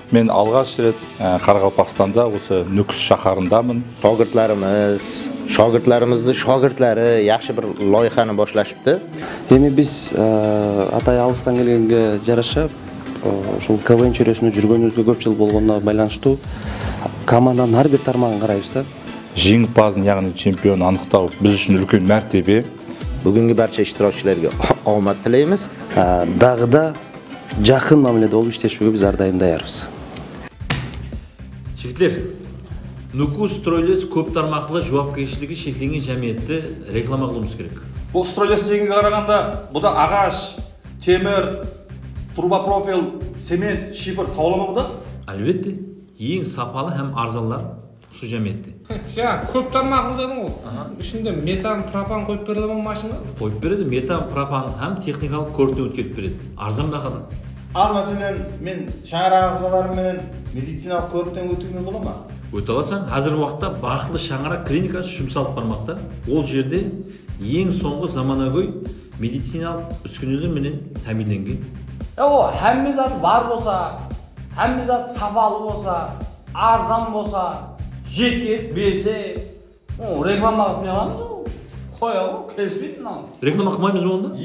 Мен алғаш рет Қарақалпақстанда осы Нүкіс шаһарындамын. Шогirtlarimizning shogirdlari yaxshi bir loyihani boshlashibdi. Эми биз атай алыстан келгенге жараша ушул КВН чөйрөсүндө жүргөнүбүзгө көп жыл болгонуна байланыштуу команданын ар бир тармагын карайбыз да. Жеңімпазын, яғни чемпион анықтау біз үшін үлкен мәртебе. Бүгүнкү барча иштирокчуларга omad tilaymiz. Дагы да жакын мамиледе болуп иштешүүгө биз ар дайым даярбыз. Жігітлер, Нүкіс Стройлес көп тармақлы жауапкершілігі шектелген жамиятты реклама қылуымыз керек. Бұл Стройлес дегенге қарағанда, бұда ағаш, темір, турбопрофил, цемент, шипір таулама бұда? Әлбетте, ең сапалы һәм арзанлар су жамиятты. Көп тармақлы дедім ғой. Ішінде метан, пропан қойып беріле ме машина? Қойып береді, метан, пропан һәм техникалық көртіне өткетіп береді. Арзан бағада. Ал мәселен, мен шаңырақ ағзаларымен медициналық көріктен өтуге бола ма? Өте аласың, қазіргі уақытта бақылы шаңырақ клиникасы жұмсалып бармақта. Ол жерде ең соңғы заманауи медициналық үскінелер менен тәмінленген. Әмме зат бар болса, әмме зат сапалы болса, арзан болса, жеткет берсе, реклама қылып не аламыз ғой? Қоя ғой, келіспейді мынау. Реклама қылмаймыз ба онда?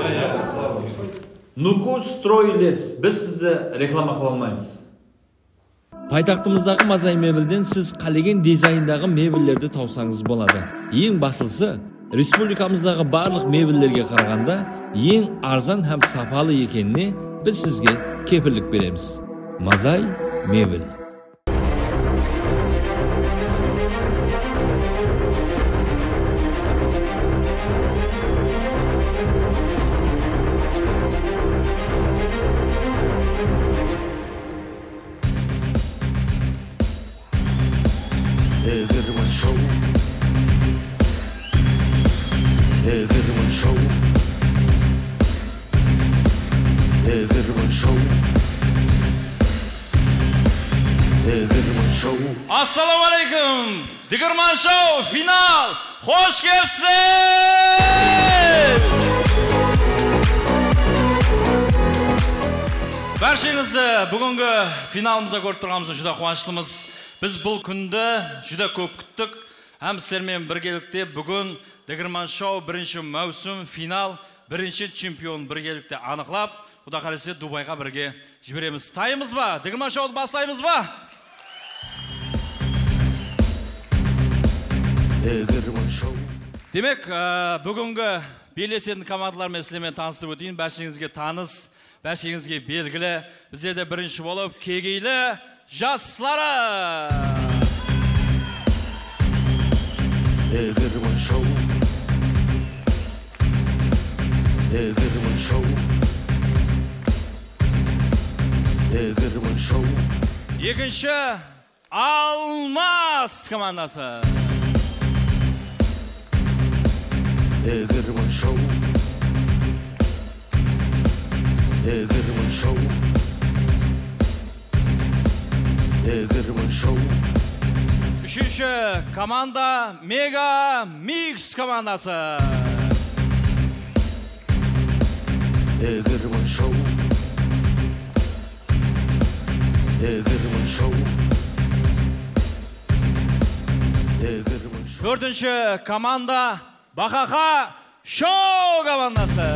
Нүкіс Стройлес, біз сізді реклама қыла алмаймыз. Пайтақтымыздағы Мазай мебелден сіз қалеген дизайндағы мебелдерді таусаңыз болады. Ең басылысы, республикамыздағы барлық мебелдерге қарағанда ең арзан һәм сапалы екеніне біз сізге кепілдік береміз. Мазай мебел. Assalamu alaikum. Digirman Show final. Hoş geldiniz. Barchangizga bugungi finalımızda ko'rib turganimizga juda quvonchlimiz. Biz bu kunni juda ko'p kutdik. Ham sizlarмен birgalikda bugun Digirman Show birinchi mavsum final, birinchi chempion birgalikda aniqlab, Xudo xolasa Dubayga birga jiberamiz. Taymizmi? Digirman Show'ni boshlaymiz-mi? Demek, bugungi belesетін komandалармен sizlerмен tanıştırып өтейін. Barchangizga tanış, barchangizga belgili. Bizlarda birinchi bo'lib Kegeyli Jaslari. Ikkinchi Almas komandasi. Üçüncü komanda Mega Mix komandası. Dördüncü komanda Bakaka Show komandası.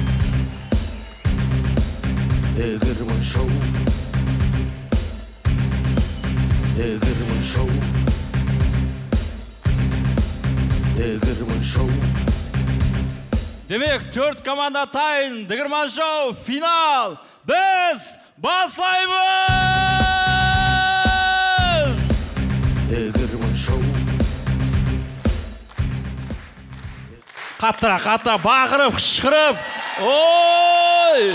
Demek 4 komanda tayin Digirman Show final. Biz başlayımız. Digirman Show. Qatra bağırıp, qışqırıp. Oy!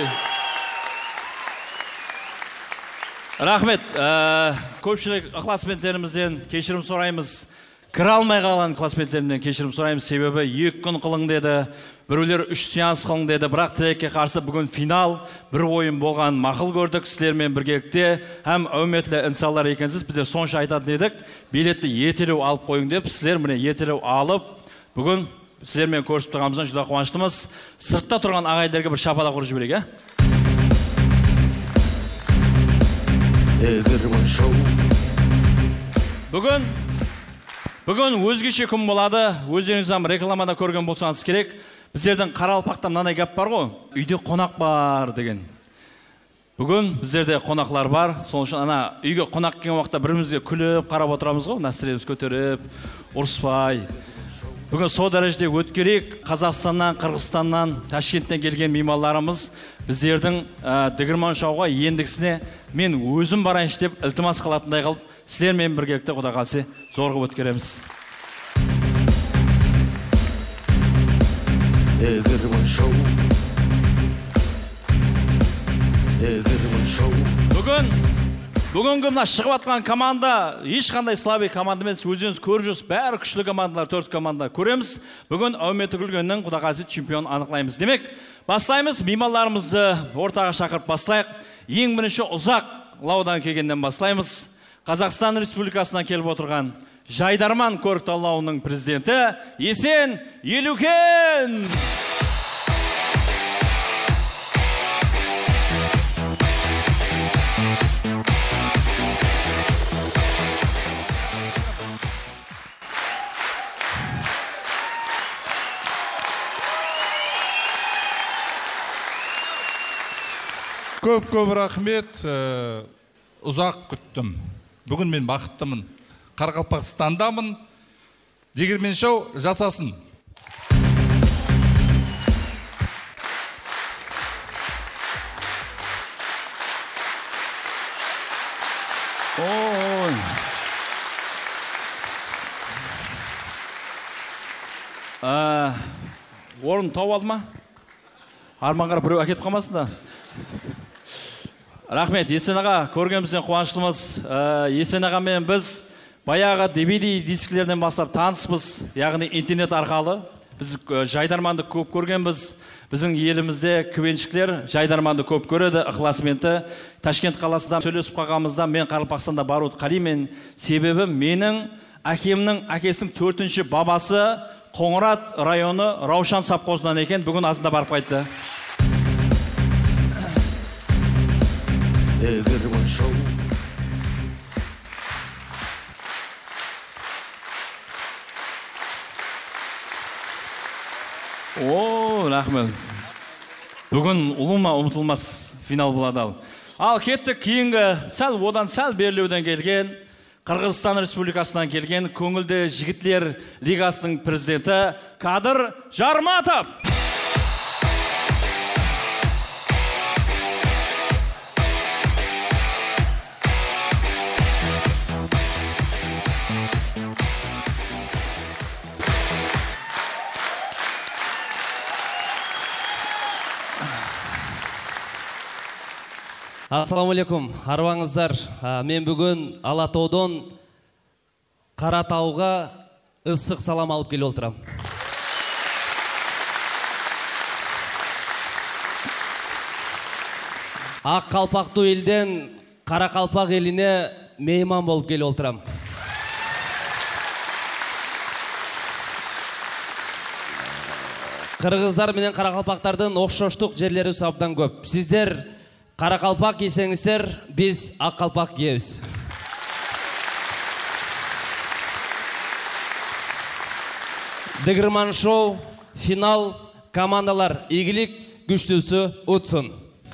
Rahmet, көпшілік klassmentlerimizden keşirim sorayımız. Kira almay қалған klassmentlerimden keşirim sorayımız. Себебі 2 күн қылың деді, біреулер 3 сеанс қылың деді. Бірақ тілекке қарсы бүгін final, бір ойын болған мақыл көрдік сіздермен біргелікте. Hem өметлі инсалар екенсіз, бізде сонша айтатын едік. Билетті етелеу алып қойың деп, сіздер міне етелеу алып, бүгін sizlerмен көрісіп тұрғанымыздан жүда қуаныштымыз. Сыртта тұрған ағайларға бір шапалақ ұрып жіберейік, Бүгін өзгеше күн болады. Өздеріңізден рекламада көрген болсаңыз керек. Біздердің Қарақалпақта мынандай гәп бар ғой, үйде қонақ бар деген. Бүгін біздерде қонақлар бар. Сол үшін ана үйге қонақ келген уақытта бірімізге күліп қарап отырамыз ғой, настроениеміз көтеріп, ұрыспай. Бүгін сол дәрежеде өткерек. Қазақстаннан, Қырғызстаннан, Ташкенттен келген меймандарымыз біздердің Дігірман шоуға ендігісіне мен өзім барайыншы деп ілтимас қылатындай қылып, сіздермен біргелікте Құда қаласа зорға өткереміз. Бүгінгі мына шығып атқан команда ешқандай слабый команда емес, өздеріңіз көріп жүрсіз, бәрі күшті командалар, 4 команда көреміз. Бүгін Әуметі Гүлгеннің Құда қаласа чемпионын анықтаймыз. Демек, бастаймыз, меймандарымызды ортаға шақырып бастайық. Ең бірінші ұзақ лаудан келгеннен бастаймыз. Қазақстан Республикасынан келіп отырған Жайдарман көрікті лауының президенті Есен Елукен. Көп рахмет. Ұзақ күттім. Бүгін мен бақыттымын. Қарақалпақстандамын. Дегірмен шоу жасасын. Орын тауып алды ма? Арманға біреу әкетіп қалмасын да. Рахмет, Есен аға, көргенімізден қуаныштымыз. Есен ағамен біз баяғы DVD дискілерден бастап таныспыз, яғни интернет арқылы. Біз Жайдарманды көп көргенбіз. Біздің елімізде квеншіктер Жайдарманды көп көреді, ықыласыменті. Ташкент қаласында сөйлесіп қалғанымызда мен Қарақалпақстанда баруды қалаймын. Себебі менің әкемнің әкесінің 4-ші бабасы Қоңырат районы Раушан совхозынан екен, бүгін азында барып қайтты. Рахмет. Бүгін ұлыма ұмытылмас финал болады. Ал кеттік кейінгі одан сәл берілуден келген, Қырғызстан Республикасынан келген көңілді жігітлер лигасының президенті Кадыр Жарматов. Ассаламалейкум, арваңыздар. Мен бүгін Алатаудан Қаратауға ыстық салам алып келіп отырам. Ақ қалпақты елден Қарақалпақ еліне мейман болып келіп отырам. Қырғыздар менен Қарақалпақтардың оқшоштық жерлері сабдан көп. Сіздер Қарақалпақ есеңіздер, біз ақ қалпақ киеміз. Дігірман шоу, финал, командалар игілік, күштісі ұтсын.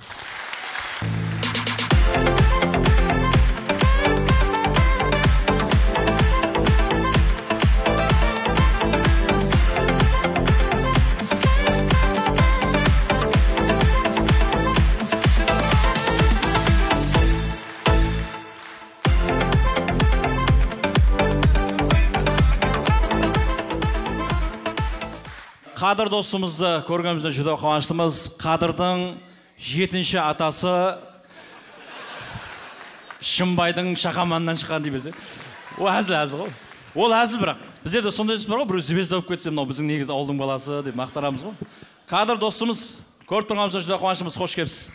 Қадыр достымызды көргенімізде жүдә қуаныштымыз. Қадырдың 7-ші атасы Шымбайдың Шақаманнан шыққан дей берсе. Ол әзіл ғой. Ол әзіл бірақ. Біздерде сондай сөз бар ғой, біреу звезда болып кетсе, мынау біздің негізі ауылдың баласы деп мақтарамыз ғой. Қадыр достымыз, көріп тұрғанымызда жүдә қуаныштымыз. Қош келіпсіз.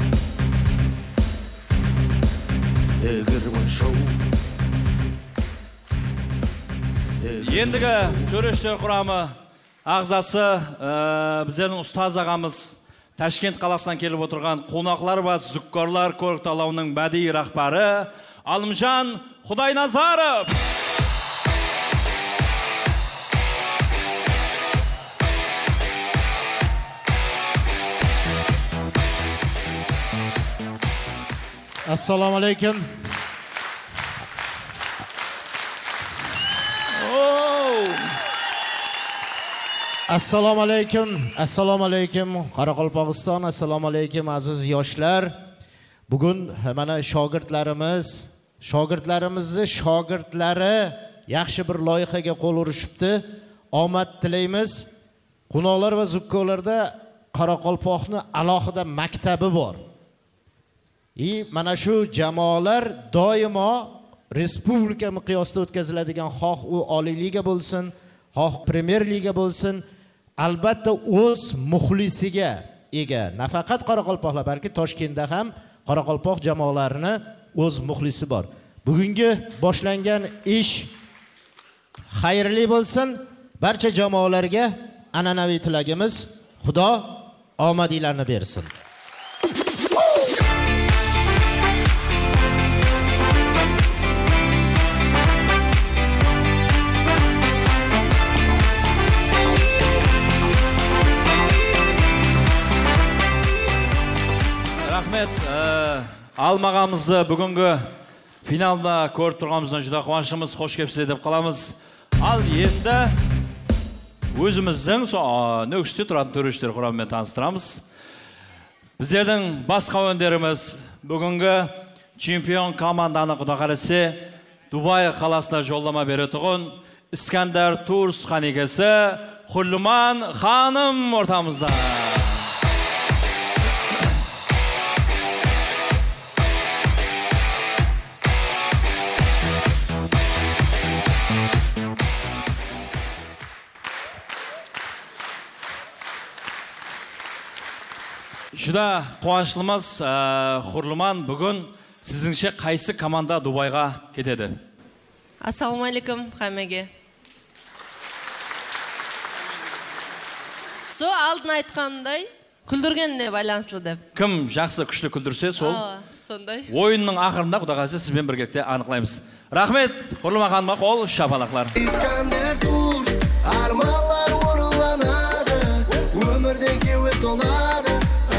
Ендігі төрештер құрамы ағзасы біздердің ұстаз ағамыз Ташкент қаласынан келіп отырған қонақлар ба Зуккорлар көрікталауының бәдей рахбары Алымжан Құдайназаров. Assalomu alaykum. Assalomu alaykum. Assalomu alaykum Qoraqalpog'iston. Assalomu alaykum aziz yoshlar. Bugun mana shogirdlarimizni shogirdlari yaxshi bir loyihaga qo'l urishibdi. Omad tilaymiz. Qo'noqlar va zukkolarda Qoraqalpoqni alohida maktabi bor. Mana shu jamoalar doimo respublika miqyosida o'tkaziladigan xoh u Oliy liga bo'lsin, xoh Premier liga bo'lsin, albatta o'z muxlisiga ega. Nafaqat Qoraqalpoqlar, balki Toshkentda ham Qoraqalpoq jamoalarini o'z muxlisi bor. Bugungi boshlangan ish xayrli bo'lsin. Barcha jamoalarga an'anaviy tilagimiz Xudo omadinglarni bersin. Rahmet, almağımızı bugünkü finalda көріп тұрғанымыздан juda қуанышымыз, қош келіпсіздер деп қаламыз. Ал енді өзіміздің нөкіште тұратын төрешілер құрамымен таныстырамыз. Біздердің басқа өндеріміз бүгінгі чемпион команданы құда қаласа Дубай қаласына жолдама беретұғын Искандер Турс қанекесі Құрлыман ханым ортамызда. Juda қуаныштымыз, Құрлыман, бүгін сізіңше қайсы команда Дубайға кетеді? Ассаламу алейкум, Хамеге. Со алдын айтқандай, күлдіргеніне байланысты деп. Кім жақсы күшті күлдірсе, сол сондай. Ойынның ақырында құда қаласа сізбен біргекте анықлаймыз. Рахмет, Құрлыман ханымға қол шапалақлар. Искандер Турс, арманлар орыланады, өмірде кеует толады.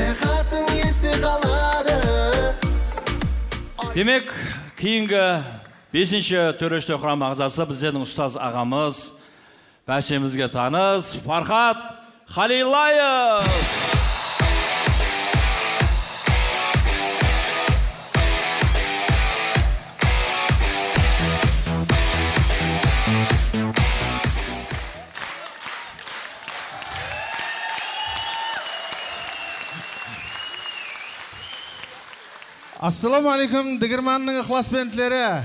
Демек, кейінгі 5-ші төрешті құрам ағзасы біздердің ұстаз ағамыз, бәшемізге таныс Фархат Халилаев. Assalomu alaykum Digirmanning ixlosmandlari.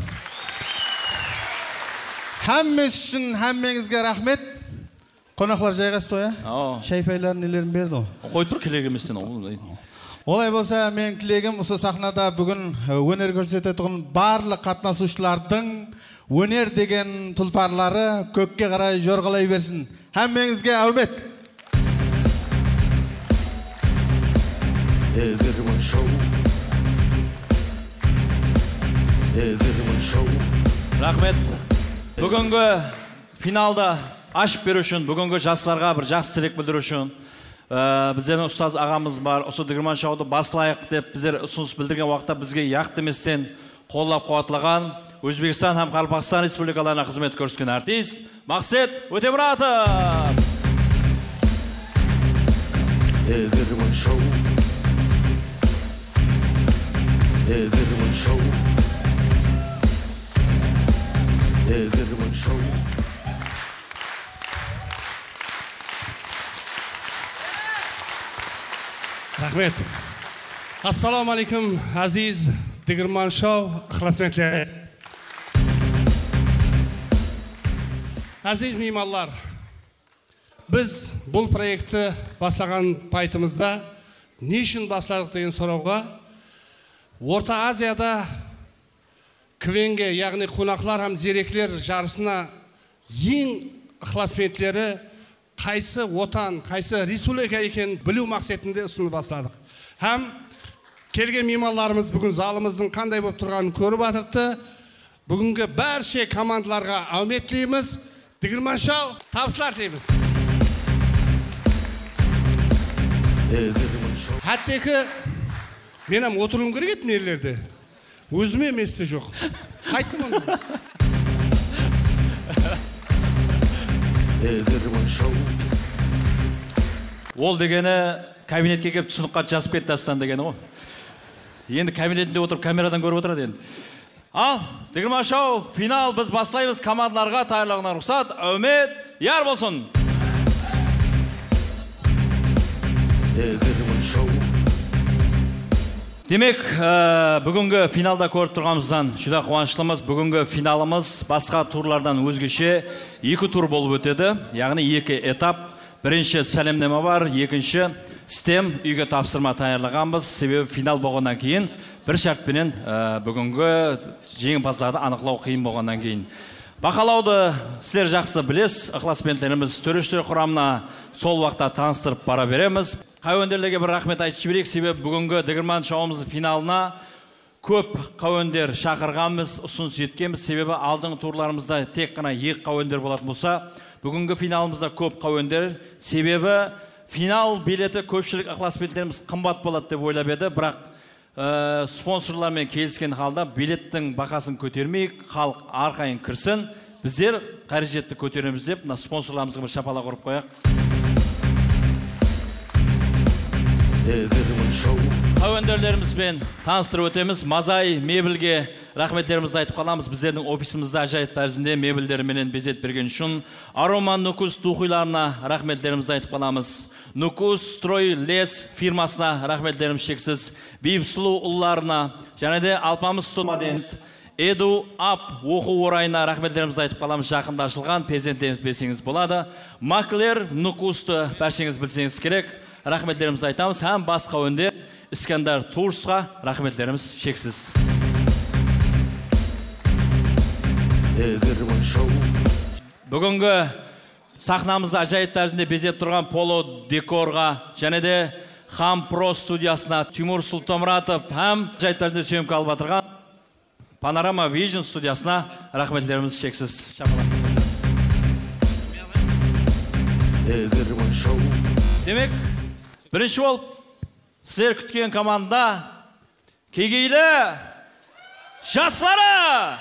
Hammamiz uchun hammangizga rahmat. Qo'noqlar joyg'ashdi ya. Shaypaylarning nelerini berdi. Qo'yib tur kelegimizdan. Olay bo'lsa, men tilegim o'sha sahnada bugun o'ner ko'rsatadigan barliq qatnashuvchilarning o'ner degan tulparlari ko'kka qaray jo'rg'alay bersin. Hammangizga omad. Digirman show. Рахмет. Бүгінгі финалда ашып беру үшін, бүгінгі жастарға бір жақсы тілек білдіру үшін біздердің ұстаз ағамыз бар. Осы Digirman шоуды басылайық деп біздер ұсыныс білдірген уақытта бізге яқ деместен қолдап қуатлаған Өзбекстан һәм Қарақалпақстан республикаларына қызмет көрсеткен артист Мақсет Өтемұратов. Digirman show. Digirman show. Digirman show. Rahmet. Assalomu alaykum aziz Digirman show ixlosmandlari. Aziz mehmonlar. Biz bu proyektni boshlagan paytimizda ne uchun boshladik degan so'rovga Orta Aziyada Kvenge, ya'ni qo'noqlar ham zeriklar jarısına eng ixlosmandlari qaysi отан, qaysi республика екенін білу мақсатында ұсынып бастадық. Һәм келген меймандарымыз бүгін залымыздың қандай болып тұрғанын көріп жатырды. Бүгінгі барша командаларға омет тілейміз. Дігірман шоу табыстар тілейміз. Әттекі менің отыруым керек еді нелерде. Өзіме еместе жоқ. Қайттым оны. Ол дегені кабинетке келіп түсінік қат жазып кетті астан дегені ғой. Енді кабинетінде отырып камерадан көріп отырады енді. Ал, Дігірман шоу финал біз бастаймыз. Командаларға таярлығына рұқсат. Үміт яр болсын. Демек, бүгінгі финалда көріп тұрғанымыздан жүдә қуаныштымыз. Бүгінгі финалымыз басқа турлардан өзгеше 2 тур болып өтеді. Яғни 2 этап. Бірінші сәлемнеме бар, екінші стем үйге тапсырма таярлағанбыз. Себебі финал болғаннан кейін бір шартпенен бүгінгі жеңімпаздарды анықтау қиын болғаннан кейін. Бақылауды сіздер жақсы білесіз. Ықыласпендеріміз төрешілер құрамына сол уақытта таныстырып бара береміз. Қауендерлерге бір рахмет айтып жіберейік, себебі бүгінгі Дігірман шоуымыздың финалына көп қауендер шақырғанбыз, ұсыныс еткенбіз. Себебі алдыңғы турларымызда тек қана 2 қауендер болатын болса, бүгінгі финалымызда көп қауендер. Себебі финал билеті көпшілік ықыласпендеріміз қымбат болады деп ойлап еді, бірақ спонсорлармен келіскен халда билеттің бағасын көтермейік, халық арқайын кірсін. Біздер қаражетті көтереміз деп, спонсорларымызға бір шапалақ ұрып қояқ. Қауендерлерімізбен таныстырып өтеміз. Мазай мебельге рахметтерімізді айтып қаламыз. Біздердің офисімізді ажайып тәрізінде мебельдеріменен безет берген үшін Арома Нукус тухиларына рахметтерімізді айтып қаламыз. Нукус строй лес фирмасына рахметтеріміз шексіз. Бейбсұлу ұлларына және де Алпамыс студент Edu Ап оқу орайына рахметтерімізді айтып қаламыз. Жақында ашылған перзенттеріміз білсеңіз болады. Маклер Нукусты бәршеңіз білсеңіз керек. Рахметтерімізді айтамыз. Һәм басқа өнде Искандар Турсқа рахметтеріміз шексіз. Бүгінгі сахнамызды ажайып тәрізінде безеп тұрған Поло Декорға және де Хампро студиясына Тимур Сұлтанмұратов һәм ажайып тәрізінде сөйімкі алып атырған Panorama Vision студиясына рахметтеріміз шексіз. Демек, бірінші болып сіздер күткен команда Кегейлі жастары!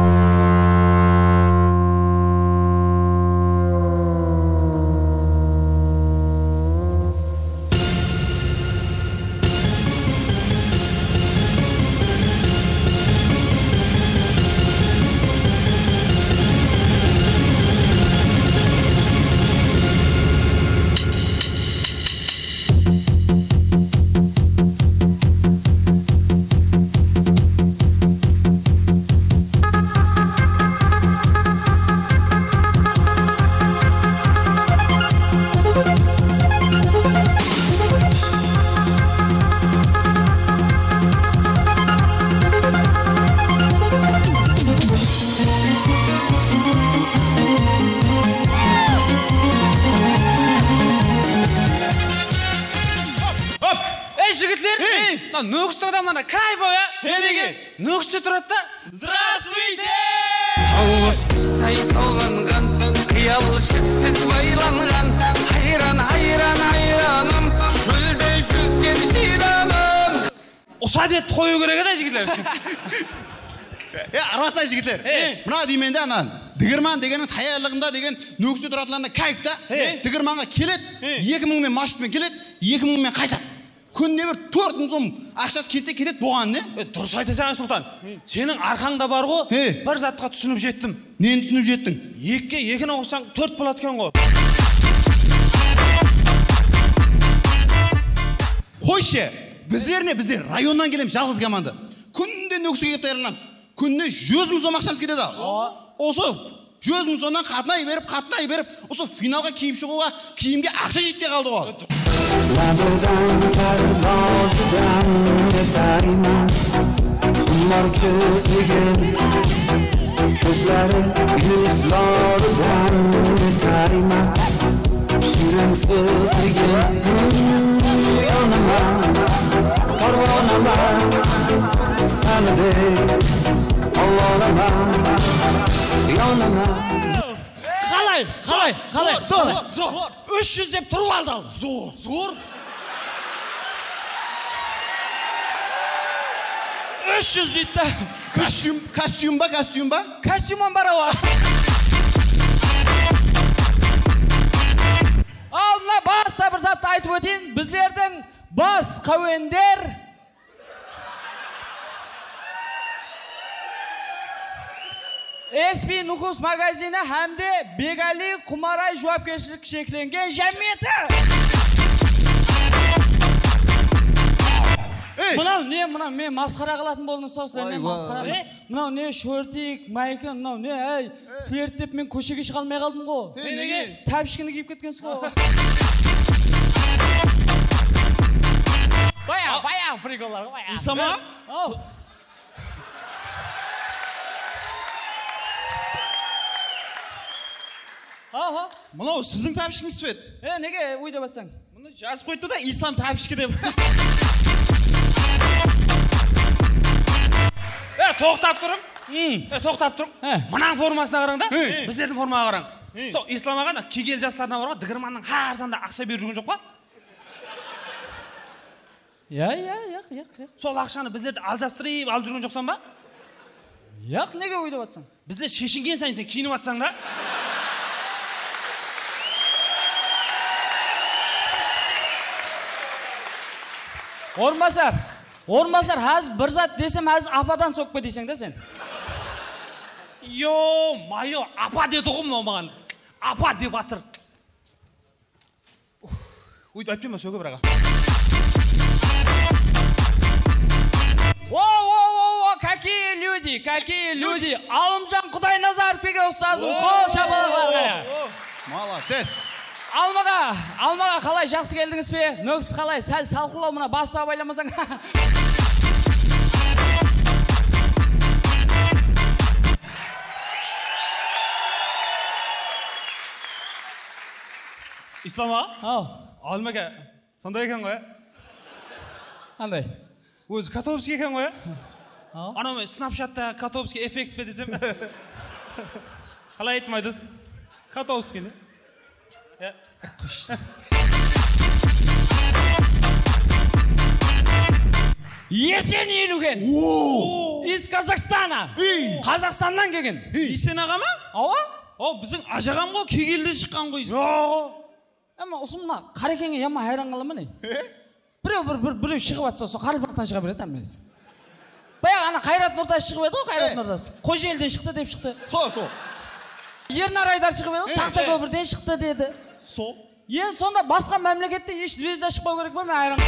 Нөкістің адамларына кайф ой, Неге? Нөкісте тұрады да. Здравствуйте! Ауыз құсай толынған, қиял шіпсіз байланған, хайраным, шөлде жүзген жираным. Осы әдетті қою керек еді, жігітлер. Арасай жігітлер. Мына дейменде анан, Дігірман дегенің таярлығында деген нөкісте тұратыларына кайф да. Дігірманға келет, 2000 мен машинпен келет, 2000 мен қайтады. Күнне бір 4 сом ақшасы кетсе кетеді болған не? Дұрыс айтасың Сұлтан. Сенің арқаңда бар ғой, бір затқа түсініп жеттім. Нені түсініп жеттің? 2-ке 2-ні оқысаң 4 болады екен ғой. Қойшы, біздер районнан келем жалғыз команда. Күнде нөкісіге кеп даярланамыз. Күнне 100 мың сом ақшамыз кетеді ал. Осы 100 мың сомнан қатынай беріп, осы финалға киім шығуға, киімге ақша жетпей қалды ғой. Labırdan perdazıdan detayman Kumlar közlüğün Közleri yüzlardan detayman Sürünsüz yigin Yanıma Parvanama Seni de Allah'ıma Yanıma Қалай? Зор. 300 деп тұрып алды ал. Zor. 300 дейді да. Kostyum ba? Костюмом бар ау. Ал мына баста бір затты айтып өтейін. Біздердің бас қауендер SP Нукус магазині әмде Бегали Құмарай жауапкершілік шекленген жәмиеті. Мынау не, мен масқара қылатын болдың сосын. Мынау не, шортик, майкын, мынау не, әй, сертіп мен көшеге шыға алмай қалдым ғой. Неге? Тәпішкіні киіп кеткенсіз ғой. Баяу приколлар ғой. Ислама? Мынау сіздің тәпішкіңіз бе? Неге ой деп атсаң? Мұны жазып қойды да ислам тәпішкі деп. Тоқтап тұрым. Мұнаң формасына қараң да, біздердің формаға қараң. Сол ислам аға кегел жастарына бар ғой, дігірманның арзанда ақша беріп жүрген жоқ па? Сол ақшаны біздерді алжастырып алып жүрген жоқсан ба? Неге ой деп атсаң? Біздер шешінген сайын сен киініп атсаң да. Орынбасар, әз бір зат десем, әз ападан соқпа дейсің да сен? Майо, апа деді ғой мынау маған. Апа деп атыр. Өйді айтпен ба сөге біраға. Какие люди. Алымжан Құдайназаров деген ұстазымыз. Қол шапалақларға. Молодец. Алмаға қалай жақсы келдіңіз бе? Нөксіз қалай? Сәл салқылау мұна басты абайламасаң. Ислама? Алмаға сондай екен ғой? Қандай? Өзі Котовский екен ғой? Анау мен снапшатта Котовский эффект бе десем? Қалай айтмайдыз? Котовский не? Есен Елуген. Из Казахстана. Қазақстаннан келген. Есен аға ма? Ава? Біздің ажағам ғой, кегелден шыққан ғой. Әмі ұсымна қарекеңе яма хайран қалама не? Біреу шығып атса, сол Қарылпақтан шыға береді әммелесі. Баяғы ана Қайрат Нұртас шығып еді ғой, Қайрат Нұртас. Қожелден шықты деп шықты. Сол. Ернар Айдар шығып еді, Тақтакөпірден шықты деді. Сонда басқа мәмлекетте еш звезда шықпау керек па, мен айран.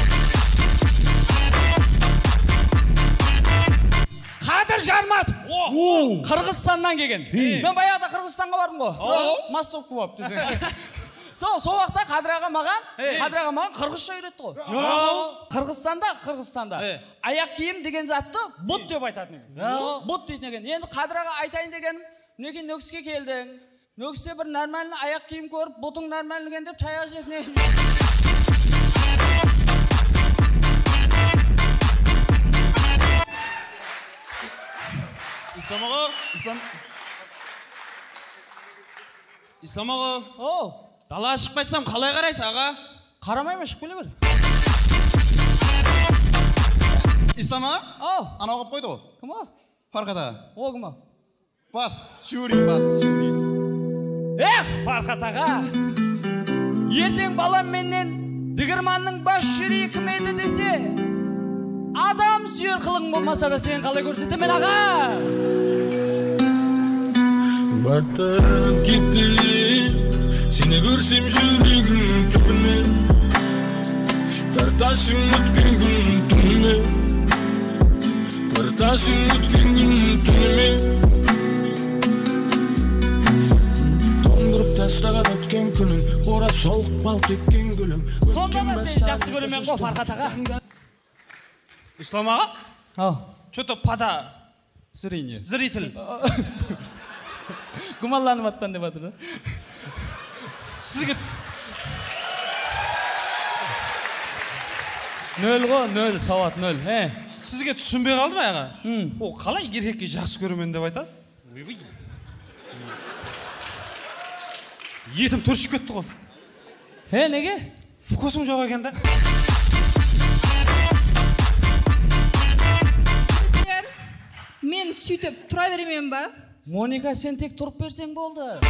Қадыр Жарматов. Қырғызстаннан келген. Мен баяғыда Қырғызстанға бардым ғой. Массовка болып десең. Сол уақытта Қадыр аға маған қырғызша үйретті ғой. Қырғызстанда аяқ киім деген затты бұт деп айтатын екен. Бұт дейтін екен. Енді Қадыр аға айтайын дегенім, мінекей Нөкіске келдің. Нөкісте бір нормальный аяқ киім көріп, бұтың нормальныйген деп таяқ жеп не? Ислам аға. Далаға шығып айтсам қалай қарайсың аға? Қарамайма, шығып келе бер. Ислам аға? Анау қып қойды ғой. Кім о? Фархат аға. Кім о? Бас, Шури. Фархат аға. Ертең балам менен дігірманның бас жүрі кім еді десе, адам сүйер қылың болмаса да сен қалай көрсетемен аға? Баттарым кетті, сені көрсем жүрегім түбіне, тартасың өткен күн түніме, тартасың өткен күн түніме. Тоңдырып тастаған өткен күнім, орап шолық бал теккен гүлім. Сонда да сені жақсы көремен ғой Фархат аға. Ислам аға? Что-то пада зритель. Гумалланып аттан деп атыр да. Нөл ғой, нөл, сауат нөл. Сізге түсінбей қалды ма аға? О, қалай еркекке жақсы көремін деп айтасыз? Етім түршіп кетті ғой. Неге? Вкусың жоқ екен да. Мен сөйтіп тұра беремін ба? Моника, сен тек тұрып берсең болды.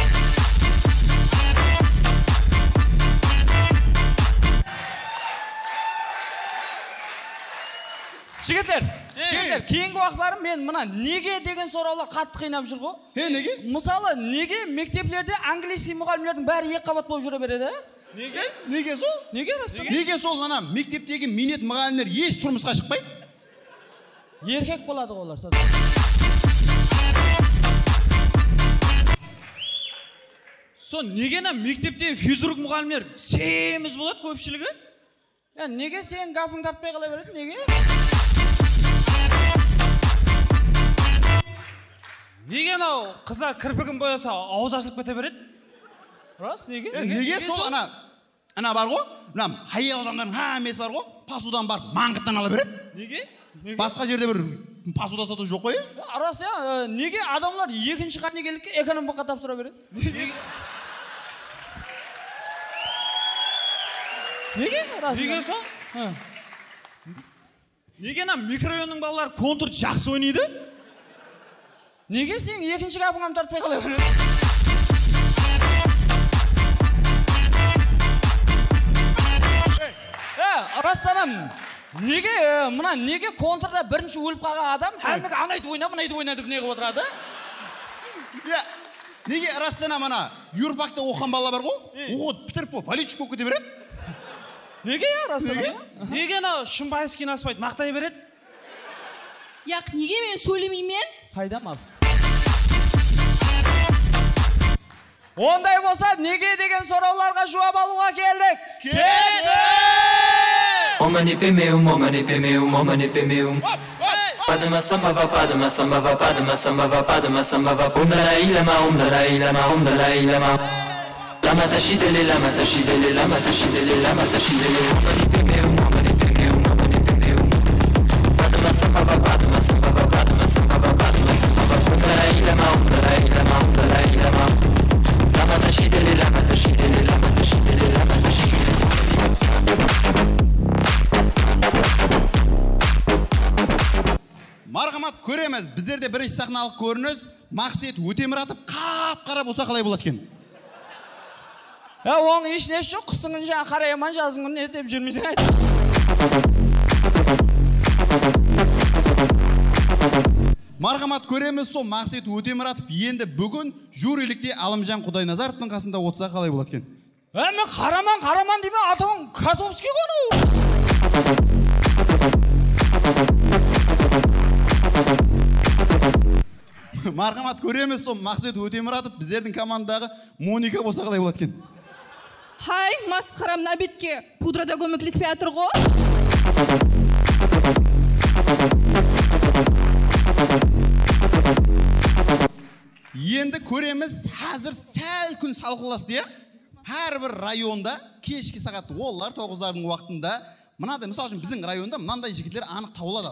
Жігіттер, кейінгі уақытларым мен мына неге деген сұраулар қатты қинап жүр ғой. Неге? Мысалы, неге мектеплерде английский мұғалімдердің бәрі екі қабат болып жүре береді? Неге? Неге сол? Неге расында? Неге сол ана мектептегі минет мұғалімдер еш тұрмысқа шықпай? Еркек болады олар. Сон неге мектептегі физрук мұғалімдер семіз болады көпшілігі? Неге сен гафың тартпай қала береді? Неге? Неге қыздар кірпігін бояса ауыз ашылып кете береді? Рас, неге? Неге сол ана бар ғой? Мына хайел адамдардың хамесі бар ғой? Пасудан барып маңғыттан ала береді? Неге? Басқа жерде бір пасуда сату жоқ қой? Рас, неге адамлар екінші қанегелікке экономикаға тапсыра береді? Неге? Неге сол? Неге микрорайонның балалары контур жақсы ойнайды? Неге сен екінші қапыңам тартпай қала береді? Растанам, неге контурда бірінші өліп қалған адам әмік анайды ойнап, мынайды ойнады неге отырады? Неге растанам юрфакта оқыған бала бар ғой? Оқуды бітіріп болып, валичик болып кете береді? Неге растанам? Неге Шымбайскин аспайды, мақтай береді? Яқ, неге мен сөйлемеймен? Қайдам ал? Ондай болса, неге деген сұрауларға жауап алуға келдік? Omanipe meu, omanipe meu, omanipe meu. Padma sambava, padma sambava, padma sambava, padma sambava. Umdala ilama, umdala ilama, umdala ilama. Lama tashidele, lama tashidele, lama tashidele, lama tashidele. Omanipe meu, omanipe meu, omanipe meu. Padma sambava, padma sambava, padma sambava, padma sambava. Umdala ilama, umdala ilama, umdala ilama. Lama tashidele, lama tashidele, lama tashidele, lama tashidele. Марғамат көреміз, біздерде бірінші сахналық көрініс Мақсет Өтемұратов қап-қара болса қалай болады екен? Оның ешіне жоқ, қысыңын жаңа қарайман жазыңын не деп жүрмесің айт. Марғамат көреміз, сол Мақсет Өтемұратов енді бүгін жюрилікте Алымжан Құдайназаровтың қасында отырса қалай болады екен? Мен қараман дейме, атауың Котовский ғону. Марғамат көреміз, сол Мақсет Өтемұратов біздердің командадағы Моника болса қалай болады екен? Хай, масқарам нәбетке пудрада көмектеспей жатыр ғой. Енді көреміз, қазір сәл күн салқыласты, әрбір районда кешкі сағат 9-дың уақытында мынандай, мысалы үшін біздің районда мынандай жігітлер анық тауылады.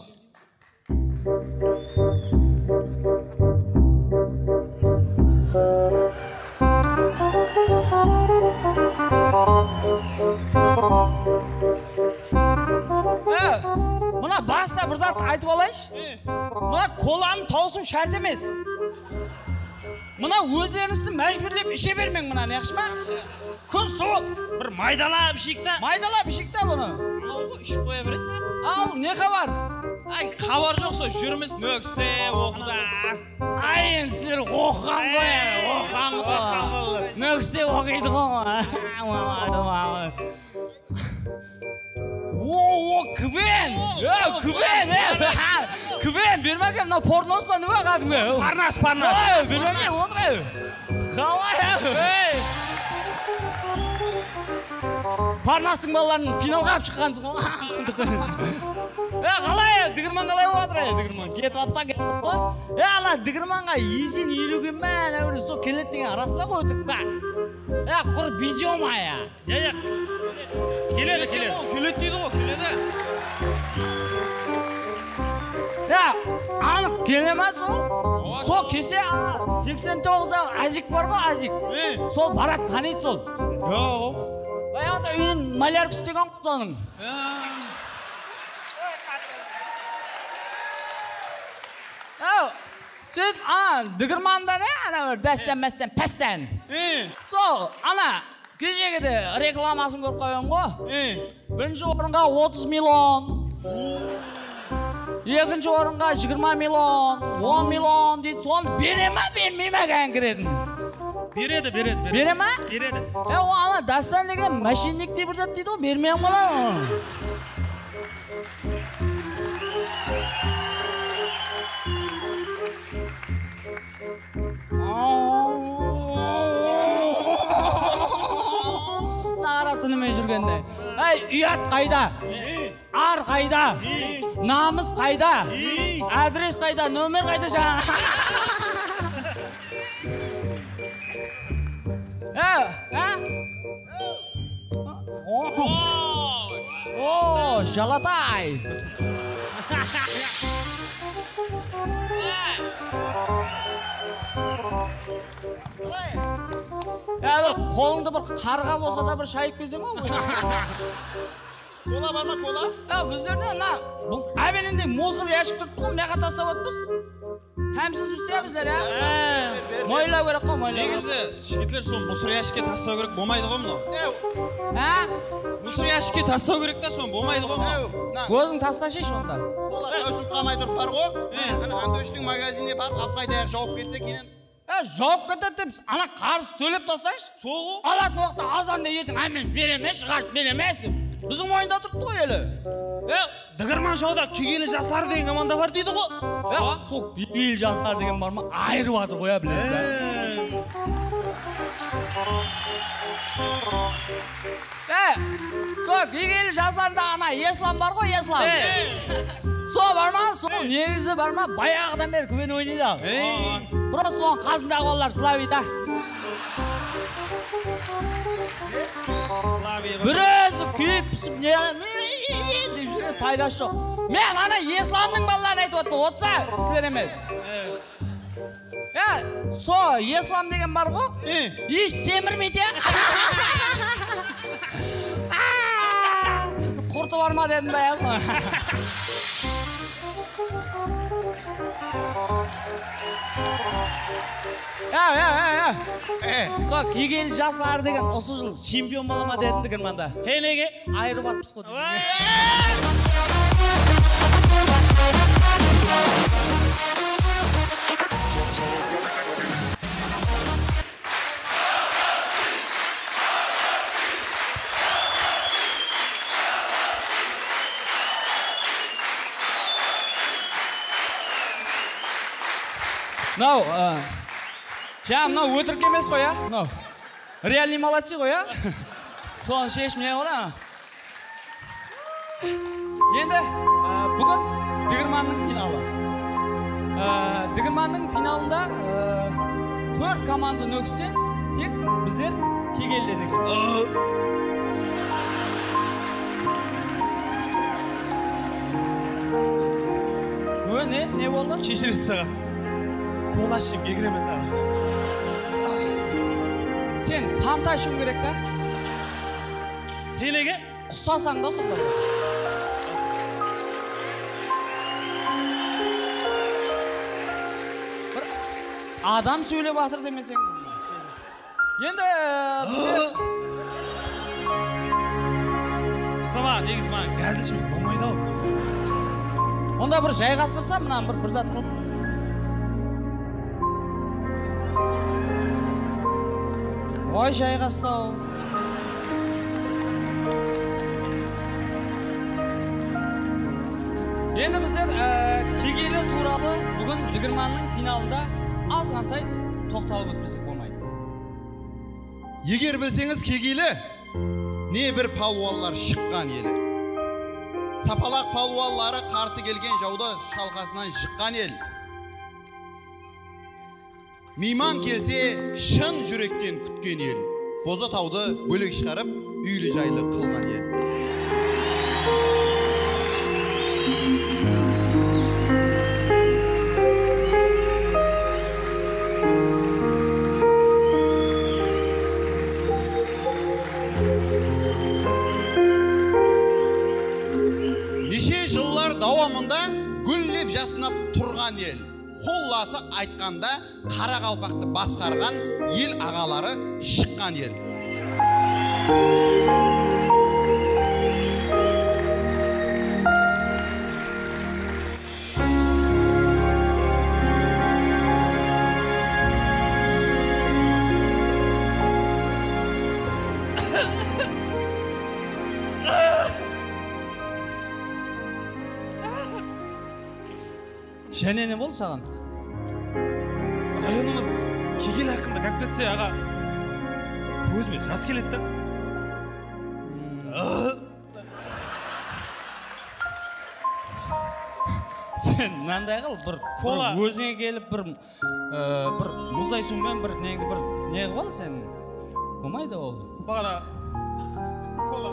Мына баста бір зат айтып алайыншы. Мына коланың тауысу шарт емес. Мына өздеріңізді мәжбүрлеп іше бермең мына, яқшы ма? Күн суық. Бір майдалап ішікті. Майдалап ішікті бұны. Алғы ішіп қоя береді. Ал, не хабар? Ай, хабар жоқса жүрміз нөкісте, оқуда. Ай, енді сілер оқыған ғой. Нөкісте оқиды ғой. О, квен! Квен, бермәке, мына порноз ба, нүге қадымға? Парнас. Бермәке, отыр. Қалай? Парнастың балаларын финалға ап шыққансың ғой. Қалай, дігірман қалай отыр? Дігірман кетіп атта ғой. Ана дігірманға есен елуге мән әуірі сол келет деген арасында қойдық ба? Құр видео ма я? Келеді дейді ғой, келеді. Ya, anık gelemez o. Сол кеше 89-да Ажик бар ғой, Ажик. Сол барат таниды сол. Жоқ. Баяғыда үйін малярка істеген қыз оның. Сөйтіп, дүгірманда не? Ана бір дәстен-мәстен пәстен. Сол, ана кешегіде рекламасын көріп қойған ғой. Бірінші орынға 30 миллион. Екінші орынға 20 миллион, 10 миллион дейді. Соны бере ма, бермей ма кән кіретін? Береді. Бере ма? Береді. О, ана дастан деген машинник деп бірдет дейді ғой, бермейм қалады. Нағара түнімен жүргенде. Әй, ұят қайда? Ар қайда? Намыс қайда? Адрес қайда? Нөмер қайда жаңа? О, жалатай. Қолыңды бір қарға болса да бір шайып кезем ау? Кола бар ма, кола? Біздерде бұл әбелінде мусор яшік тұртты ғой, меға тастап өтпіз. Тәмсіз біздер біздер, мойлау керек қой, мойлау. Негізі, жігітлер соны мусор яшікке тастау керек болмайды ғой мұны. Мусор яшікке тастау керек та соны болмайды ғой мұны. Көзің тасташы онда. Кола өсіп қалмай тұрып бар ғой. Антөштің магазиніне барып апқайдаяқ жауып берсе кейін. Жауып кетеді депсіз, ана қарсы төлеп тастайшы. Соғы? Алатын уақытта азанда ертең әмен беремес, шығарып беремес. Біздің ойында тұрды ғой елі. Дігірман шоуда кегейлі жасар деген команда бар дейді ғой. Сол кегейлі жасар деген бар ма? Айырып атыр қоя білесіз. Сол кегейлі жасарда ана Еслам бар ғой, Еслам. Сол бар ма? Сол негізі бар ма? Баяғыдан бері көбен ойнайды ал. Просто соған қасындағы олар славида. Бір өзі күйіп пісіп деп жүрген пайдасы жоқ. Мен ана Есламның балаларын айтып отпын, отса сіздер емес. Со Еслам деген бар ғой, еш семірмейді. Құрты бар ма дедім баяғы. Сол кегейлі жасар деген осы жыл чемпион бола ма дедім дігірманда. Неге? Айырып атпыз қой. Мынау өтірік емес қой, мынау реальный молодцы ғой, соны шешім не ғой. Енді бүгін Дігірманның финалы. Дігірманның финалында 4 команда нөксен, тек біздер кегелден екенбіз. Не болды? Кешіресіз саған. Кола ішіп егіремен дағы. Сен панта ішуің керек та? Неге? Құсасаң да сонда. Бір адам сөйлеп атыр демесең. Енді Мұстафа, негіз маған газды ішмек болмайды ау. Онда бір жайғастырсам, мұнан бір зат қылып. Ой, жайғастау. Енді біздер кегейлі туралы бүгін Дігірманның финалында азғантай тоқталып өтпесек болмайды. Егер білсеңіз кегейлі, не бір палуалар шыққан елі. Сапалақ палуалары қарсы келген жауды шалқасынан шыққан ел. Мейман келсе шын жүректен күткен ел. Боза тауды бөлек шығарып, үйлі жайлы қылған ел. Неше жыллар давамында гүллеп жасынап тұрған ел. Қолласы айтқанда қара қалпақты басқарған ел ағалары шыққан ел. Және не болды саған? Районымыз Кегел ақында кіріп кетсе, аға, көзіме жас келеді да. Сен мынандай қыл, бір кола өзіңе келіп, бір мұздай сумен бір неңді бір не қып ал, сен болмайды ол. Бағана кола.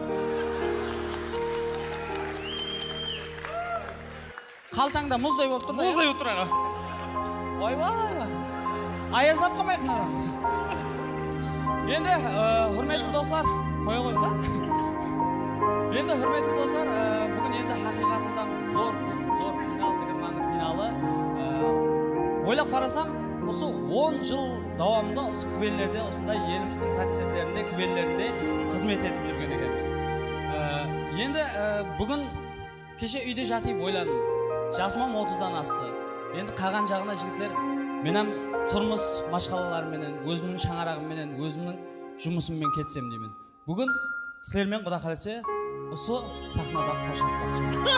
Қалтаңда мұздай болып тұр да. Мұздай болып тұр аға. Ойбай. Аяздап қалмайық мынаны. Енді құрметті достар, қоя қойса. Енді құрметті достар, бүгін енді хақиқатында зор финал, Дігірманның финалы. Ойлап қарасам, осы 10 жыл давамында осы квеллерде, осындай еліміздің концерттерінде, квеллерінде қызмет етіп жүрген екенбіз. Енді бүгін кеше үйде жатып ойландым. Жасымам 30-дан асты. Енді қаған жағына жігітлер, менен тұрмыс машқалаларыменен, өзімнің шаңарағымменен, өзімнің жұмысыммен кетсем деймін. Бүгін сіздермен Құда қаласа осы сахнада қоштаспақшымын.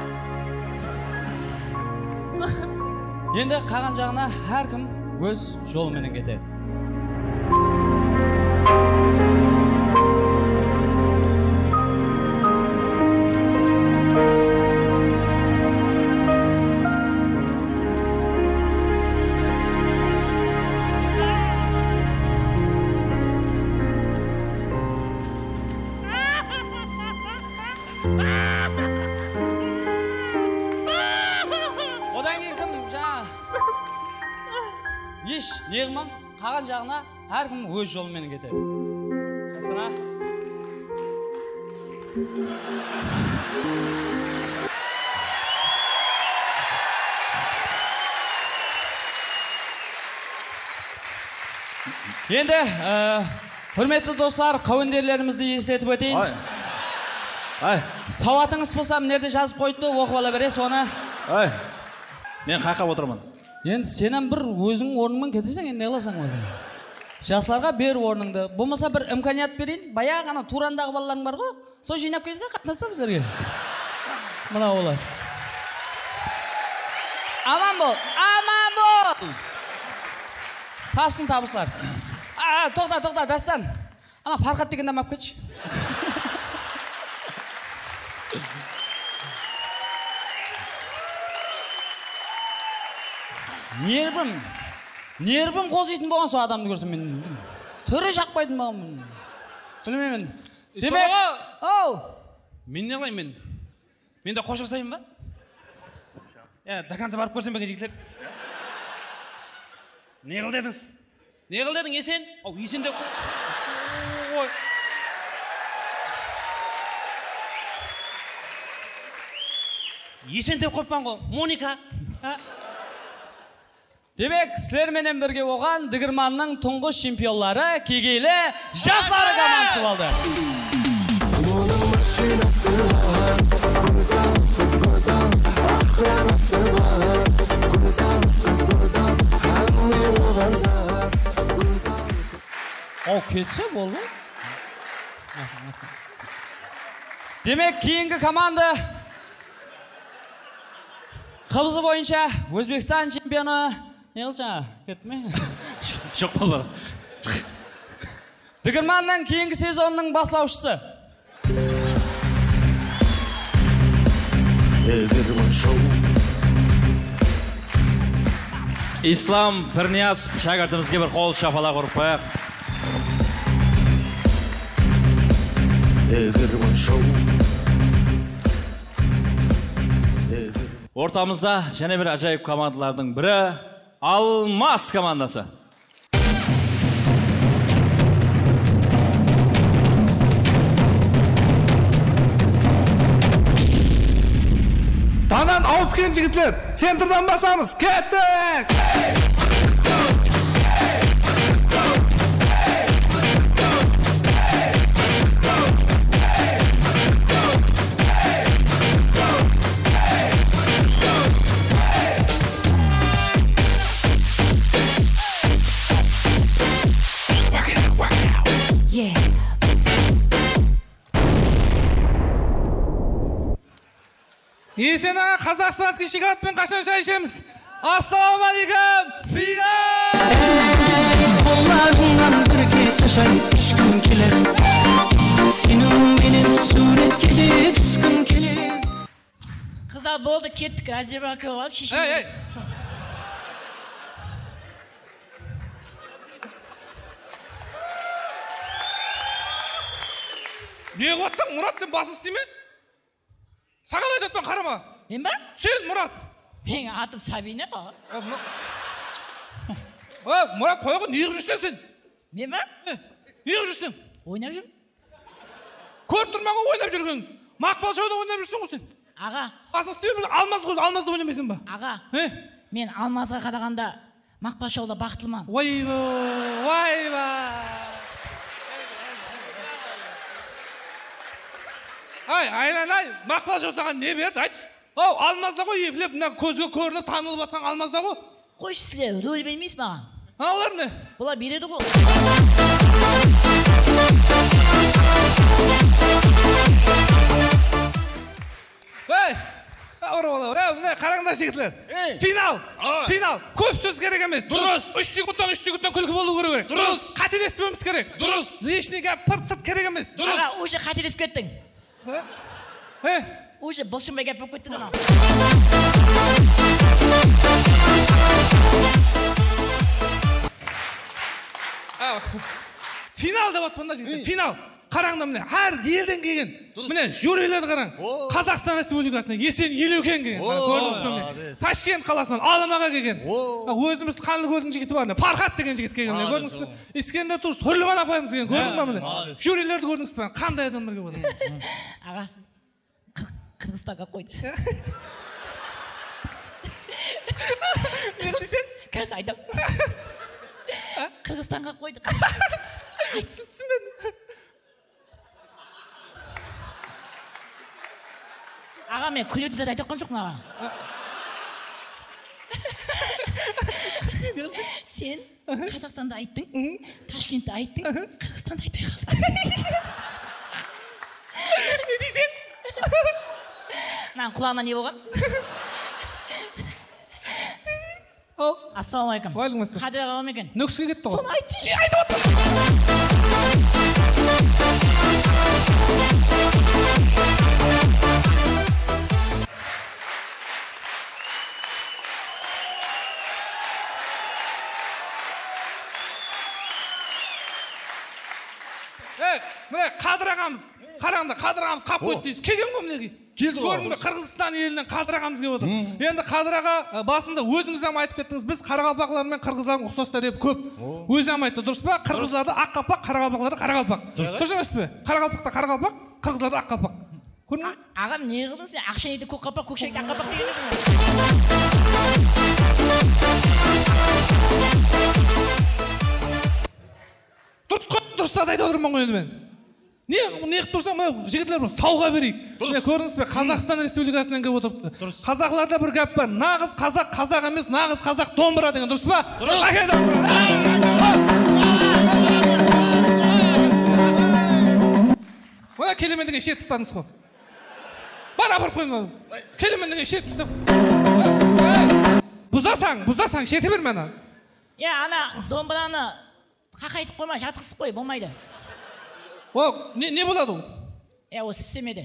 Енді қаған жағына әркім өз жолыменен кетеді. Неғыман қаған жағына әркім өз жолымен кетеді. Қасына. Енді құрметті достар, қауендерлерімізді естетіп өтейін. Сауатыңыз болса, мінерде жазып қойды, оқып ала бере, соны. Мен қақап отырмын. Енді сенен бір өзің орныңмен кетесің, енді не қыласың өзің? Жастарға бер орныңды. Болмаса бір имканият берейін. Баяғы ана Турандағы балаларың бар ғой. Сол жинап келсе қатынаса біздерге. Мына олар. Аман бол, аман бол. Тасын табыстар. Тоқта, дастан. Ана Фархат деген дамап кетші. Нервім қозитын болған сол адамды көрсем мен түрі жақпайтын болған. Білмеймін. Демек, мен не қылайын мен? Мен де қоштасайын ба? До конца барып көрсем бәген жігітлер. Не қыл дедіңіз? Не қыл дедің, Есен? Есен деп қой. Есен деп қойпан ғой, Моника. Демек, сіздерменен бірге оған Дігірманның тұңғыш чемпионлары Кегейлі жастары командасы болды. Кетсе болды. Демек, кейінгі команда Қыбызы бойынша Өзбекстан чемпионы не қылша, кетме? Жоқ болар. Дігірманның кейінгі сезонның баслаушысы. Дігірман шоу. Ислам Пірнияз шәкіртімізге бір қол шапалақ ұрып қояқ. Дігірман шоу. Ортамызда және бір ажайып командалардың бірі Алмас командасы. Банан ауып келген жігітлер, центрдан басамыз, кеттік! Есен аға, қазақстанский шоколадпен қашан шай ішеміз? Ассалаумағалейкум! Қолдарыңнан бір кесе шай ішкім келеді. Сенің менен суретке де түскім келеді. Қыздар болды, кеттік, әзірбай көп алып шешем. Не қоттың, Мұрат, сен басын істей ме? Саған айтатпан қарама. Мен ба? Сен, Мұрат. Мен атым Сабина ба? Мұрат, қойғы, неғып жүрсен сен? Мен ба? Неғып жүрсен? Ойнап жүрмін. Көріп тұрмаға ойнап жүрген. Мақпал шоуда ойнап жүрсен ғой сен? Аға. Басын істей ме? Алмазды ойнамайсың ба? Аға. Мен Алмазға қарағанда Мақпал шоуда бақыттымын. Ойба. Ай, Мақпал шоу саған не берді, айтшы? Алмазда ғой, епілеп, көзге көрініп танылып атқан Алмазда ғой. Қойшы сілер, рөл бермейсіз маған. Алар не? Бұла береді ғой. Қараңдар жігітлер. Финал. Көп сөз керек емес. Дұрыс. 3 секундтан күлкі болу керек. Дұрыс. Қателеспеуіміз керек. Дұрыс. Лишний гәп пырт-сырт керек емес. Аға, уже қателесіп кеттің. Уже бұлшынбай гәп болып кеттің ана. Финал деп атпанда жігіттер. Финал. Қараңда міне, әр елден келген. Міне, жюрилерді қараң. Қазақстан Республикасына Есен Елеукен келген. Көрдіңіз бе міне? Ташкент қаласынан Алмаға келген. Өзіміз Қанлыкөлдің жігіті бар. Пархат деген жігіт келген. Көрдіңіз бе? Искендер Тұрыс, Түрліман апайымыз келген. Көрдіңіз бе міне? Жюрилерді көрдіңіз бе? Қандай адамдар келіп отыр? Аға, Қырғызстанға қойды. Не дейсің? Қазір айтам. Қырғызстанға қойды. Түсінбедім. Аға, мен күлетін зат айтып жоқпын аға. Сен Қазақстанды айттың, Ташкентті айттың, Қырғызстанды айтпай қалдың. Не дейсің? Маған құлағына не болған? Ассалаумағалейкум. Уағалейкум. Қадыр ағам екен. Нүкіске кетті ғой. Соны айтшы. Айтып отыр. Міне Қадыр ағамыз, қараңда Қадыр ағамыз қап қойды дейсіз. Келген ғой мінеге. Келді ғой. Көрдің бе, Қырғызстан елінен Қадыр ағамыз келіп отыр. Енді Қадыр аға басында өзіңіз де айтып кеттіңіз, біз қарақалпақлар мен қырғыздардың ұқсастар еп көп. Өзі айтты, дұрыс па? Қырғыздарды ақ қалпақ, қарақалпақларды қарақалпақ. Дұрыс емес пе? Қарақалпақта қарақалпақ, қырғыздарды ақ қалпақ. Көрдің бе? Ағам не қылдың сен? Ақшанейді көк қалпақ, көкшенейді ақ қалпақ деген едің. Дұрыс айтып отырмын ғой енді мен. Неғып тұрсам, жігітлер сауға берейік. Көрдіңіз бе, Қазақстан Республикасынан келіп отырыпты. Қазақларда бір гәп бар. Нағыз қазақ қазақ емес, нағыз қазақ домбыра деген. Дұрыс па? Әке домбыра. Мына келемен деген шет тастадыңыз ғой. Бар апарып қойың. Келемен деген шет тастап. Бұзасаң, шеті берме ана. Ана домбыраны қақайтып қойма, жатқызып қой, болмайды. Не болады ол? Осы пісемеді.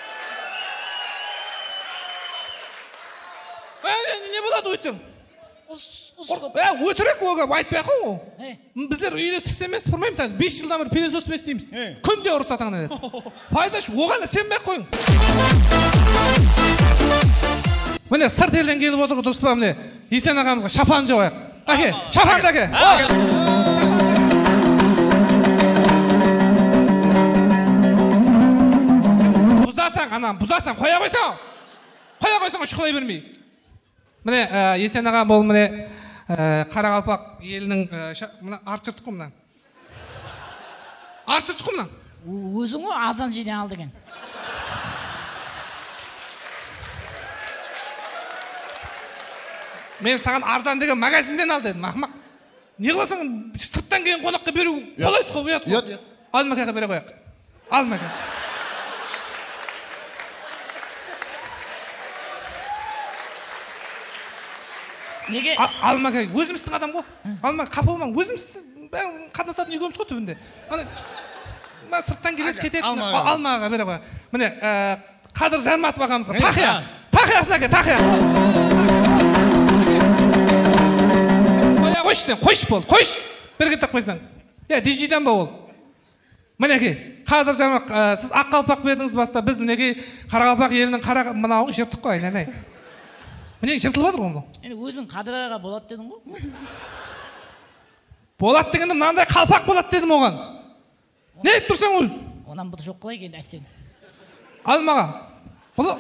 Не болады өйтсең? өтірік оға айтпай ақ қой. Біздер үйде сексен емес тұрмаймыз, 5 жылдан бір пилосос істейміз. Күнде ұрысатыңын деді. Пайдаш, оған сенбей ақ қойың. Міне сырт елден келіп отыр, дұрыс па міне? Есен ағамызға шапан жауайық. Әке, шапанды әке. Бұзатсаң, анам, бұзатсаң, қоя қойсаң. Қоя қойсаң, шықылай бермей. Міне Есен ағам бол міне Қарақалпақ елінің арт жыртық қой мына. Арт жыртық қой мына. Өзің ғой азан жеден алды екен. Мен саған арзан деген магазинден ал дедім, ақымақ. Не қыласың, сырттан келген қонаққа беру қолайсыз қой, ұят қой. Ал мәкеға бере қояқ. Ал мәке. Неге? Ал мәке, өзіміздің адам ғой. Ал мәке, қапа болмаң, өзіміз қатынасатын екеуміз ғой түбінде. Сырттан келеді, кетеді, ал мәкеға бере қояқ. Міне, Қадыр Жарматов ағамызға тақия. Тақиясын әке, тақия. Қойш сен, қойш бол, қойш. Берге тақ қойсаң. Дежидан ба ол? Мінеке, Қадыр Жарматов, сіз Аққалпақ бердіңіз баста, біз мінеке Қарақалпақ елінің мынауын жыртық қой, айнай. Міне жыртылып жатыр оны. Өзің Қадыр ағаға болады дедің ғой? Болады дегенде мынандай қалпақ болады дедім оған. Не етіп тұрсаң өз? Онан бұты жоқ қылай келді әсен. Алмаға. Бұл...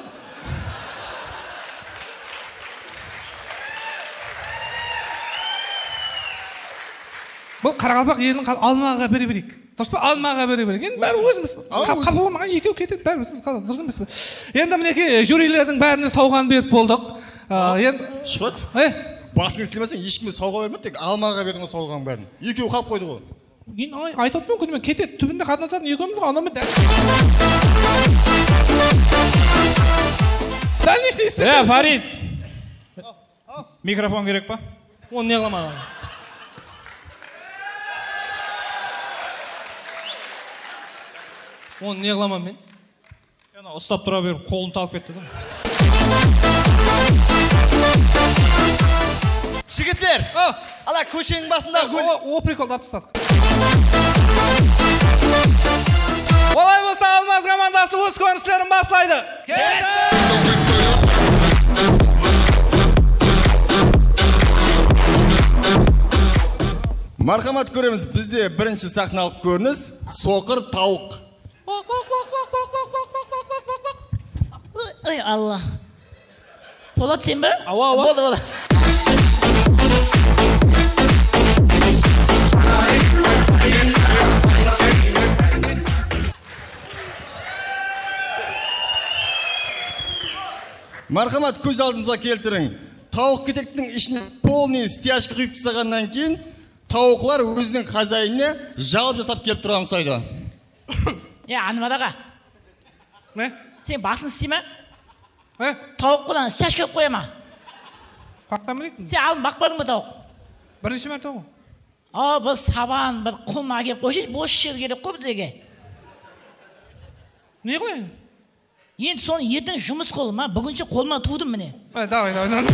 Бұл Қарақалпақ елінің алмаға бере берейік. Дұрыс па? Алмаға бере берейік. Енді бәрі өзіміз. Қапа болмаған екеу кетеді, бәрі сіз қалады. Дұрыс емес пе? Енді мінеке жюрилердің бәріне сауған беріп болдық. Шықпат? Басың істемесең ешкімге сауға бермеді, тек алмаға бердің ғой сауғаның бәрін. Екеу қалып қойды ғой. Мен айтып отпен күнімен кетеді, түбінде қатынасатын екеуміз ғой, анаумен дәлмеште істеді. Фарис, микрофон керек па? Оны не қыламаған? Оны не қыламан мен? Ұстап тұра беріп, қолын талып кетті да. Жігітлер, ала көшенің басындағы гүл. О, приколды ап тастадық. Олай болса, Алмаз командасы өз көріністерін басылайды. Мархамат көреміз, бізде бірінші сахналық көрініс соқыр тауық. Ой, Алла. Болады сен бі? Ава. Болды, болды. Мархамат көз алдыңызға келтірің. Тауық кетектің ішіне полный стяжка құйып тастағаннан кейін, тауықлар өзінің хозяйніне жалып жасап келіп тұрған ұқсайды. Анвадаға. Не? Сен басын істей ма? Тауық қолан стяжка қоя ма? Қақтан білетін? Сен алын бақпадың ба тауық? Бірінші мәрте ғой. Бір сабан, бір құм әкеп, бос жер керек қой бізге. Не ғой? Енді соны ертең жұмыс қолым, бүгінше қолыма тудым міне. Давай.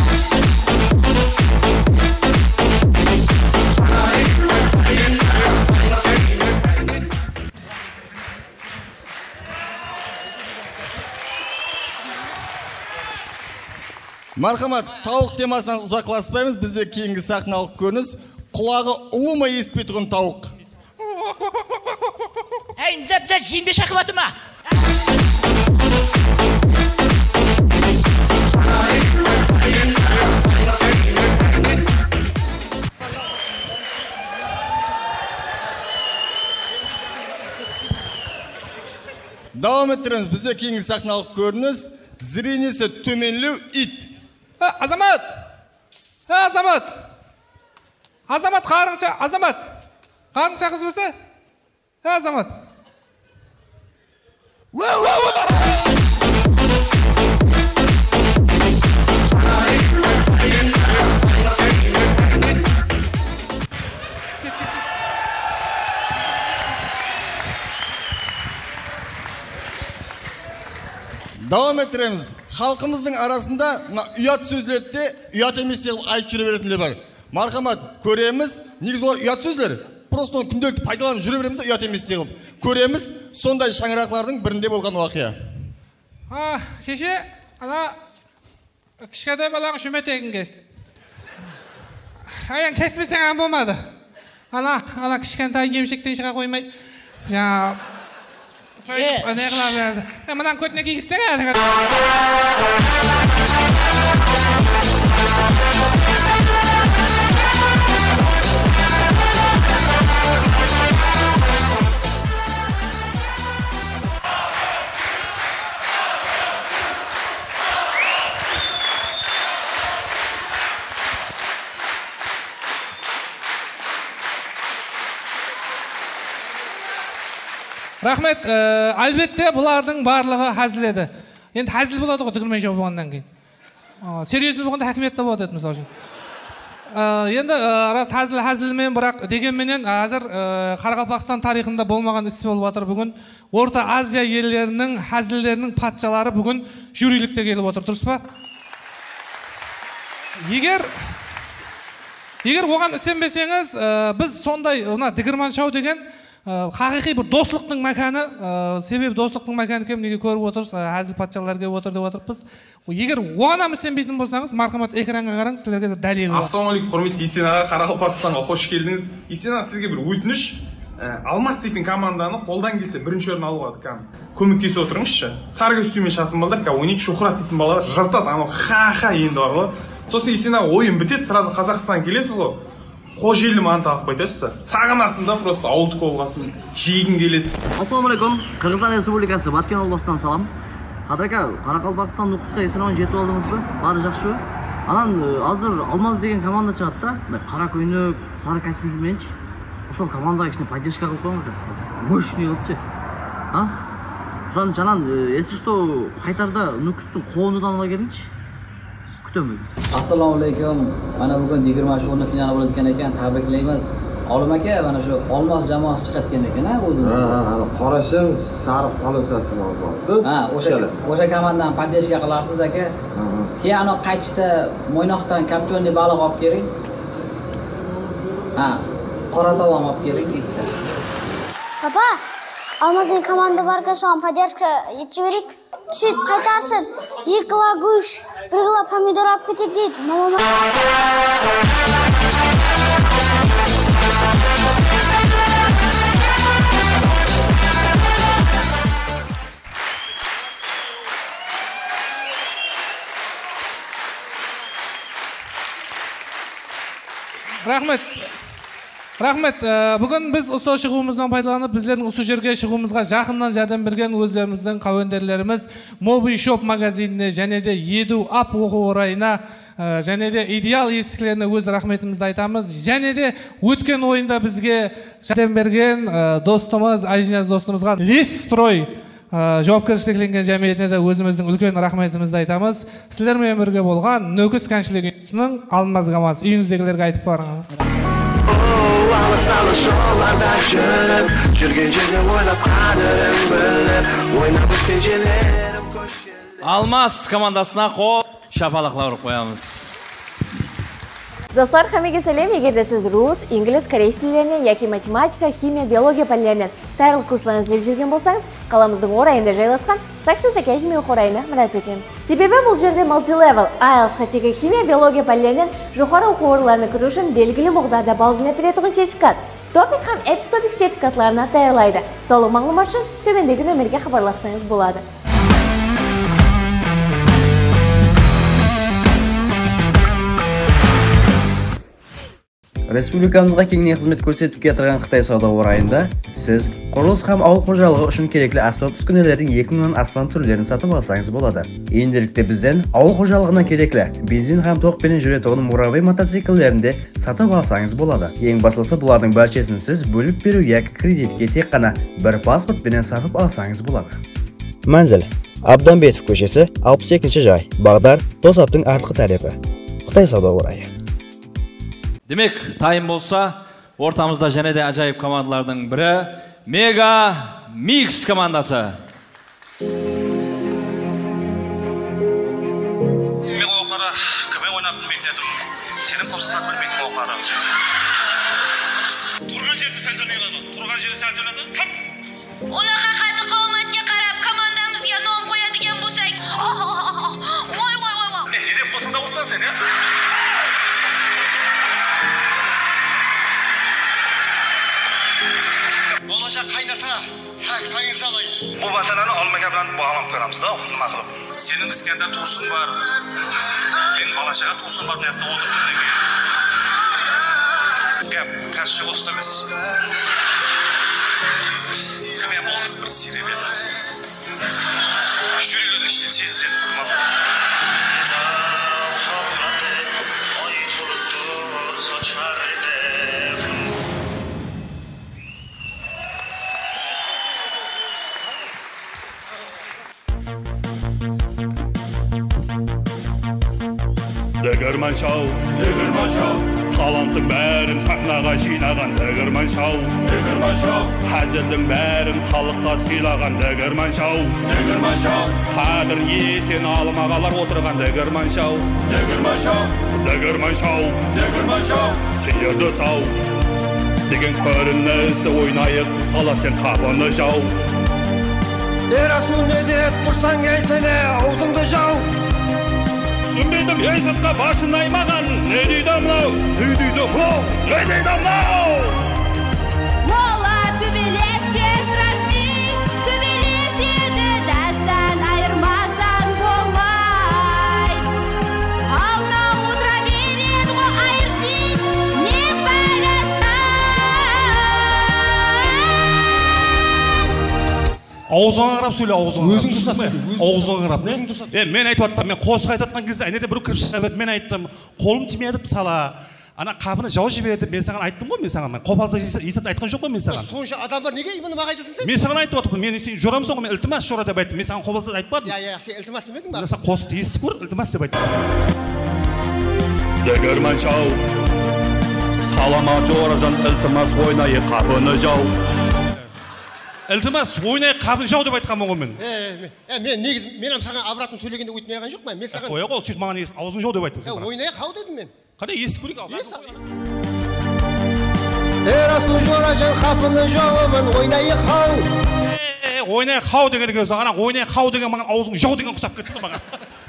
Мархамат, тауық темасынан ұзақласпаймыз, бізде кейінгі сахналық көрініс құлағы ұлымай еспей тұрған тауық. Әй, жеңде шақып атыр ма? Давам еттіреміз, бізде кейінгі сахналық көрініс зрениесі төменлеу ит. Азамат! Азамат! Азамат, қарыңша, Азамат! Қарыңша қыз болса? Азамат! Давам еттіреміз. Халқымыздың арасында ұят сөздерді де ұят емес деп айтып жүре беретіндер бар. Мархамат, көреміз, негізі олар ұят сөздер. Просто күнделікті пайдаланып жүре береміз, ұят емес деп көреміз. Сондай шаңырақлардың бірінде болған уақия. Кеше ана кішкентай балаң шүметегін кесті. Аян кеспесең ан болмады. Ана кішкентай емшектен шыға қоймай. Ne kadar verdi? Hemen kötüne giysene yani. Рахмет, әлбетте бұлардың барлығы әзіл еді. Енді әзіл болады ғой түгілмей жау болғаннан кейін. Серьезный болғанда хакиметте болады еді мысалы үшін. Енді рас әзілмен, бірақ дегенменен әзір Қарақалпақстан тарихында болмаған іс болып жатыр бүгін. Орта Азия елдерінің әзілдерінің патшалары бүгін жюрилікте келіп отыр, дұрыс па? Егер оған сенбесеңіз, біз сондай Дігірман шоу деген Haqiqiy bir do'stlikning makoni, себебі do'stlikning makoni kimligi ko'rib o'tirsiz, әзіл патшалар kelib o'tir deb o'tiribmiz. Егер оған сенбейтін болсаңыз, мархамат экранға қараң, сіздерге дәлел бар. Ассалаумағалейкум, құрметті Есен аға, Қарақалпақстанға қош келдіңіз. Есен аға, сізге бір өтініш. Алмас дейтін команданы қолдан келсе бірінші орын алуға көмектесіп отырыңызшы. Сары костюммен шатын балдар, ойнайды, Шухрат дейтін балалар жыртады, анау ха-ха енді бар ғой. Сосын Есен аға ойын бітеді, сразу Қазақстан келесіз ғой. Қожелі маған тағып қайтасыз, сағынасында просто ауылдық болғасын, жегін келеді. Ассалаумағалейкум, Қырғызстан Республикасы Баткен облысынан салам. Қадырка, Қарақалпақстан нұқысқа есен жетіп алдыңыз ба? Бары жақсы. Анан азыр Алмаз деген команда шығады да, қара көйнек, сары костюмменші. Ошол командаға кішкене поддержка қылып қойыңыздар. Мощный қылыпты. Содан жанан, если что, қайтарда нұқыстың қолыдан ала келіңізші. Assalomu alaykum. Mana bugun 20 final bo'layotgan ekan, tabriklaymiz. Olim aka, mana shu Olmos jamoasi chiqayotgan ekan-a o'zimiz. Qarashim, sariq polosasi bor. O'sha komandadan podдержка qilarsiz aka. Keyin ana qaytishda Mo'ynoqdan kapchonni baliq olib keling. Qora tavom olib keling ikkita. Papa, Olmosning komanda barga şu an podдержка yetib berik. Süt qaytarsın. 2 kilo go'sht, 1 kilo pomidor olib ketek deydi. Mamam. Рахмет. Бүгін біз осы шығуымыздан пайдаланып, біздердің осы жерге шығуымызға жақыннан жәрдем берген өздеріміздің қауендерлеріміз Моби Шоп магазиніне және де Еду Ап оқу орайына және де Идеал есіктеріне өз рахметімізді айтамыз. Және де өткен ойында бізге жәрдем берген достымыз, Айжиназ достымызға Лесстрой жауапкершілікленген жәмиетіне де өзіміздің үлкен рахметімізді айтамыз. Сіздермен бірге болған Нөкіс кәншілік үйінің Алмаз командасы. Үйіңіздегілерге айтып барыңыз. Alış yollarda жүріп, жүрген жерде ойлап қадірін біліп, ойнап өткен жерлерім көшелі. Алмаз командасына шапалақлар қоямыз. Достар, хамеге сәлем, егерде сіз рус, инглиз, корей тілдерінен, яки математика, химия, биология пәнлерінен тәріл курсларын іздеп жүрген болсаңыз, қаламыздың орайында жайласқан Success Academy орайына мұрат етеміз. Себебі бұл жерде multi-level, IELTS, хотеге химия, биология пәнлерінен жоғары оқу орындарына кіру үшін белгілі мұғдада бал жинап беретін сертификат. Топик һәм Эпстопик сертификатларына даярлайды. Толық мағлұмат үшін төмендегі нөмерге хабарлассаңыз болады. Республикамызға кеңінен қызмет көрсетіп кетірген Қытай сауда орайында сіз құрылыс һәм ауыл қожалығы үшін керекті аспап үскінелердің 2000-нан астам түрлерін сатып алсаңыз болады. Енділікте бізден ауыл қожалығына керекті бензин һәм тоқпенен жүретін муравей мотоциклдерінде сатып алсаңыз болады. Ең басылысы бұлардың баршасын сіз бөліп беру яки кредитке тек қана бір паспортпенен сатып алсаңыз болады. Мәнзіл Абданбетов көшесі 62-ші жай. Бағдар Досаптың артқы тарапы. Қытай сауда орайы. Демек, тайым болса, ортамызда және де ажайып командалардың бірі Мега Микс командасы. дұрыстап білмейтін оқады. Тұрған жерде сәл дөнеледі. Тұрған жерде сәл дөнеледі. Онаға қаты қауыматке қарап, командамызға ном қоядыген болсақ. Ой. Не деп болсын да болсан сен, е? Болашақ қайната, пайын салайын. Бұл мәселені алмағаннан бағалап көреміз да, нема қылып. Сенің іскенде тұрсын бар. Мен балашаға тұрсын бар мына отырып тұрдың кейін. Гәп, қаршы болсын емес. Кіме болып бір себеп еді. Жүрегін ішіне сезен тұрмақ. Дегірман шау, таланттың бәрін сахнаға жинаған Дегірман шау, хәзірдің бәрін халыққа сыйлаған Дегірман шау, қадір есен алымағалар отырған Дегірман шау, сиырды сау деген көрінісі ойнайық сала сен қапыны жау. Расул не деп тұрсаң әйсене аузыңды жау. Түсінбейдім ейсітқа башын аймаған. Не дейді мынау? Не дейді мынау? Мола төбелесте страшный, төбелеседі дәстан айырмасан болмай. Ална отыра береді ғой айырши, не Аузыңа қарап сөйле, аузыңа. Өзің тұрсап сөйле. Аузыңа қарап, не? Мен айтып attım, мен қосық айтып жатқан кезде, әнеде бір кіріп шығып еді, мен айттым, қолым тимеді сала. Ана қабыны жау жіберді, мен саған айттым ғой, мен саған. Қопалса есет айтқан жоқ қой мен саған. Сонша адамдар неге мұны маған айтасың сен? Мен саған айтып attım, мен сен жорамсың ғой, мен ілтимас жора деп айттым. Мен саған қопалса айтпадым. Сен ілтимас демедің ба? Сен қосықты естіп көр, ілтимас деп айттым. Дегірман шау, салама жоражан ілтимас ойнайы қабыны жау. Ілтимас ойнай қабын жау деп айтқанмын ғой мен. Мен негіз мен саған обратно сөйлегенде өйтмей аған жоқ па? Мен саған қоя ғой, сөйтіп маған аузың жау деп айттың сен. Ойнай қау дедім мен. Қане естіп көрейік. Расул жоражан қапыны жауымын ойнай қау. Ойнай қау деген сөз, ана ойнай қау деген маған аузың жау деген құсап кетті маған.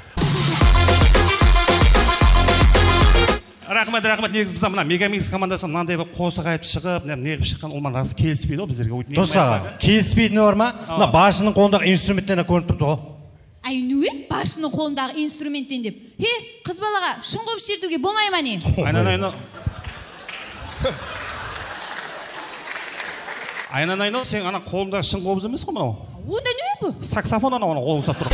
Рахмет, негіз біз мына Мегамикс командасы мынандай бір қосық айтып шығып, неғып шыққан ол маған рас келіспейді ғой біздерге. Дұрыс аға, келіспейтіні бар ма? Мына басшының қолындағы инструменттен көрініп тұрды ғой. Ай нүе басшының қолындағы инструменттен деп. Қыз балаға шын қоп шертуге болмай ма не? Айнан, сен ана қолындағы шын қобыз емес қой мынау? Онда не бұл? Саксофон ана қолы ұстап тұр.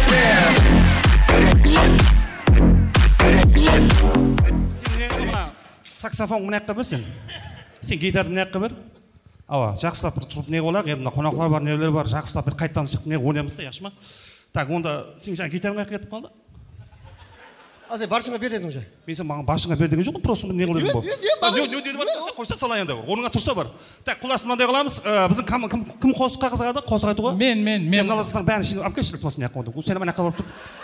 Саксофон мына жаққа бер сен. Сен гитарды мына жаққа бер. Ава, жақсылап бір тұрып не қойлақ, енді қонақлар бар, нелер бар, жақсылап бір қайтадан шықты не ойнаймыз да, яқшы ма? Так, онда сен жаңа гитарың қайыққа кетіп қалды? Сен баршыңа бер дедің уже. Мен сен маған баршыңа бер деген жоқ, просто не қылдың бұл? Қойса салайын да бар, орныңа тұрса бар. Так, құлас мынандай қыламыз, біздің кім қосыққа қызығады? Қосық айтуға? Мен. Мыналастың бәрін ішінде алып келші, ілтимас мына жаққа онда. Сен мына жаққа барып тұр.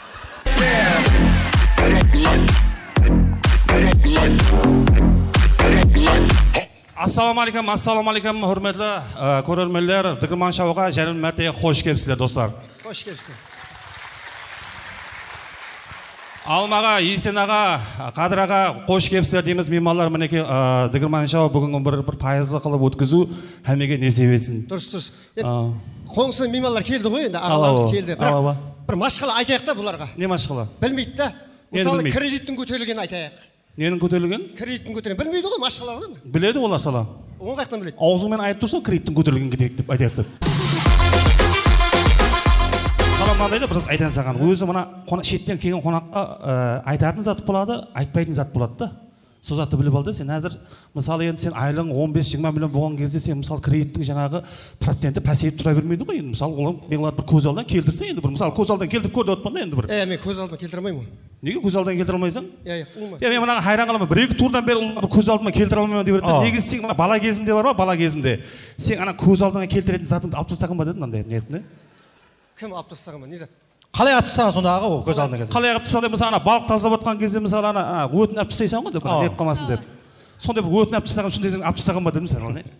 Ассалаумағалейкум, құрметті көрермендер, Дегірман шоуға жаңа мәрте қош келіпсіздер, достар. Қош келіпсіз. Алмаға, Есен аға, Қадыр аға, қош келіпсіздер дейміз. Меймандар, мінекей Дегірман шоу бүгін бір пайызы қылып өткізу әмеге несеп етсін. Дұрыс. Қоңсы меймандар келді ғой енді, ағаларымыз келді. Бірақ бір машқала айтайық та бұларға. Не машқала? Білмейді да. Мысалы, кредиттің көтерілгенін айтайық. Ненің көтерілген? Кредиттің көтерілген. Білмейді ғой машқаларды ма? Біледі олар сала. Оң қаяқтан біледі. Аузыңмен айтып тұрсың, кредиттің көтерілген деп айтайық деп. Салам маңдайды, біз айтайын саған. Өзі мына шеттен келген қонаққа айтатын зат болады, айтпайтын зат болады да. Сол затты біліп алды. Сен әзір, мысалы енді сен айлың 15-20 миллион болған кезде сен мысалы кредиттің жаңағы проценті пәсейіп тұра бермейді ғой. Енді мысалы олар меғылар бір көз алдынан келтірсе, енді бір мысалы көз алдынан келтіріп көр деп отпан да енді бір. Мен көз алдынан келтіре алмаймын. Неге көз алдынан келтіре алмайсың? Мен мына хайран қаламын. Бір-екі турдан бері көз алдыма келтіре алмаймын деп еді. Негізі сен бала кезінде бар ма? Бала кезінде сен ана көз алдына келтіретін затыңды алып тастаған ба дедің мынандай не еді? Кім алып тастаған ба? Не зат? Қалай алып тастаған сонда аға ол көз алдына келді? Қалай алып тастаған мысалы ана балық тазалап жатқан кезде мысалы ана өтін алып тастайсың ғой деп неғып қалмасын деп. Сондай бір өтін алып тастаған сондай алып тастаған ба дедім саған не?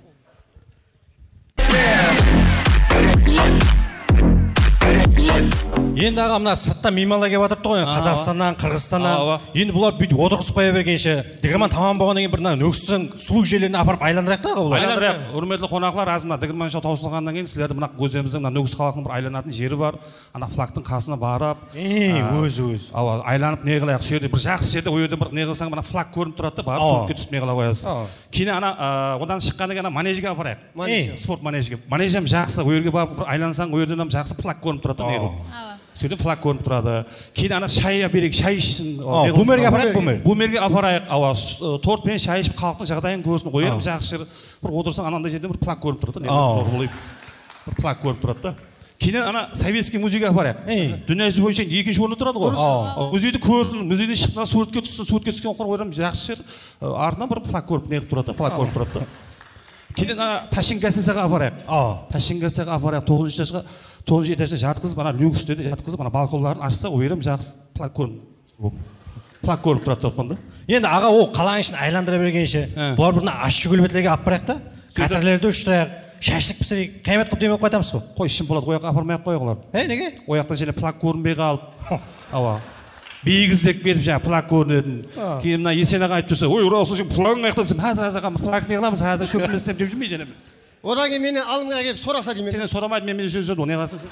Енді аға мына сырттан меймандар келіп жатырды ғой, Қазақстаннан, Қырғызстаннан. Енді бұлар бүйтіп отырғызып қоя бергенше, дігірман тамам болғаннан кейін бір мына өксіктің сұлу жерлеріне апарып айландырайық та аға олар. Айландырайық. Құрметті қонақтар, аз мына дігірман шоу таусылғаннан кейін сіздерді мына өзіміздің мына Нөгіс қаласының бір айланатын жері бар. Ана флагтың қасына барып, өз. Айланып не қылайық, сол жерде бір жақсы жерде, ол жерде бір не қылсаң, мына флаг көрініп тұрады да, барып суретке түсіп не қыла қоясыз. Кейін ана одан шыққаннан кейін манежге апарайық. Спорт манежге. Манежем жақсы, ол жерге барып айлансаң, ол жерден жақсы флаг көрініп тұрады да, не қылып. Сөйтіп флаг көрініп тұрады. Кейін ана шай берейік, шай ішсін. Бумерге апарайық, бумерге апарайық. Тортпен шай ішіп халықтың жағдайын көрсін. Қоямын жақсы жер. Бір отырсаң анандай жерден бір флаг көрініп тұрады. Бір флаг көрініп тұрады да. Кейін ана Советский музейге апарайық. Дүниежүзі бойынша екінші орында тұрады ғой. Музейді көрдім, музейден шыққан суретке түссін, суретке түскен қойған жақсы жер. Артынан бір флаг көрініп неғып тұрады, флаг көрініп тұрады. Кейін ана Ташкент-Гостиницаға апарайық. Ташкент-Гостиницаға апарайық. 9-шы этажда жатқызып, ана люкс деді жатқызып, ана балконларын ашса, ойырым жақсы флаг көрініп тұрады топында. Енді аға ол қаланың ішін айландыра бергенше, бұлар біріне ащы көлбетлерге алып барайық та, катерлерді ұштырайық, шашлық пісірейік, қаймет қып демеп қайтамыз ғой. Қой, ішін болады, ояққа апармай-ақ қойық олар. Неге? Ояқтан және флаг көрінбей қалып, бейгіздеп кетіп жаңа флаг көрінетін. Кейін мына Есен аға айтып тұрса, ой, осы үшін флагың аяқтан түсіп, қазір флаг не қыламыз, қазір шөпіміз істеп деп жүрмей және. Одан кейін мені алымға келіп сұраса деймін. Сенен сұрамайды, мен сөз жүрді, не қасың?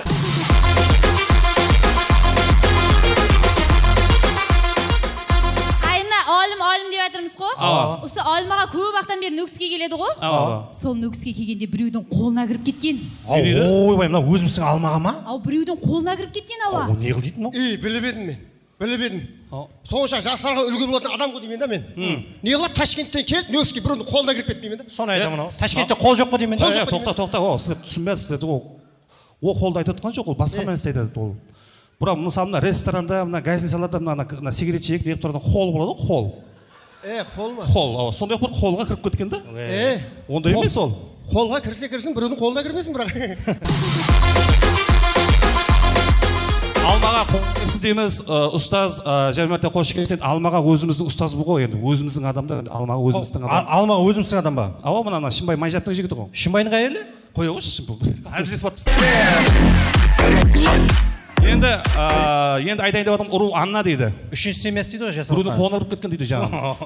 Олим деп айтырмыз ғой. Осы олимаға көп уақыттан бері Нөгіске келеді ғой. Сол Нөгіске келгенде біреудің қолына кіріп кеткен. Ойбай, мына өзімсің алмаға ма? Біреудің қолына кіріп кеткен ава. Не қыл дейтін ол? Біліп едім мен. Біліп едім. Сонша жастарға үлгі болатын адам ғой деймін да мен. Не қылады Ташкенттен келіп Нөгіске біреудің қолына кіріп кетті деймін да. Соны айтамын ау. Ташкентте қол жоқ қой деймін. Тоқта, сіздер түсінбедіңіздер. Ол қолды айтып жатқан жоқ, ол басқа нәрсе айтады ол. Бірақ мысалы мына ресторанда, мына гостиницаларда мына сигарет шегіп неғып тұратын қол болады ғой, қол. Қол ма? Қол, сондай бір қолға кіріп кеткен да. Ондай емес ол. Қолға кірсе кірсін, біреудің қолына кірмесін бірақ. Алмаға қоқыпсы дейміз, ұстаз Жәмәтте қош келсен, Алмаға өзіміздің ұстаз бұл ғой енді, өзіміздің адамда, Алмаға өзіміздің адам. Алмаға өзіміздің адам ба? Ава, мына Шымбай Майжаптың жігіті ғой. Шымбайдың қай елі? Қоя қойшы, Шымбай. Әзілесіп атпыз. Енді айтайын деп адам ұру Анна дейді. Үшінші семьясы дейді ғой жасап. Ұрудың қолына ұрып кеткен дейді жаңағы.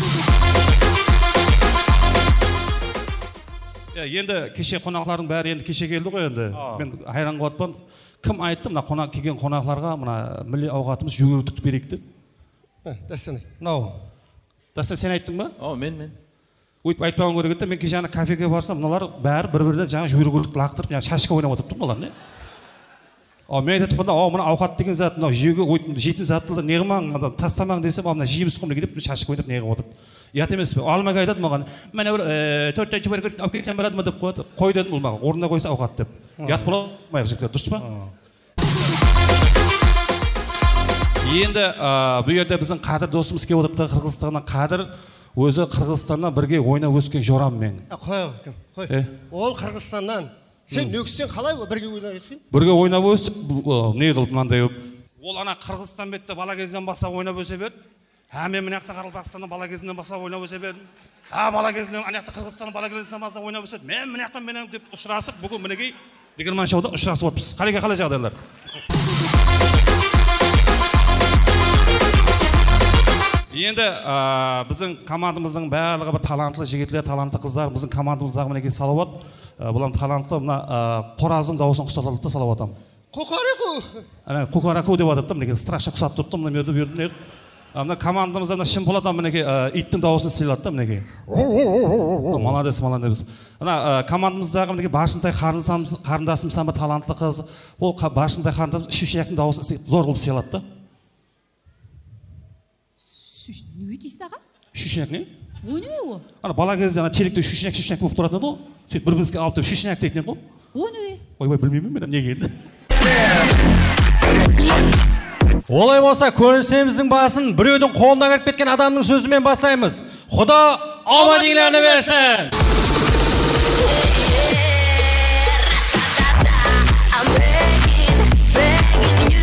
Енді кеше қонақлардың бәрі енді кеше келді ғой енді. Мен хайран қалатпын. Кім айтты мына келген қонақларға мына милли ауқатымыз жүгіртікті берейік деп? Дастан айтты. Дастан сен айттың ба? Мен. Өйтіп айтпаған керек еді. Мен кеше ана кафеге барсам, мыналар бәрі бір-бірден жаңа жүгіртікті лақтырып, жаңа шашқа ойнап отырыпты мыналар не? Мен айтып мына ауқат деген зат, мына жеуге жейтін затты не қылмаң, тастамаң десем, мына жейміз қомды кетіп, шашқа ойнап не қылып отырды. Ұят емес пе? Алмаға айтады маған, мен төрттен жүгір алып келсем барады ма деп қояды. Қой дедім ол маған, орнына қойса ауқат деп. Ұят болмайық жігіттер, дұрыс па? Енді бұл жерде біздің Қадыр досымыз келіп отырыпты, Қырғызстаннан Қадыр. Өзі Қырғызстаннан бірге ойнап өскен жорам мен. Қой. Ол Қырғызстаннан. Сен Нөгістен қалай бірге ойнап өссің? Бірге ойнап өсіп, не қылып мынандай өп. Ол ана Қырғызстан бетті бала кезінен бастап ойнап өсе берді. Мен мынаяқта Қарақалпақстаннан бала кезінен бастап ойнап өсе бердім. Бала кезінен анаяқта Қырғызстаннан бала кезінен бастап ойнап өседі. Мен мынаяқтан менен деп ұшырасып, бүгін мінекей Дігірман шоуда ұшырасып отырмыз. Қалай жағдайлар? Енді біздің командамыздың барлығы бір талантлы жігітлер, талантты қыздар, біздің командамыздағы мінекей Салауат. Бұлам талантты қоразың дауысын құсатылды да Салауатам. Қоқараку! Қоқараку деп атыпты, мінекей страшно құсатып тұрыпты, мына мерді берді. Мына командамызда мына Шымболат мінекей иттің дауысын сыйлады да мінекей. Молодец. Ана командамыздағы мінекей Баршынтай қарындасым самы талантты қыз. Ол Баршынтай қарындасым Шүшияқтың дауысын зор қылып сыйлады да. Не дейсіз аға? Шүшінек не? О не о? Ана бала кезде телекте шүшінек болып тұратын ғой. Сөйтіп бір-бірімізге алып деп шүшінек дейтін ғой. О не? Ойбай білмеймін мен не келді. Олай болса көрінісіміздің басын біреудің қолына кіріп кеткен адамның сөзімен бастаймыз. Құда амандығын берсін. I'm begging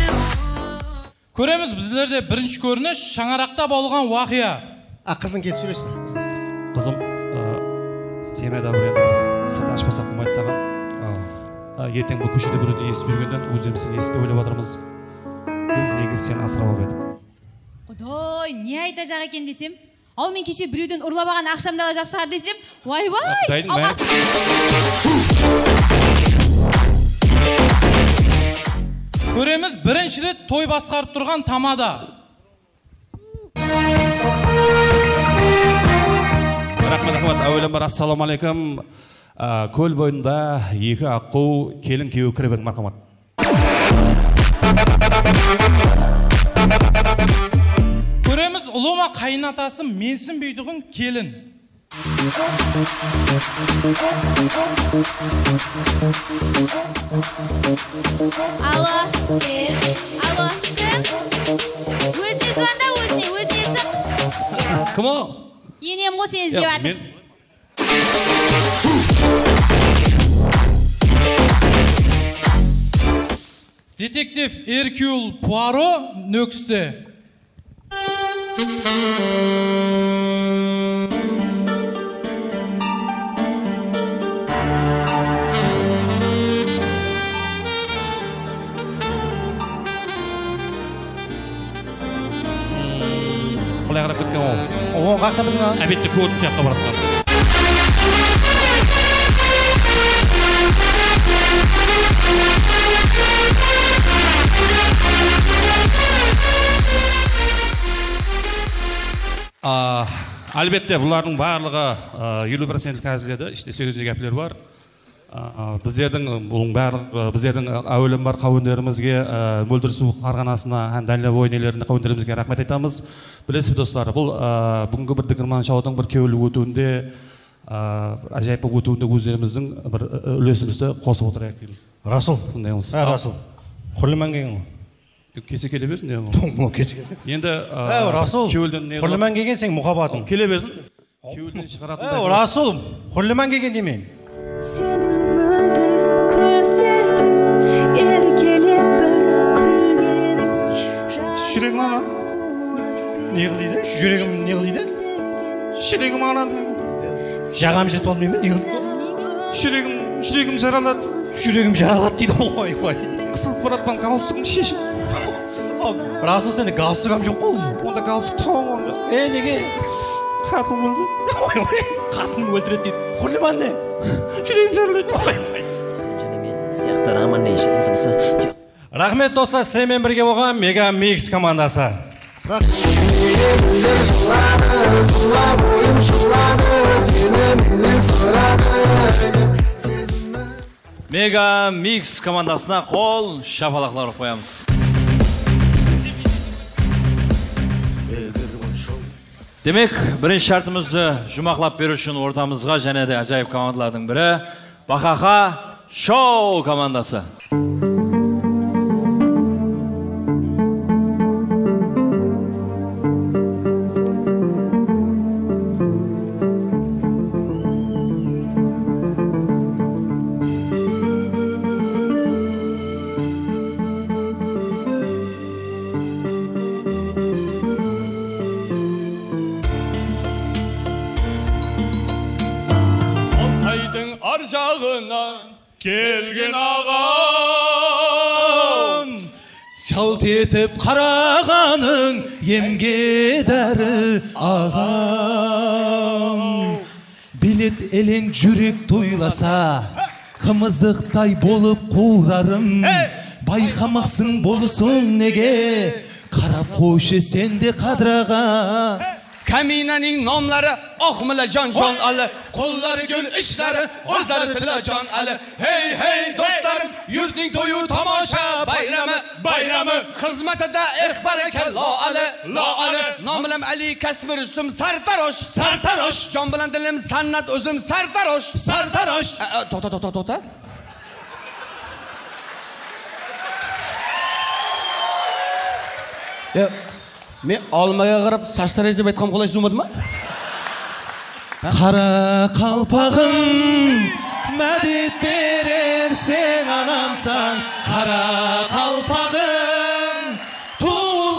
Көреміз біздерде бірінші көрініш шаңарақта болған уақия. Қызың кел сөйлесін. Қызым, семьяда бір енді сырт ашпасақ болмайды саған. Ертең бұл көшеде біреуден естіп жүргенден өздеріміз сені естіп ойлап жатырмыз. Біз негізі сені асырап алып едік. Құдай, не айтажақ екен десем, ау мен кеше біреуден ұрлап алған ақшамды алажақ шығар десем, вай-вай! Көреміз бірінші рет той басқарып тұрған тамада. Рахмет, әуелен бар, ассаламу алейкум. Көл бойында екі аққу келін күйеу кіріп едің, мархамат. Көреміз ұлыма қайынатасы менсін бүйдіғын келін. Алло, кім? Өзіне звонда, өзіне шық. Кім о? Енем ғой сені іздеп жатыр. Детектив Эркюль Пуаро нөкісті. Құлай қарап кеткен ол. Оған қақта білдің ау? Әбетті көрдім сияқты баратқан. Әлбетте бұлардың барлығы 50% әзіледі, іште сөйлесек әпілер бар. Біздердің әуелім бар қауындерімізге, мөлдір су қарғанасына, дальневой нелеріне қауындерімізге рахмет айтамыз. Білесіз достар, бұл бүгінгі бір Дігірман шоудың бір кеулі өтуінде, ажайып өтуінде өздеріміздің бір үлесімізді қосып отырайық дейміз. Расул. Расул. Құрлыман келген ғой. Кесе келе берсін. Енді Расул, құрлыман келген сен мұқабатың. Келе берсін. Кеуілден шығаратын. Расул, құрлыман келген демеймін. Senin mölder gözlerin erkelip bir külgenin Жүрегім ана. Не қылайды? Жүрегім не қылайды? Жүрегім ана. Жағам жетіп алмай ма? Жүрегім жаралады. Жүрегім жаралады дейді. Ой. Қысылып баратқан галстугым шешіп. Расул, сенде галстугам жоқ қой. Онда галстук тауым онда. Неге? Қатын өлді. Қатын өлтіреді дейді. Құрлыман не? Жүрегім жаралайды. Рахмет достар, сенімен бірге болған Мега Микс командасы. Мега Микс командасына қол шапалақлар қоямыз. Демек, бірінші шартымызды жұмақлап беру үшін ортамызға және де ажайып командалардың бірі Бақақа Шоу командасы. Келген ағам, жалт етіп қарағаның емге дәрі ағам. Билет елең жүрек тойласа, қымыздықтай болып қуғарым. Байқамақсың болысың неге, қарап қойшы сенде қадыраға. Kaminaning nomlari Oqmila jon Ali, qo'llari gul ishlari, o'zlari tilla jon Ali. Hey hey do'stlarim, yurtning to'yu tomosha bayrami, xizmatida baraka Ali. Nomim Ali Kasmir Rusum Sartarosh. Jon bilan dilim san'at o'zim Sartarosh. To'ta. Men olmaga qarab sachlarni deb aytqam qolay bo'lmadimi? Qara qalpag'im, madad berersen anamsan. Qara qalpag'im,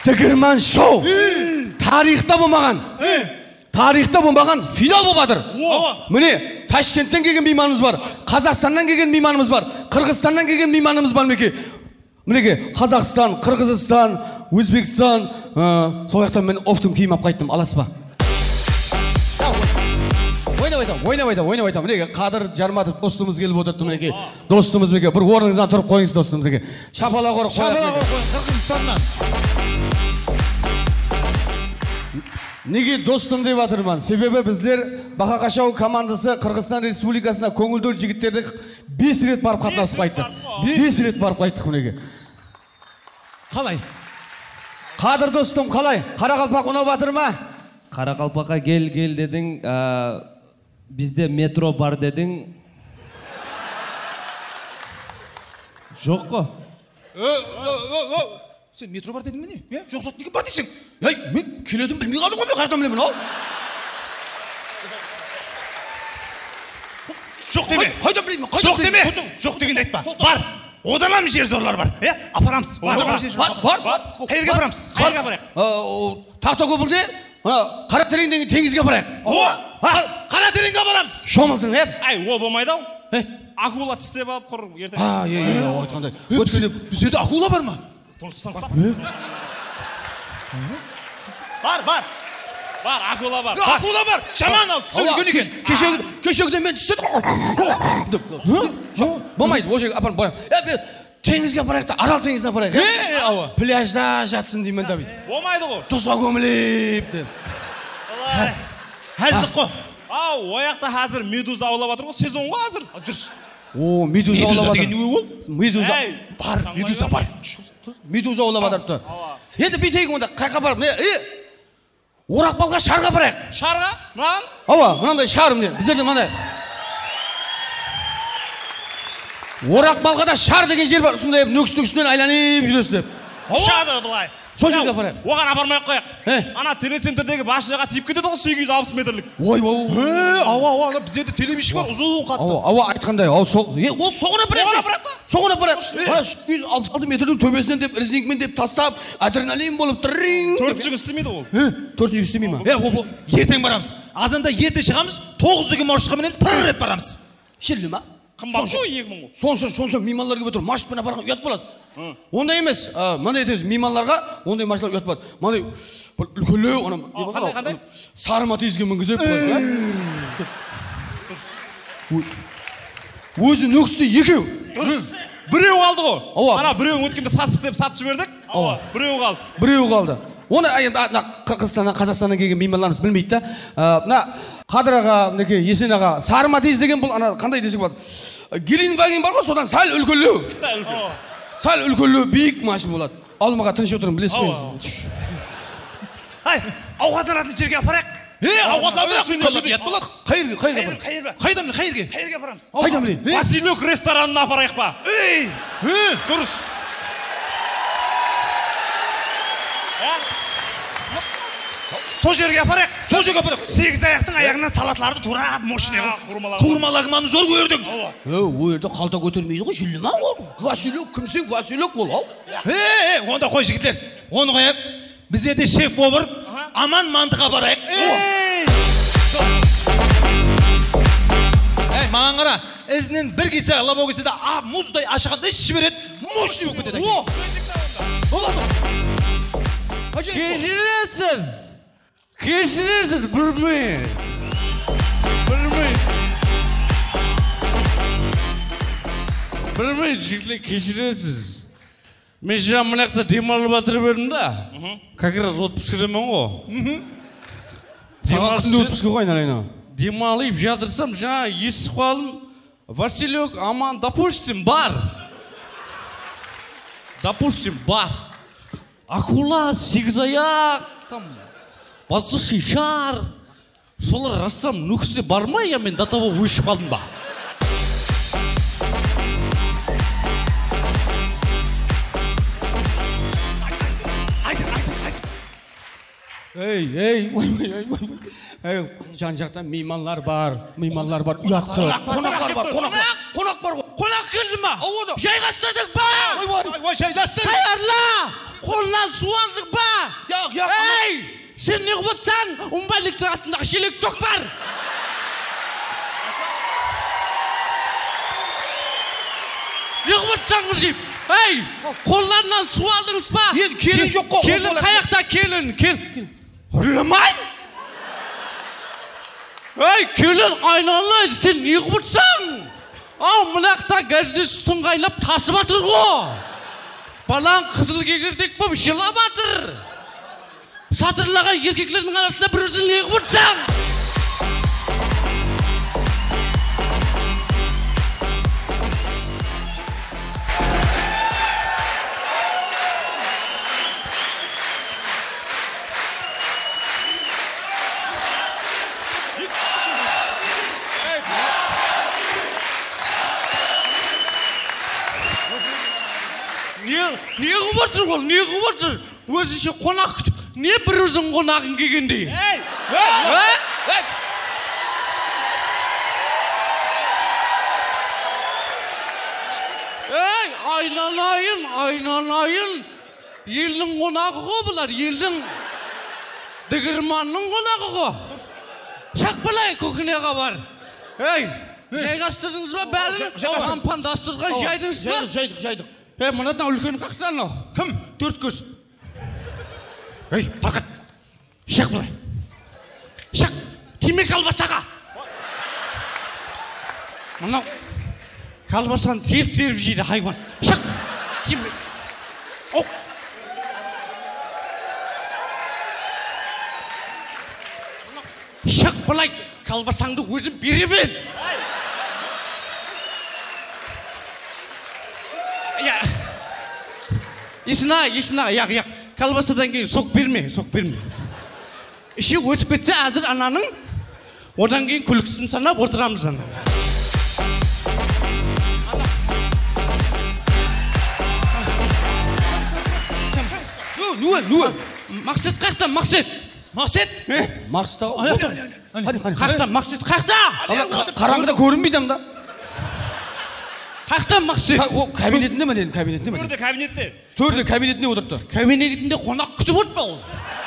Тігірман шоу. Тарихта болмаған. Тарихта болмаған финал болып жатыр. Міне, Ташкенттен келген мейманымыз бар, Қазақстаннан келген мейманымыз бар, Қырғызстаннан келген мейманымыз бар мінекей. Мінекей, Қазақстан, Қырғызстан, Өзбекстан, сол жақтан мен оптым киім алып қайттым, аласыз ба? Ойнап айтам. Мінекей, Қадыр Жарматов достымыз келіп отырды мінекей. Достымыз мінекей, бір орныңыздан тұрып қойыңыз достымыз мінекей. Шапалақ ұрып қояйық. Қырғызстаннан. Неге достым деп жатырмын? Себебі біздер Бақа Қашау командасы Қырғызстан Республикасына көңілді жігіттерді 5 рет барып қатынасып қайттық. 5 рет барып қайттық мінеге. Қалай? Қадыр достым, қалай? Қарақалпақ ұнап жатыр ма? Қарақалпаққа кел дедің, бізде метро бар дедің. Жоқ қо? Сен метро бар дедің мені? Жоқ зат неге бар дейсің? Мен келедім білмей қалдым ғой, мен қайдан білемін ау? Жоқ деме. Қайдан білеймін? Жоқ деме. Жоқ дегенде айтпа. Бар. Одан ам жер зорлар бар. Апарамыз. Бар. Қайерге апарамыз? Қайерге апарайық? Тақтакөпірде қара тереңдегі теңізге апарайық. Қара тереңге апарамыз. Шомылсын, Ай, ол болмайды ау. Акула тістеп алып құр ертең. Айтқандай. Бізде акула бар ма? Бар. Акула бар. Акула бар. Жаман ал, түсі өлген екен. Кешегіден мен түстедім. Болмайды, ол жерге апарым. Теңізге апарайық та, Арал теңізіне апарайық. Пляжда жатсын деймін да бейді. Болмайды ғой. Тұзға көміліп деп. Әзілік қой. Ояқта қазір медуза аулап жатыр ғой, сезон ғой қазір. Дұрыс. Медуза аулап жатыр. Медуза деген не ол? Медуза. Бар, медуза бар. Медуза аулап жатыр. Енді бүйтейік онда, қайқа барып. Орақбалға шарға барайық. Шарға? Мынаған? Мынандай шарым не? Біздерде мынандай. Орақбалға да шар деген жер бар. Сондай нөкістің үстінен айланып жүресіз деп. Шады бұлай. Сол жерге апарайық. Оған апармай қояйық. Ана телецентрдегі басшыға тиіп кетеді ғой 860 метрлік. Ауа, біздерде телебиші бар, ұзын қатты. Ауа, айтқандай. Ол соғын апарайық. Соғын апарайық. 866 метрдің төбесінен деп, резинкмен деп тастап, адреналин болып тұрың. 4-ші істемейді ол. 4-ші істемей ма? Ертең барамыз. Азанда ерте шығамыз, 9 деген маршрутқа мінеміз, бір рет барамыз. Шерлі ма? Қымбат қой 2000 ғой. Сонша меймандар келіп отыр, маршрутпен апарған ұят болады. Ондай емес, мынандай етеміз, мейманларға ондай машиналар ұят болады. Мынандай үлкелеу, қандай? Сарыма тезге мінгізіп өзі нөкісті екеу. Біреу қалды ғой. Ана біреуін өткенде сасық деп сатып жібердік. Біреу қалды. Оны Қырғызстаннан, Қазақстаннан келген меймандарымыз білмейді да. Қадыр аға, Есен аға, Сарыма тез деген бұл қандай десек болады? Гелендваген бар ғой, содан сәл үлкелеу. Сәл үлкелеу, биік машина болады. Алмаға тыныш отырын, білесіз бен сіз. Ауғатаратын жерге апарайық. Ауғатаратын болады. Қайерге апарамыз? Қайдан білейін? Василек ресторанына апарайық па? Дұрыс. Сол жерге апарайық. 8 аяқтың аяғынан салатларды турап машинаға турмалагманы зор көрдің. Ол жерде қалта көтермейді ғой, жүлі ма ол? Василек, кімсің Василек бол, ау? Онда қой жігіттер, оны қояп, біздерде шеф повар Аман мантыға барайық. Маған қара, ізінен бір кесе алабау кесе де мұздай ашығандай жібереді, мощный болып кетеді. Кешіресіз, білмей. Жігітлер кешіресіз. Мен жаңа мынақта демалып батырып едім да. Как раз отпускідемін ғой. Саған күнде отпускі ғой айналайын. Демалып жатырсам жаңа естіп қалдым. Василек, Аман, допустим, бар. Акула, сегізаяқ, воздушный шар. Солар рассам нүкісте бар ма, я мен до того өшіп қалдым ба? Жан жақтан мейманлар бар, ұятты. Қонақ бар ғой. Қонақ келді ма? Ауылда. Жайғастырдық ба? Ой, жайғастыр. Қайарла! Қолынан су алдық ба? Yok. Ей! Сен не қылып отырсың? Умбайлықтың астындағы шелек тоқ бар. Не қылып отырсың қылжиып? Ей! Қолдарынан су алдыңыз ба? Енді келін жоқ қой. Келін қаяқта келін? Ұрламай! Ей, келін айналайды, сен не қылып отырсың? Ау, мынақта газде сүтін қайнап тасып жатыр ғой. Балаң қызыл кегірдек болып жылап жатыр. Сатырлаған еркектердің арасында бір өзің не қылып отырсың? Не қылып отыр ол, не қылып отыр? Өзінше қонақ күтіп, не бір өзің қонағың келгендей? Ей, айналайын. Елдің қонағы ғой бұлар, елдің дігірманның қонағы ғой. Шақпалай көкінеға бар. Ей, жайғастырдыңыз ба бәрі? Шампан дастырған жайдыңыз ба? Жайдық. Мынадан үлкен қақсан ау. Кім? 4 көз. Ей, Тарқат. Шақ бұлай. Шақ, тиме қалбасаға. Мынау қалбасан теріп жейді хайван. Шақ, тиме. Оу. Шақ бұлай, қалбасаңды өзім бере білем. Есіна, яқ. Қалбасадан кейін соқ берме. Іші өтіп кетсе әзір ананың, одан кейін күлкісін санап отырамыз ана. Нуы? Мақсет қақта, Мақсет? Мақсет? Қақта, Мақсет, қақта! Қараңғыда көрінбейдім да. Қақта, Мақсет? Кабинетінде ме дедім, кабинетінде ме? Төрде кабинетінде отырды. Кабинетінде қонақ күтіп отпа ол.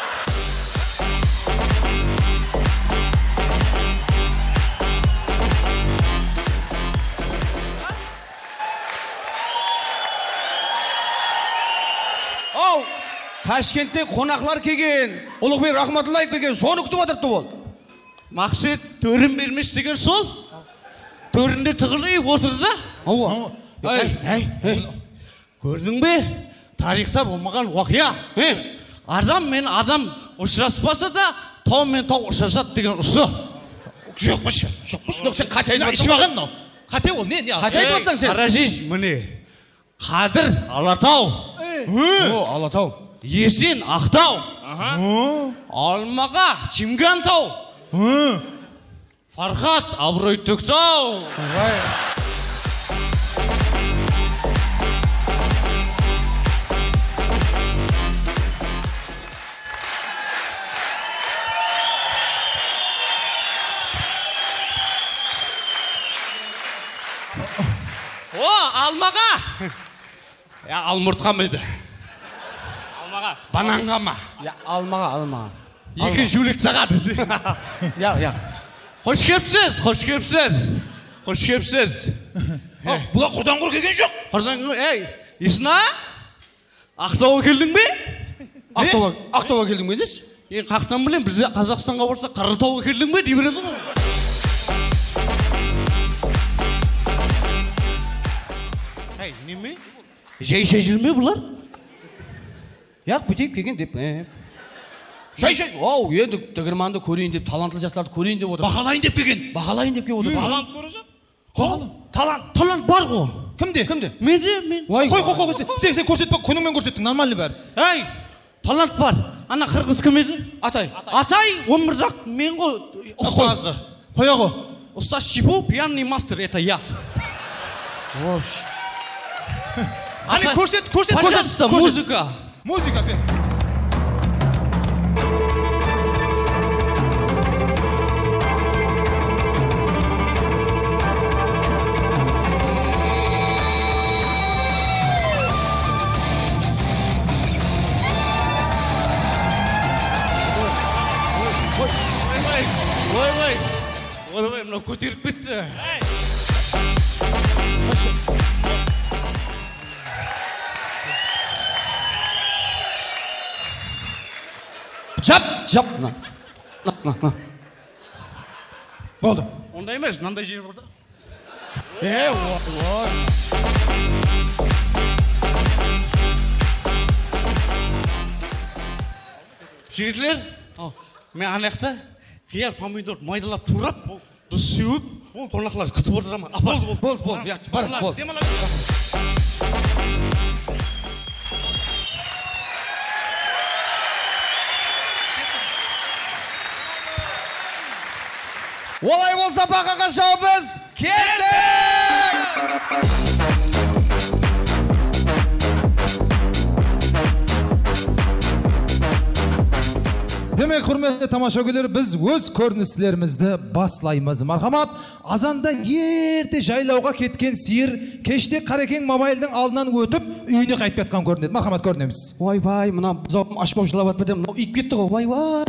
Ау, Ташкентте қонақлар келген, Ұлықбек Рахматуллаев келген, соны күтіп отырды ол. Мақсет төрін бермес деген сол. Төрінде тығылайып отырды да. Көрдің бе? Тарихта болмаған уақия. Адам мен адам ұшыраспаса да, тау мен тау ұшырасады деген ұшы. Жоқ, сен қате айтып отырсың. Қате ол, не? Қате айтып отырсың сен? Қаражи, міне. Қадыр, Алатау. Алатау. Есен, Ақтау. Алмаға, Чимгантау. Фархат, Абырой Төктау. Алмаға. Алмұртқа меді. Алмаға. Бананға ма? Алмаға. Екі жулицаға десе. Қош кепсіз. Бұла Құрданғұр келген жоқ. Ей, Исна? Ақтауға келдің бе? Ақтауға келдің бе дес? Қақтан білем, біз Қазақстанға барса Қаратауға келдің бе? Дей береді ғой. Неме? Жай жүрме бұлар? Яқ, бүтейіп келген деп. Жай, оу, енді дігірманды көрейін деп, талантлы жастарды көрейін деп отыр. Бағалайын деп келген. Бағалайын деп келіп отыр. Талант көрeceğim. Талант бар ғой. Кімде? Мен. Қой, сен көрсетпе, күніңмен көрсеттің, нормальный бәрі. Ей, талант бар. Ана қырғыз кім еді? Атай, Өмірзақ, мен ғой ұстазы. Қоя ғой. Ұстаз Шипу, пьяный мастер, это я. Ани көрсет. Пожалуйста, музыка. Музыка бе. мынау көтеріп кетті. Жап. На. Болды. Ондай емес, мынандай жер бар да. Жігітлер, мен анаяқта қияр помидор майдалап турап, сеуіп, қонақлар күтіп отырамын. Болды. Бар. Олай болса бақаға шоу-біз кеттік! Демек, құрметті тамашагерлер, біз өз көріністерімізді баслаймыз. Мархамат, азанда ерте жайлауға кеткен сиыр кеште Қарекең мобайлдың алдынан өтіп, үйіне қайтып кеткен көрінеді. Мархамат, көрінеміз. Ойбай, мына бұзауым ашпам жылап атпады, мынау иіп кетті ғой. Ойбай.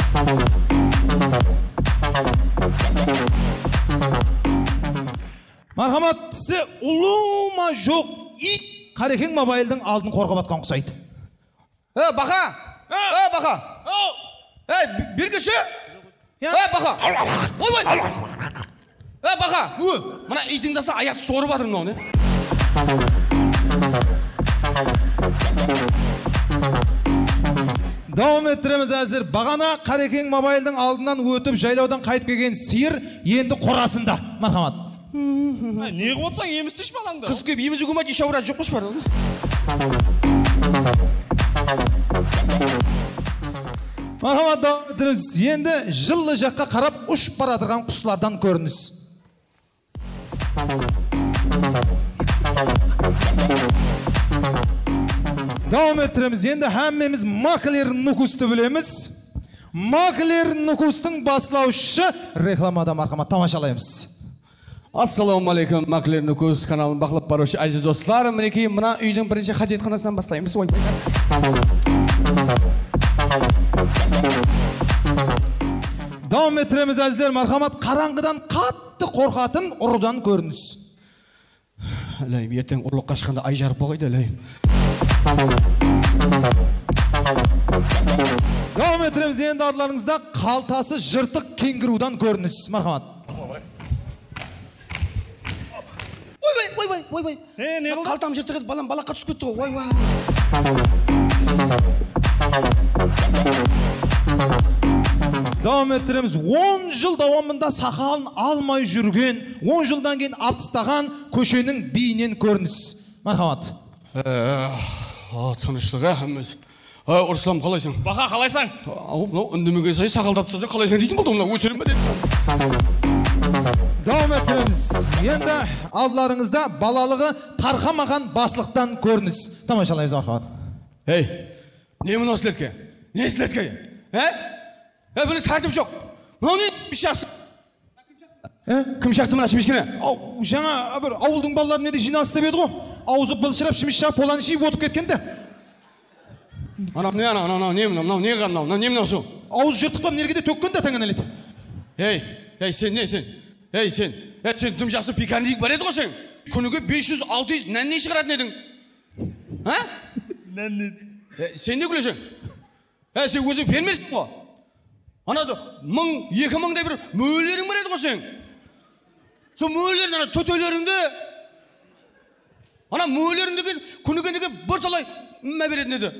Мархамат, тісі ұлы ма жоқ, ит Қарекең мобайлдың алдын қорғап атқан құсайды. Бақа! Бақа! Бергіші! Бақа! Ойбай! Бақа! Мына итіңдаса аяқты сорып атыр мынау, не? Дауам еттіреміз әзір. Бағана Қарекең мобайлдың алдынан өтіп жайлаудан қайтып келген сиыр енді қорасында. Мархамат. Не қып отсаң, емістіш балаңды? Қыз кеп, емізі көмәді, еш ауырат жоқпыш бар. Мархамат, дауам еттіреміз. Енді жылы жаққа қарап ұшып бара жатырған құслардан көрініс. Дауам еттіреміз. Енді әммеміз Маклер Нукусты білеміз. Маклер Нукустың басылаушы рекламада Мархамат тамашалаймыз. Ассалаумағалейкум, Маклер Нукус каналын бақылап барушы әзіз достар. Мінекей, мына үйдің бірінші қажетханасынан бастаймыз. Дауам еттіреміз әзіздер. Мархамат, қараңғыдан қатты қорқатын ұрыдан көрініс. Әлейм, ертең ұрлық қашқанда ай жарып боғайды, әлейм. Дауам еттіреміз. Енді арларыңызда қалтасы жыртық кенгірудан көрініс. Мархамат. Ойбай. Не қылды? Қалтам жыртық еді, балам балаққа түсіп кетті ғой. Ойбай. Дауам еттіреміз. 10 жыл дауамында сақалын алмай жүрген, 10 жылдан кейін аптыстаған көшенің бейінен көрініс. Мархамат. Тыныштық, әміз. Ұрыслам, қалайсың? Бақа, қалайсың? Үндімеге сай сақалдап тұрсың, қалайсың дейтін болды, мұна өсірім бе деді. Дауам еттіреміз. Енді алдыларыңызда балалығы тарқамаған баслықтан көрініс. Тамашалаймыз, Мархамат. Не мұна слетке? Не слетке? Бұны тәртіп жоқ. Мұна не шақты? Кім шақты мұна шымешкені? Жаңа бір ауылдың балалары неде жиналыс деп еді ғой. Аузы бұлшырап шымешшап поланы жиып отып кеткенде. Не мұна шу? Ауыз жыртықпам нергеде төккенде тәңін әледі. Сен тым жақсы пикарник бар еді ғой сен. Күніге 500-600 нәнне шығаратын едің. Сен не күлесің? Сен өзің фермерсің ғой. Анады 1000-2000 бір мөлерің бар еді ғой сен. Сол мөлерін, төтөлеріңді. Ана мөлеріңді күніге бір талай мә беретін еді.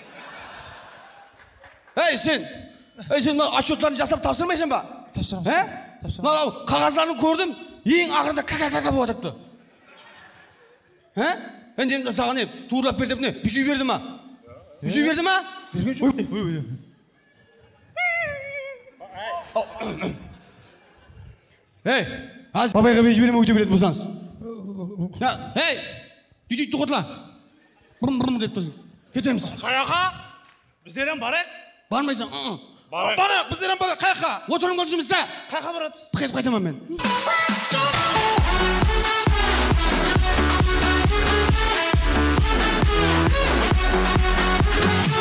Сен отчетларын жасап тапсырмайсың ба? Тапсырамыз. Қағаздарын көрдім, ең ақырында ка-ка-ка болып атыпты. Енді саған не, туырлап бердіп не, бүші берді ма? Бүші берді ма? Берген жоқ. Аз бабайға беші береме өте беретін болсаңыз. Дүйдейді тұқытла. Бұрым деп тұрсың. Кетеміз. Қаяқа? Біздерен барайық? Бармайсың. Барайық, біздерен барайық. Қаяқа? Отырың қол жұмыста. Қаяқа барады? Қайтып қайтамам мен.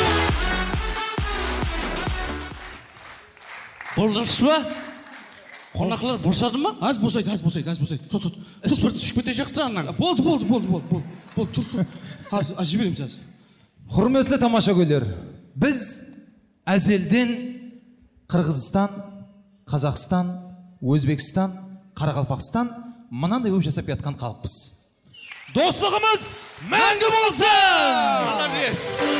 Бұл дұрыс па? Қонақлар босады ма? Аз босайды. Тұр. Спирт ішіп кете жақты анан. Болды. Тұр. Аз жібереміз аз. Құрметлі тамаша көйлер, біз әзелден Қырғызстан, Қазақстан, Өзбекстан, Қарақалпақстан мынандай болып жасап жатқан халықпыз. Достығымыз мәңгі болсын!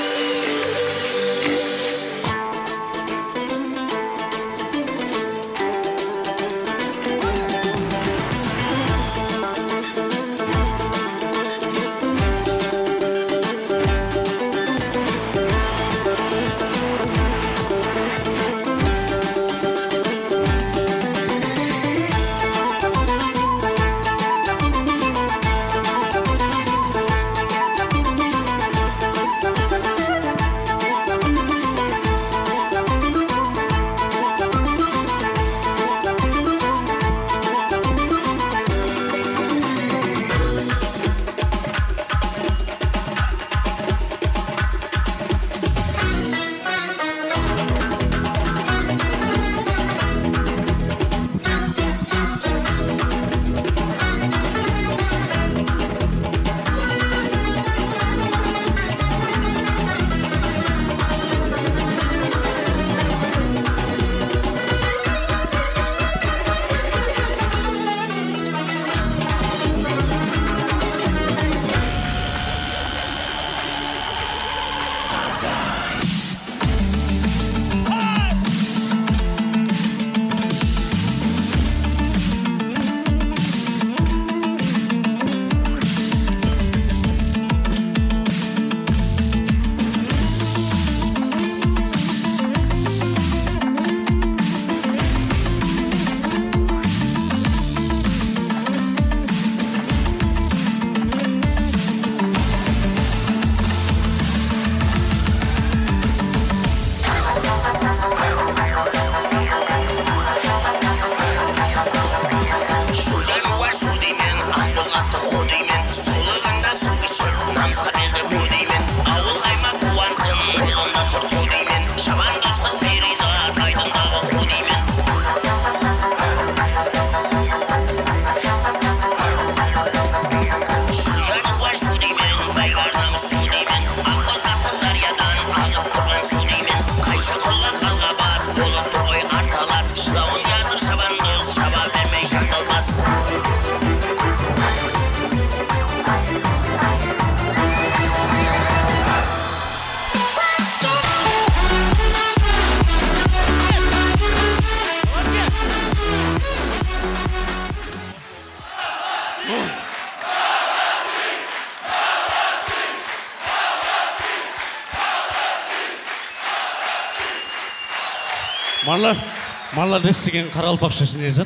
Марлар естіген қаралпақшасын езат.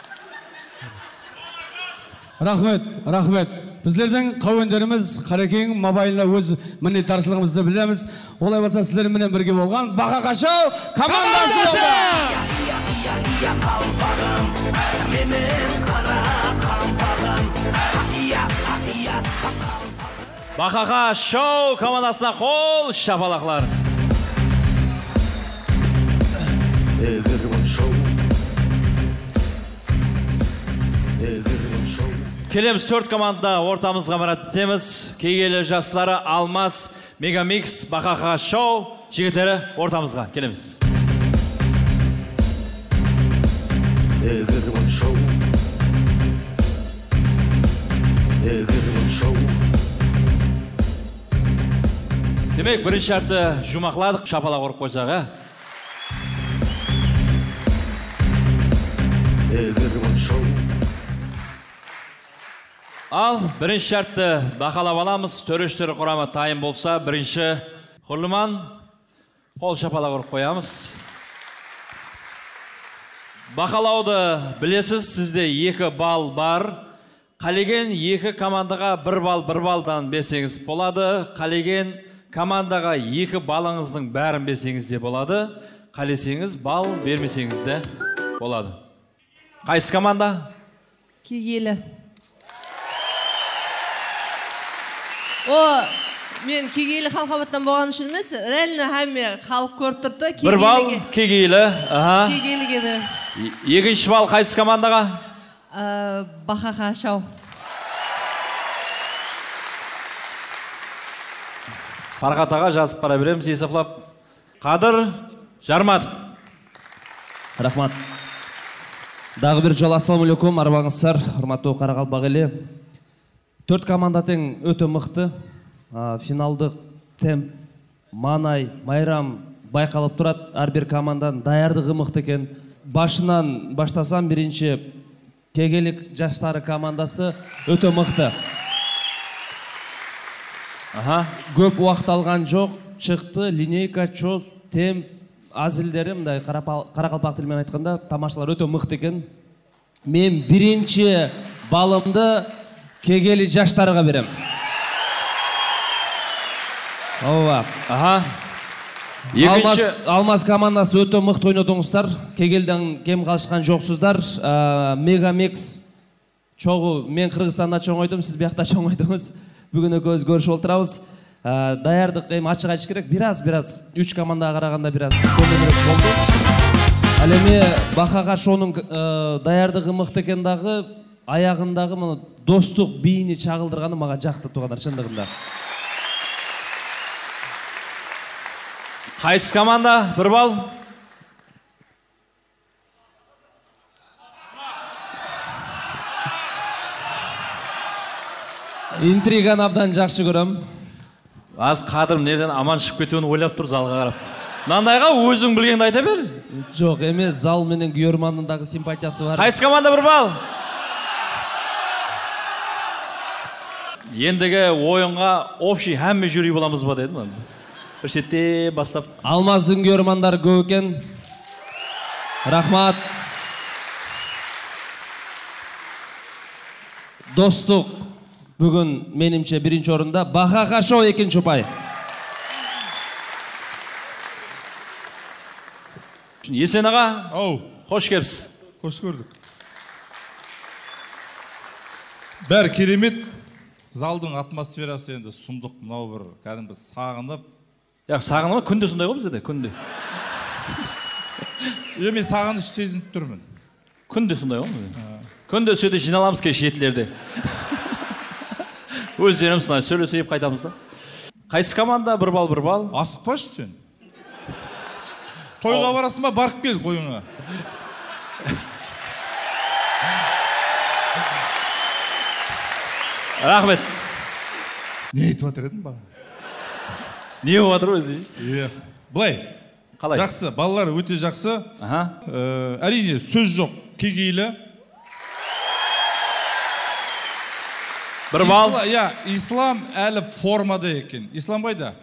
Рахмет. Біздердің қауендеріміз Қарекең мобайлына өз міннеттаршылығымызды білеміз. Олай болса сіздермен бірге болған Бақақа шоу командасы Бақақа шоу командасына қол шапалақлар. Келеміз 4 команда ортамызға марат етеміз. Кейгелі жастары Алмас, Мегамикс, Бақақа шоу жігіттері ортамызға келеміз. Демек, бірінші шартты жұмақладық, шапалақ ұрып қойсақ, Ал, бірінші шартты бақалап аламыз, төрештері құрамы тайым болса, бірінші Құрлыман қол шапалақ ұрып қоямыз. Бақалауды білесіз, сізде 2 балл бар. Қалеген 2 командаға 1 балдан берсеңіз болады. Қалеген командаға 2 балыңыздың бәрін берсеңіз де болады. Қалесеңіз бал бермесеңіз де болады. Қайсы команда? Кегелі. Мен Кегейлі халқабаттан болған үшін емес, реально хәме халық көріп тұрды. 1 балл Кегейлі. Кегейліге бер. Екінші балл қайсы командаға? Бахаға шау. Фархат аға жазып бара береміз, есеплап. Қадыр Жарматов. Рахмат. Дағы бір жол ассалаумалейкум, арбаңыздар, құрметті Қарақалпақ елі. 4 команда тең өте мықты. Финалдық темп, маңай, майрам байқалып тұрады. Әрбір команданың даярдығы мықты екен. Башынан баштасам, бірінші Кегелік жастары командасы өте мықты. Көп уақыт алған жоқ, шықты, линейка, чоз, темп, азілдері, Қарақалпақ тілмен айтқанда, тамашалар өте мықты екен. Мен бірінші балымды Кегелі жаштарға берем. Алмаз командасы өте мықты ойнадыңыздар. Кегелден кем қалышқан жоқсыздар. Мегамикс чоғы, мен Қырғызстанда чоң ойдым, сіз бияқта чоң ойдыңыз. Бүгін өкөз көрші олтырауыз. Даярдық ашық айтыш керек. Біраз, 3 командаға қарағанда біраз көмірек болды. Әлеме Бахаға шоның даярдығы мықты екендағы, аяғындағы достық бейіне чағылдырғаны маға жақты туғандар шындығында. Қайсы команда? 1 балл. Интриганы абдан жақсы көрем. Аз Қадырым нерден аман шығып кетуін ойлап тұр залға қарап. Нандайға өзің білгенді айта бер. Жоқ, емес, зал менен көрерманындағы симпатиясы бар. Қайсы команда? 1 балл. Ендігі ойынға общий әмі жюри боламыз ба дедім. Бір шетте бастап. Алмаздың көрермандары көп екен. Рахмат. Достық бүгін менімше бірінші орында. Бахаға шоу екінші ұпай. Есен аға, қош кепсіз. Қош көрдік. Бәр керемет. Залдың атмосферасы енді сұмдық, мынау бір кәдімгі сағынып. Сағынып, күнде сондай ғой бізде, күнде. Мен сағыныш сезініп тұрмын. Күнде сондай ғой. Күнде сөйде жиналамыз ке шетілерде. Өздеріміз сөйлесейіп қайтамыз да. Қайсы команда? 1 балл, 1 балл. Асықпашы сен. Тойға барасың ба, барып кел қойыңа. Рахмет. Не айтып жатыр едің ба? Не болып жатыр өзі? Бұлай. Қалай? Жақсы, балалар өте жақсы. Әрине, сөз жоқ, кегейлі. 1 балл. Ислам әлі формада екен. Ислам қайда?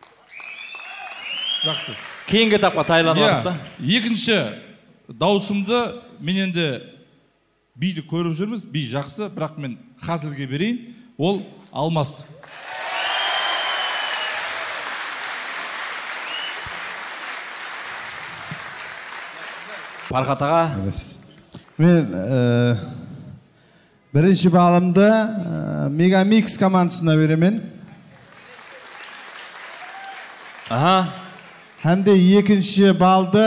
Жақсы. Кейінгі тапқа тайланып жатыр да. Екінші даусымды мен енді биді көріп жүрміз. Би жақсы, бірақ мен қазілге берейін. Ол Алмас. Фархат аға. Мен бірінші балымды Мегамикс командасына беремен. Әмде екінші балды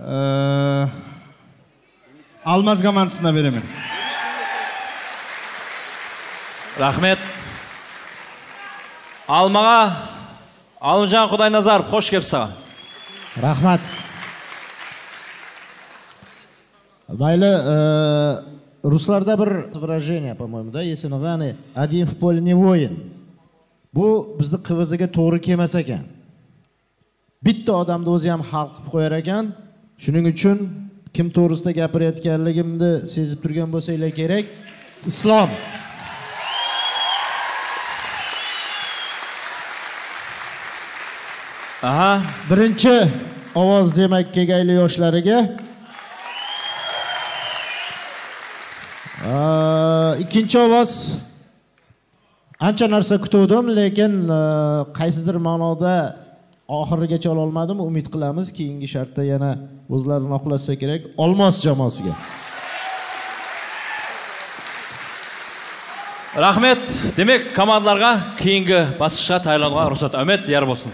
Алмаз командасына беремен. Рахмет. Алмаға Алымжан Құдайназаров, қош кеп саға. Рахмат. Байлы, русларда бір выражение, по-моему, да, если нағаны, один в поле не воин. Бұл бізді қывызыға тоғры кемес екен. Бітті адамды өзі ем халқып қойар екен. Шының үшін кім тоғрысында кәпір еткерлігімді сезіп тұрген болса еле керек. Ислам. Бірінші ovoz demak kegayli yoshlariga. Ikkinchi ovoz ancha narsa kutuvdim, lekin qaysidir ma'noda oxirigacha ola olmadim. Umid qilamiz keyingi shartda yana o'zlarini oqlasa kerak Olmos jamoasiga. Rahmet. Demek komandalarga keyingi basışqa tayyorlanуға ruxsat. Ömet yer bolsun.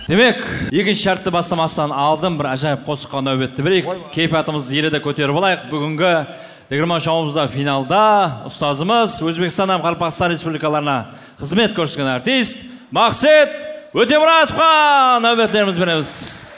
Демек, екінші шартты бастамастан алдым, бір ажайып қосыққа нәубетті берейік. Кейпатымызды елі де көтеріп алайық. Бүгінгі Тегірман шоуымызда финалда ұстазымыз Өзбекстаннан Қарақстан республикаларына қызмет көрсеткен артист Мақсет Өтемұратовқа нәубеттеріміз береміз.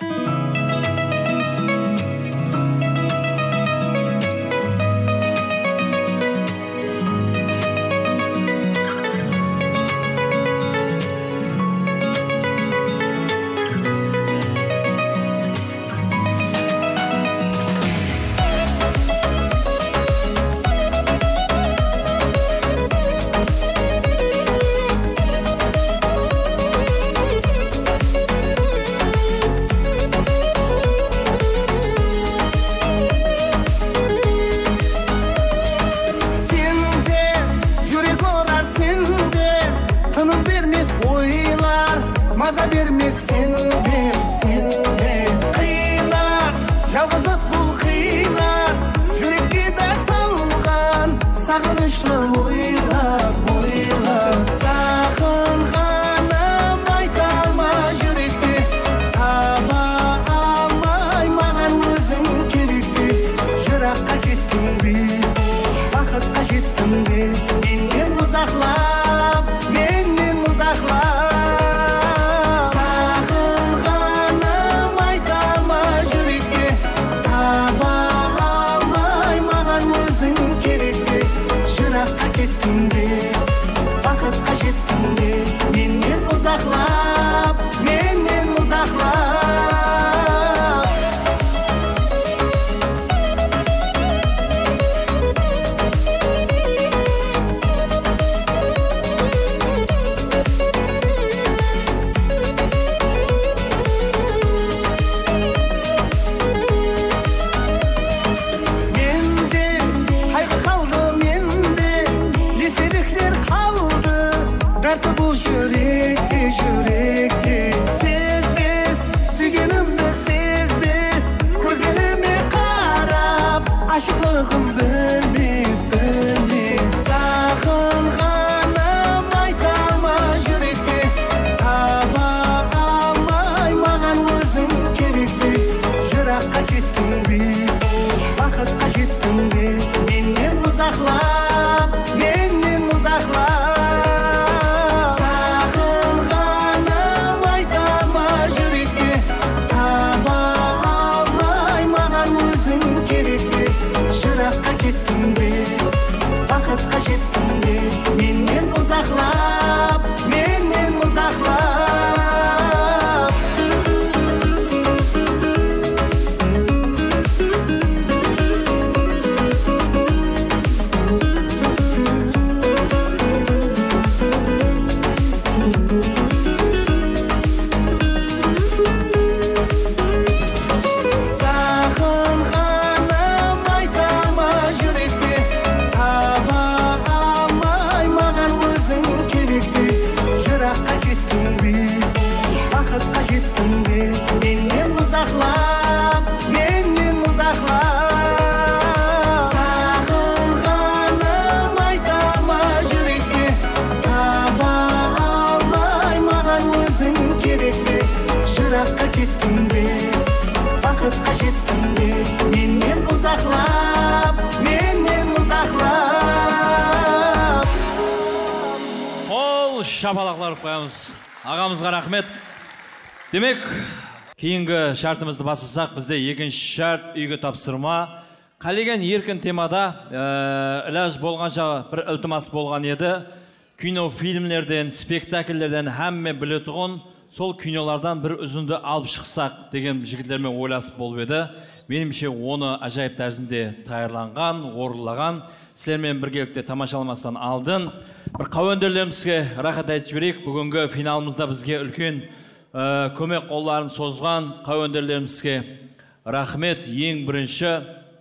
Шапалақлар қоямыз. Ағамызға рахмет. Демек, кейінгі шартымызды басысақ, бізде екінші шарт үйге тапсырма. Қалеген еркін темада ілаж болғанша бір ілтимас болған еді. Кино фильмлерден, спектакльлерден әмме білетұғын, сол кинолардан бір үзінді алып шықсақ деген жігітлермен ойласып болып еді. Менімше оны ажайып тәрізінде тайырланған, орылаған. Сілермен біргелікте тамашаламастан алдын. Бір қауендерлерімізге рахат айтып жіберейік. Бүгінгі финалымызда бізге үлкен көмек қолдарын созған қауендерлерімізге рахмет. Ең бірінші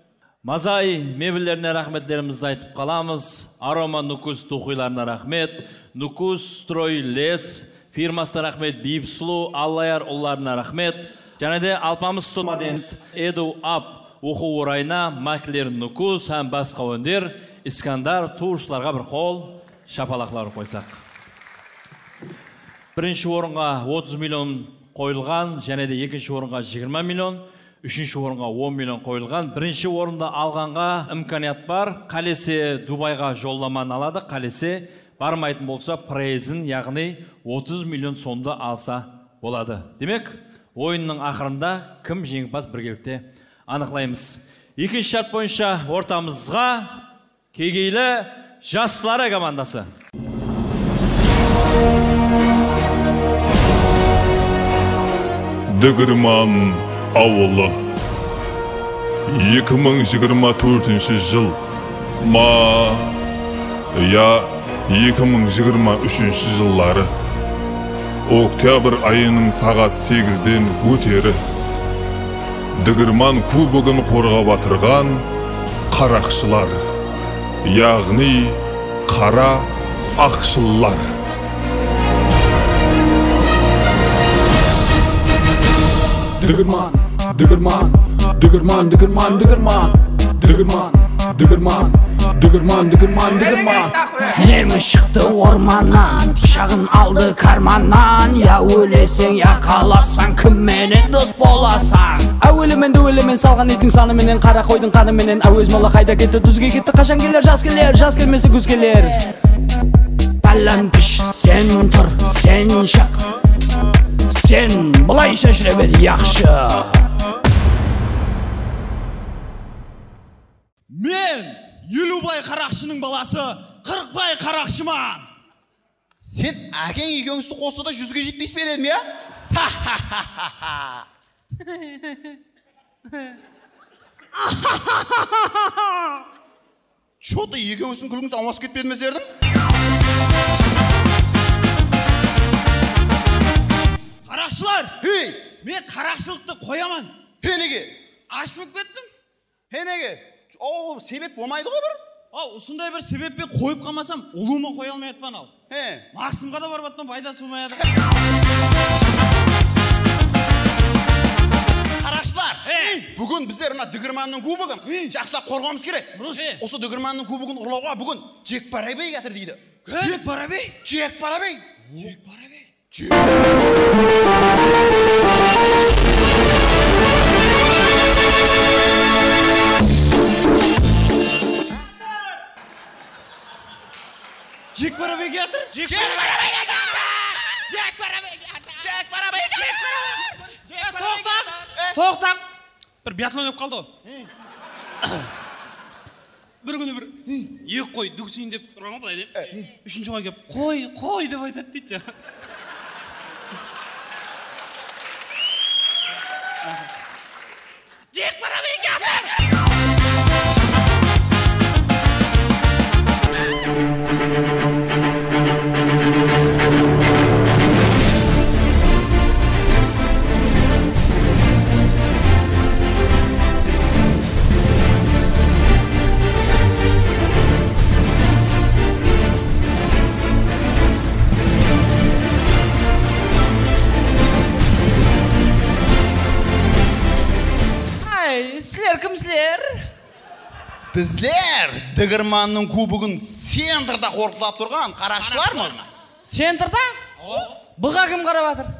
Мазай мебелеріне рахметлерімізді айтып қаламыз. Арома Нукус тухиларына рахмет. Нукус Строй Лес фирмасына рахмет. Бейіпсұлу Аллаяр ұлларына рахмет. Және де Алпамыс студент Эду Ап оқу орайына Маклер Нукус һәм басқа өндер Искандар туыршыларға бір қол шапалақлар қойсақ. Бірінші орынға 30 миллион қойылған, және де екінші орынға 20 миллион, үшінші орынға 10 миллион қойылған. Бірінші орында алғанға имканият бар. Қалесе Дубайға жолдаманы алады, қалесе бармайтын болса прейзін, яғни 30 миллион сомды алса болады. Демек, ойынның ақырында кім жеңімпаз біргелікте анықлаймыз. Екінші шарт бойынша ортамызға Кегейлі жастары командасы. Дүгірман ауылы 2024 жыл я 2023 жыллары октябрь айының сағат 8-ден өтері Дүгірман кубогын қорға батырған қарақшылар, яғни қара ақшылар. Дүгірман, дүгірман, дүгірман, дүгірман, дүгірман, дүгірман, дүгірман, дүгірман, дүгірман, дүгірман. Неміс шықты орманнан, пышағын алды карманнан. Я өлесең, я қаласаң, кімменен дос боласаң. Әуелімен салған итің саныменен, қара қойдың қаныменен. Әуез мола қайда кетті, дүзге кетті, қашан келер, жаз келмесі күз келер. Бәлем піш, сен тұр, сен шық, сен бұлайша жүре бер яқшы. Мен Елубай қарақшының баласы, Қырықбай қарақшыман. Сен әкең екеуіңізді қосса да 100-ге жетпес пе едім, я? Что-то екеуіңіздің күліңіз амас кетпеді ме сердің? Қарақшылар! Мен қарақшылықты қояман. Неге? Ашып кеттім. Неге? Себеп болмайды ғой бір? Осындай бір себеппен қойып қалмасам, ұлыма қоя алмай атпан ал. Мақсымға да барып атпан, пайдасы болмай ады. Қарақшылар, бүгін біздер Дүгірманның кубогын жақсылап қорғауымыз керек. Осы Дүгірманның кубогын ұрлауға бүгін Джек Барабей кәтір дейді. Джек Барабей? Джек Барабей. Джек Барабей. Джек Барабей кәтір? Джек Барабей кәтір! Джек Барабей кәтір! Джек Барабей кәтір! Тоқтам! Бір биатлон өп қалды ғой. Бір күні бір ек қой дүксейін деп тұрған ғой былай деп. Үшінші қой кеп қой деп айтады дейді. Джек Барабей кәтір! Сілер кімсілер? Біздер Дүгірманның кубогын центрда қорқылап тұрған қарақшылармыз. Центрда? Бұға кім қарап атыр?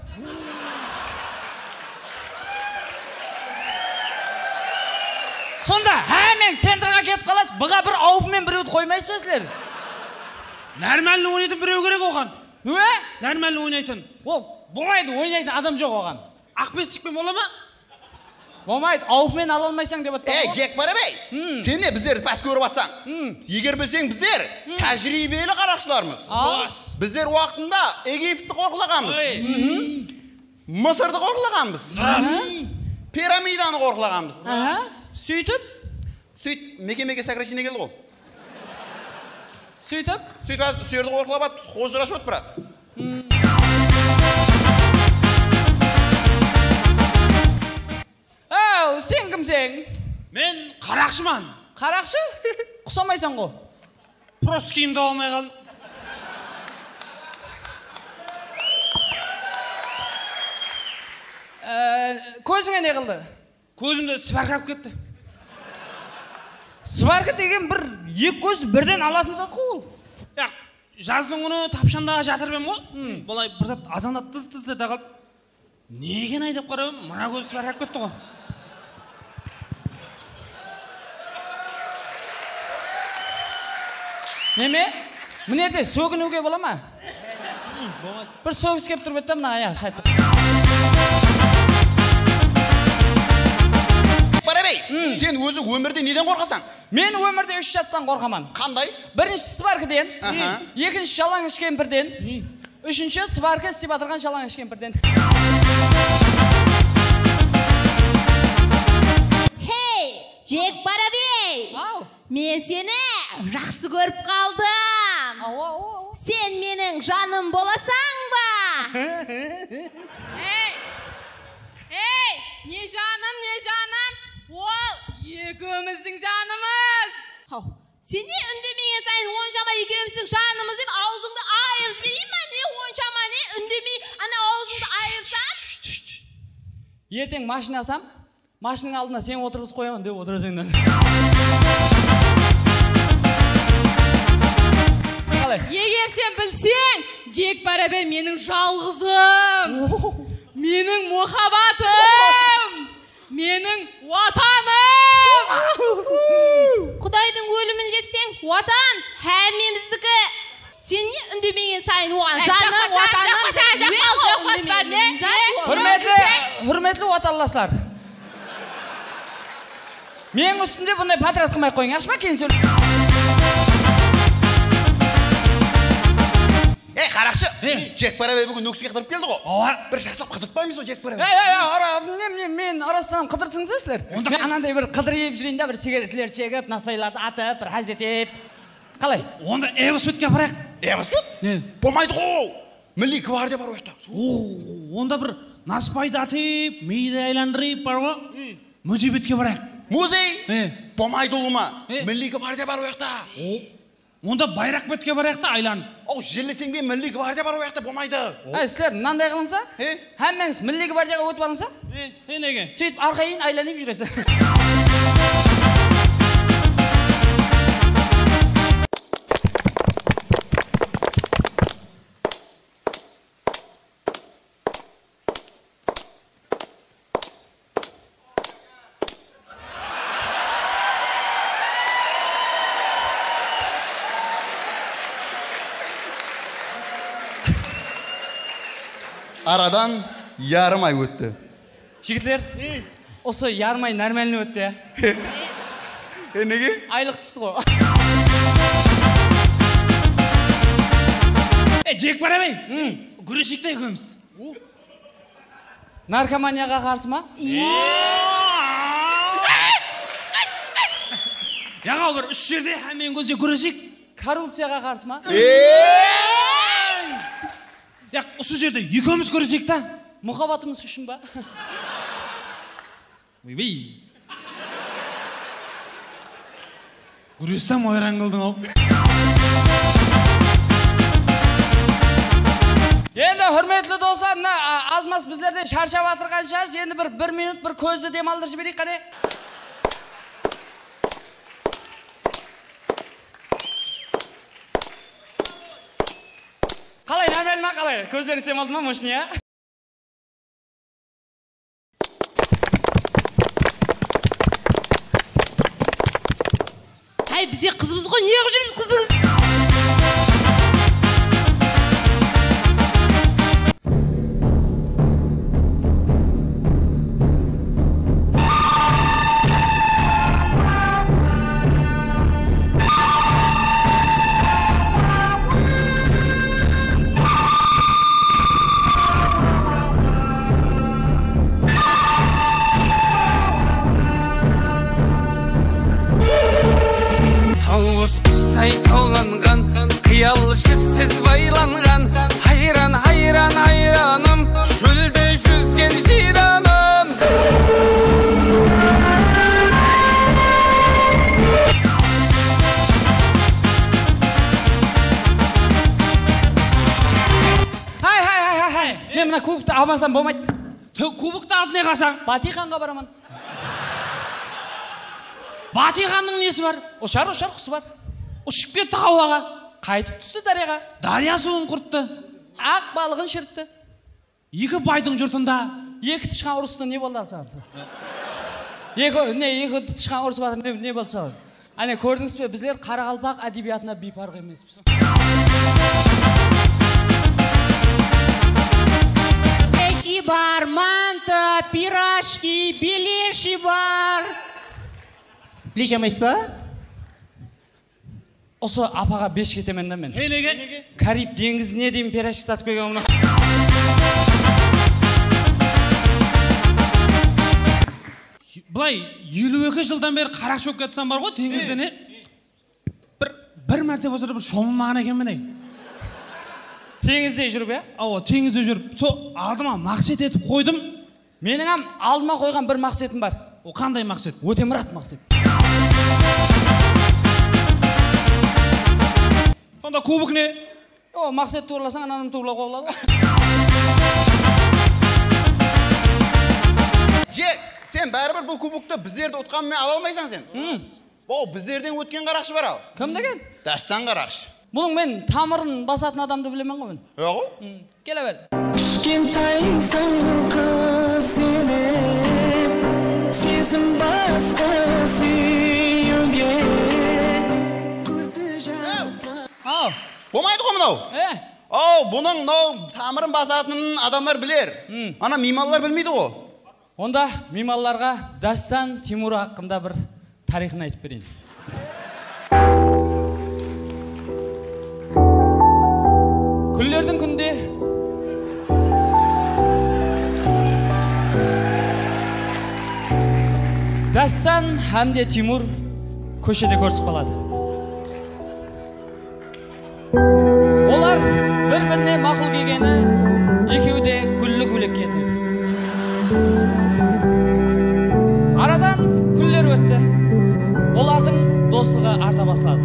Сонда, мен центрға кетіп қаласыз, бұға бір ауыпмен біреуді қоймайсыз ба сілер? Нормально ойнайтын біреу керек оған. Нормально ойнайтын. Ол, болмайды, ойнайтын адам жоқ оған. Ақбестікпен бола ма? Болмайды, ауыпмен ала алмайсаң деп аттан. Джек Барабей, сен не біздерді пәс көріп атсаң? Егер білсең біздер тәжірибелі қарақшылармыз. Біздер уақытында Египетті қорғылағанбыз. Мысырды қорғылағанбыз. Пирамиданы қорғылағанбыз. Сөйтіп? Сөйтіп, мекемеге сокращение келді ғой. Сөйтіп? Сөйтіп, сөйерді қорғылап ат, қожырашып өт бірат. Сен кімсең? Мен қарақшыман. Қарақшы? Құсамайсың ғой. Просто киімді алмай қалдым. Көзіңе не қылды? Көзімді сібарқап кетті. Сібарқы деген бір екі көз бірден алатын зат қой ол. Жаздың күні тапшанда жатыр бем ғой. Болай бір зат азанда тыз-тыз деді қалды. Неген айдап қарап, мына көз барап кетті ғой. Неме? Міне де сөгінуге бола ма? Бір сөгіс кеп тұрып еттім, мына аяқ шайып. Барабей, сен өзі өмірде неден қорқасың? Мен өмірде 3 жаттан қорқаман. Қандай? Бірінші сваркіден, екінші жалаң ішкен бірден, үшінші сваркі істеп атырған жалаң ішкен бірден. Хей, Джек Барабей! Мен сені жақсы көріп қалдым. Сен менің жаным боласаң ба? Ей, не жаным? Ол екеуміздің жанымыз. Сен не үндемеген сайын оншама екеуміздің жанымыз деп аузыңды айырып жіберейін ма? Не оншама не үндемей ана аузыңды айырсам? Ертең машина алсам, машинаның алдына сен отырғыз қоямын деп отырасың. Егер сен білсең, Джек Барабей менің жалғызым, менің махаббатым, менің ватаным. Құдайдың өлімін жепсең, ватан әмеміздікі. Сен не үндемеген сайын оған жаным, ватаным. Hürmetli vatandaşlar. Мен үстінде бұндай патриот қылмай қойың, ашма кейін сөйле. Қарақшы, Джек Барабей бүгін өксіге қыдырып келді ғой. Бір жақсылап қыдыртпаймыз ғой Джек Барабей. Мен арасынан қыдыртсыңыз сіздер. Мен анандай бір қыдырып жүрейін да, бір сигаретлер чегіп, насыбайларды атып, бір әзетеп. Қалай? Онда Эвосветке барайық. Эвосвет? Болмайды ғой. Милли гвардия бар ойта. Онда бір насыбайды атып, мейді айландырып бар ғой. Музейбетке барайық. Музей? Болмайды олыма. Милли гвардия бар ойта. Онда байрақ бетке барайық та айланып. Жерлесең бе милли гвардия бар ойта болмайды. Сіздер мынандай қылыңса, әммеңіз милли гвардияға өтіп алыңса, неге? сөйтіп арқайын айланып жүресің. Aradan yarım ay öttü. Жігітлер, осы ярым ай нормально өтті. Неге? Айлық түсті ғой. Джек Барабей, күресекте екеуміз. Наркоманияға қарсы ма? Яға бір үш жерде әмен көзе күресек. Коррупцияға қарсы ма? Осы жерде екеуміз көресек та. Мұхаббатымыз үшін ба? Ойбей. Күрестен ойран қылдың ау. Енді hürmetli достар, азмас біздерде шаршап атырған шығарыз. Енді бір минут бір көзді демалдырып жіберейік қане. Қалай, нормально ма қалай? Көздерін істем алды ма мощный, а? Ай, бізе қызымыз ғой, не қып жүрміз қыздыңыз? Тауланған, қиял шіпсіз байланған, хайран, хайран, хайраным, шөлде жүзген жираным. Хай, мен мына кубокты алмасам болмайды. Кубокты алып не қасаң? Батиханға барамын. Батиханның несі бар? Ұшар құсы бар. Ұшып кетті қауаға. Қайтып түсті дарияға. Дария суын құртты. Ақ балығын шіртті. Екі байдың жұртында. Екі тышқан ұрысты не болды саған? Екі тышқан ұрысып жатыр, не болды саған? Әне көрдіңіз бе, біздер Қарақалпақ әдебиятына бейпарқ емеспіз. Печи бар, манты, пирожки, белеши бар. Біле жамайсыз ба? Осы апаға беш кетемен да мен. Неге? Кариб деңізіне дейін пирожки сатып келген оны. Бұлай 52 жылдан бері қарақшы болып кетсам бар ғой, теңізде не? Бір мәрте болса да бір шомылмаған екен міне. Теңізде жүріп, е? Ау, теңізде жүріп. Сол алдыма мақсат етіп қойдым. Менің алдыма қойған бір мақсатым бар. О, қандай мақсат? Өтемұрат мақсат. Сонда кубок не? О, мақсат туырласаң, ананым туырлауға болады. Сен бәрібір бұл кубокты біздерді ұтқанмен ала алмайсың сен. Ол біздерден өткен қарақшы бар ал. Кім деген? Дастан қарақшы. Бұның мен тамырын басатын адамды білемен ғой мен. Оғы? Келе бер. Кішкентайсың қыз елеп, сезім басқа сүйуге. Болмайды ғой мынау? Бұның тамырын басатынын адамдар білер. Ана мималар білмейді ғой. Онда мималарға Дастан Тимур хақында бір тарихын айтып берейін. Күндердің күнде Дастан әмде Тимур көшеде көрісіп қалады. Олар бір-біріне мақұл келгені, екеуі де гүллі көйлек киеді. Арадан күндер өтті. Олардың достығы арта бастады.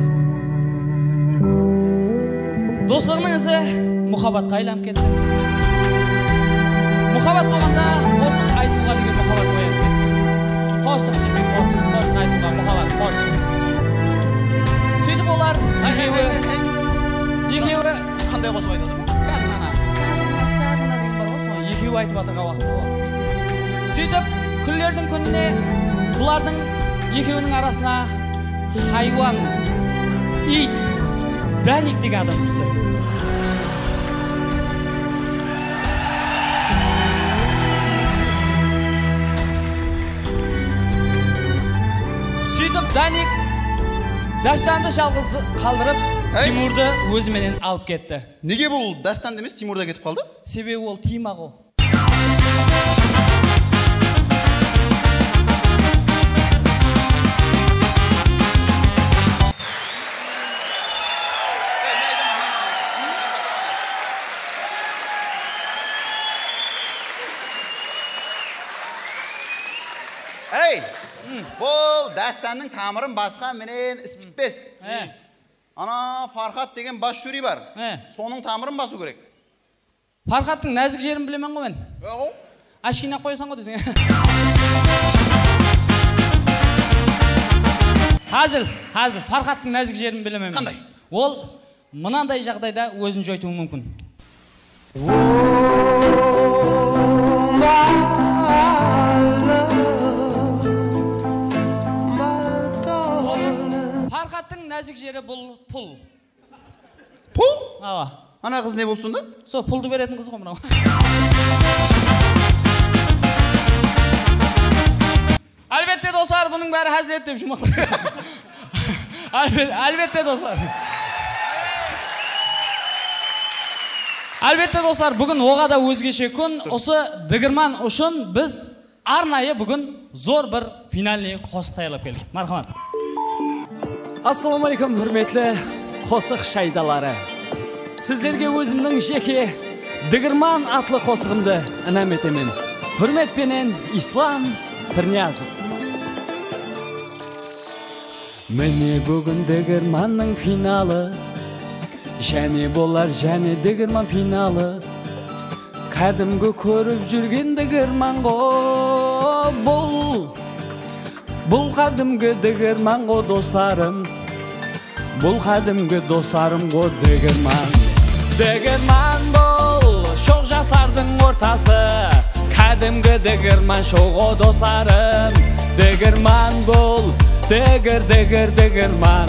Достығының ізі мұхаббатқа айналып кетті. Мұхаббат болғанда қосық айтуға деген мұхаббат оянып кетті. Қосық демек қосық айтуға мұхаббат қосық. Сөйтіп олар екеуі қандай қосық айтады? Сағына деген бар ғой, соны екеуі айтып жатырған уақыты болды. Сөйтіп күндердің күніне бұлардың екеуінің арасына хайуан, ит, Даник деген адам түсті. Сөйтіп Даник Дастанды жалғыз қалдырып, Тимурды өзіменен алып кетті. Неге бұл Дастан емес Тимурда кетіп қалды? Себебі ол Тима ғой. Бұл Дастанның тамырын басқа менен іс бітпес. Ана Фархат деген бас жюри бар. Соның тамырын басу керек. Фархаттың нәзік жерін білемен ғой мен. Ашкина қойсан ғой десең. Hazır. Фархаттың нәзік жерін білемен мен. Қандай? Ол мынандай жағдайда өзін жойтуы мүмкін. Фархаттың нәзік жері бұл пұл. Пұл? Ава. Ана қыз не болды сонда? Сол пұлды беретін қыз ғой мынау. Әлбетте достар, бұның бәрі хәзірет деп жұмақлайды. Әлбетте достар. Әлбетте достар, бүгін оғада өзгеше күн. Осы дігірман үшін біз арнайы бүгін зор бір финальный қосық таярлап келдік. Мархамат. Ассаламалейкум, хүрметлі қосық шайдалары. Сіздерге өзімнің жеке дігірман атлы қосығымды інәм етемін. Хүрметпенен Ислам Пірниязов. Міне бүгін дігірманның финалы, және болар және дігірман финалы. Кәдімгі көріп жүрген дігірман ғой бұл қадімгі дігірман ғой достарым. Бұл қадімгі достарым ғой дігірман. Дігірман бол, шоқ жас жасардың ортасы кәдімгі дегірман шоу достарым дегірман бұл дегірман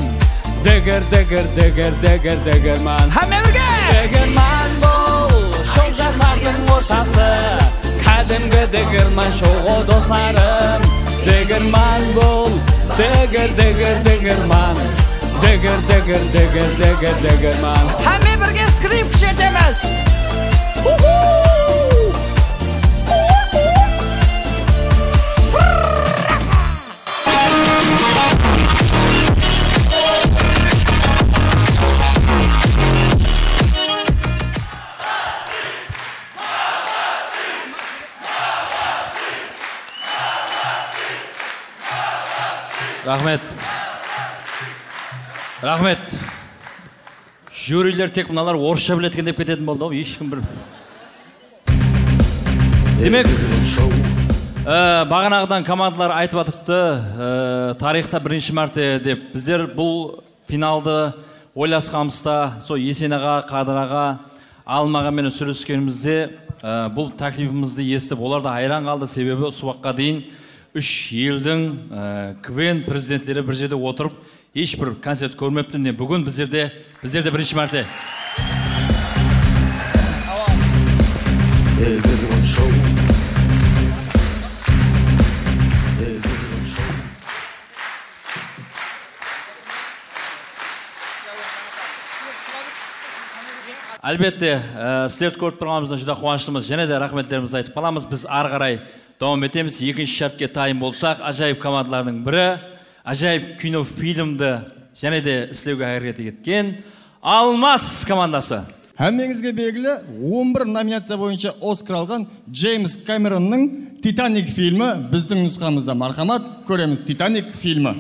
дегірман Хамме бірге дегірман бұл шоу жасардың ортасы кәдімгі дегірман шоу достарым дегірман бұл дегірман дегірман Хамме бірге скрипка шертеміз Рахмет. Жюрилер тек мыналар орысша біледі екен деп кететін болды ғой, ешкім бір. Демек, бағанағыдан командалар айтып атыпты, тарихта бірінші мәрте деп. Біздер бұл финалды ойласқамызда, сол Есенаға, Қадыраға, Алмаға мені сүріскенімізде бұл тәклифімізді естіп, олар да айран қалды, себебі суаққа дейін үш елдің КВН президенттері бір жерде отырып, ешбір концерт көрмепті. Бүгін біздерде бірінші мәрте. Әлбетте, сіздерді көріп тұрғанымыздан жүда қуаныштымыз, және де рахметтерімізді айтып қаламыз. Біз ары қарай давам етеміз. Екінші шартке тайым болсақ, ажайып командалардың бірі, ажайып кинофильмді және де істеуге әрекет еткен Алмас командасы. Әммеңізге белгілі 11 номинация бойынша Оскар алған Джеймс Кэмеронның «Титаник» фильмі біздің нұсқамызда. Мархамат, көреміз «Титаник» фильмі.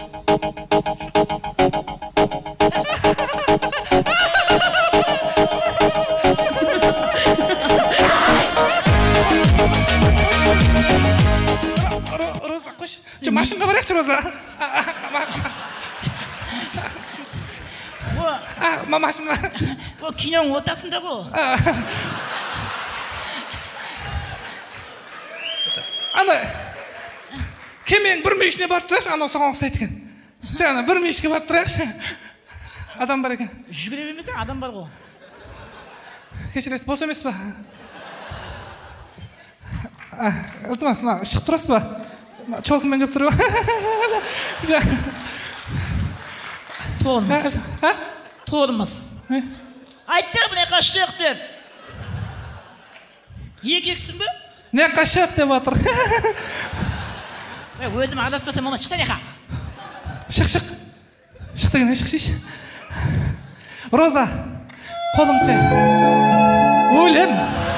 Роза, қош. Машинға барайықшы, Роза. Машинға. О, киноның ортасында ғой. Ана, кемен бір мешіне барып тұрайықшы, ана соған ұқсайды екен. Жаңа бір мешке барып тұрайықшы. Адам бар екен. Жүгіре бермесең, адам бар ғой. Кешіресіз, бос емес па? Ілтімас, шығып тұрасыз ба? Чолкынмен кеп тұрып. Тоғынмыз. Тоғынмыз. Айтсақ бұне қашық деп. Екексің бі? Не қашық деп атыр. Өзім адаспасам оны шықсан еқа. Шық. Шық деген шық шеш. Роза, қолың че. Өлем.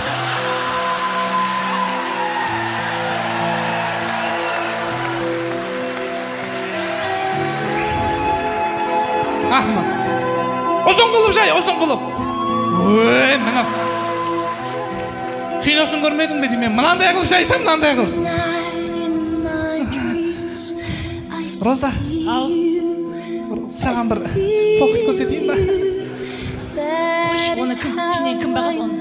Ахмад. Ұзын қылып жай, ұзын қылып. Өй, мына. Киносын көрмедің бе деймін. Мынандай қылып жайсам, мынандай қылып. Роза. Ау. Саған бір фокус көрсетейін ба? Қош, оны кінен кім бағал оны?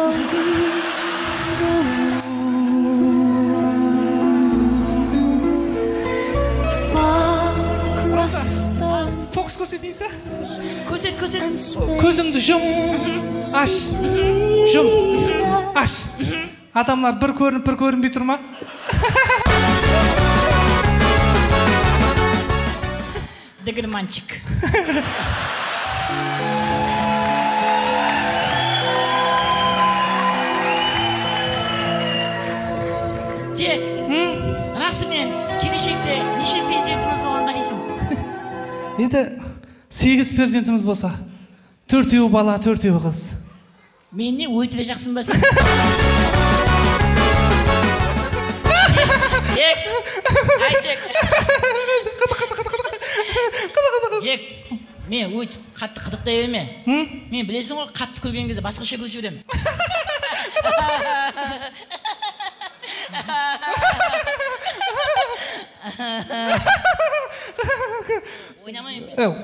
Роза. Фокус көрсетейінсі? Көрсет. Көзіңді жұм, аш, жұм, аш. Адамлар бір көрінбей тұр ма? Дегірманчик. Жек, расымен келешекте неше перзентіміз болғанға дейсің? Енді 8 перзентіміз болса, 4-еуі бала, 4-еуі қыз. Мен не өлтіде жақсын ба сен? Жек, ай Жек. Жек, мен өйтіп қатты қыдықтай берме. Мен білесің ғой, қатты күлген кезде басқаша күліп жіберемін. Ойнамайын мен.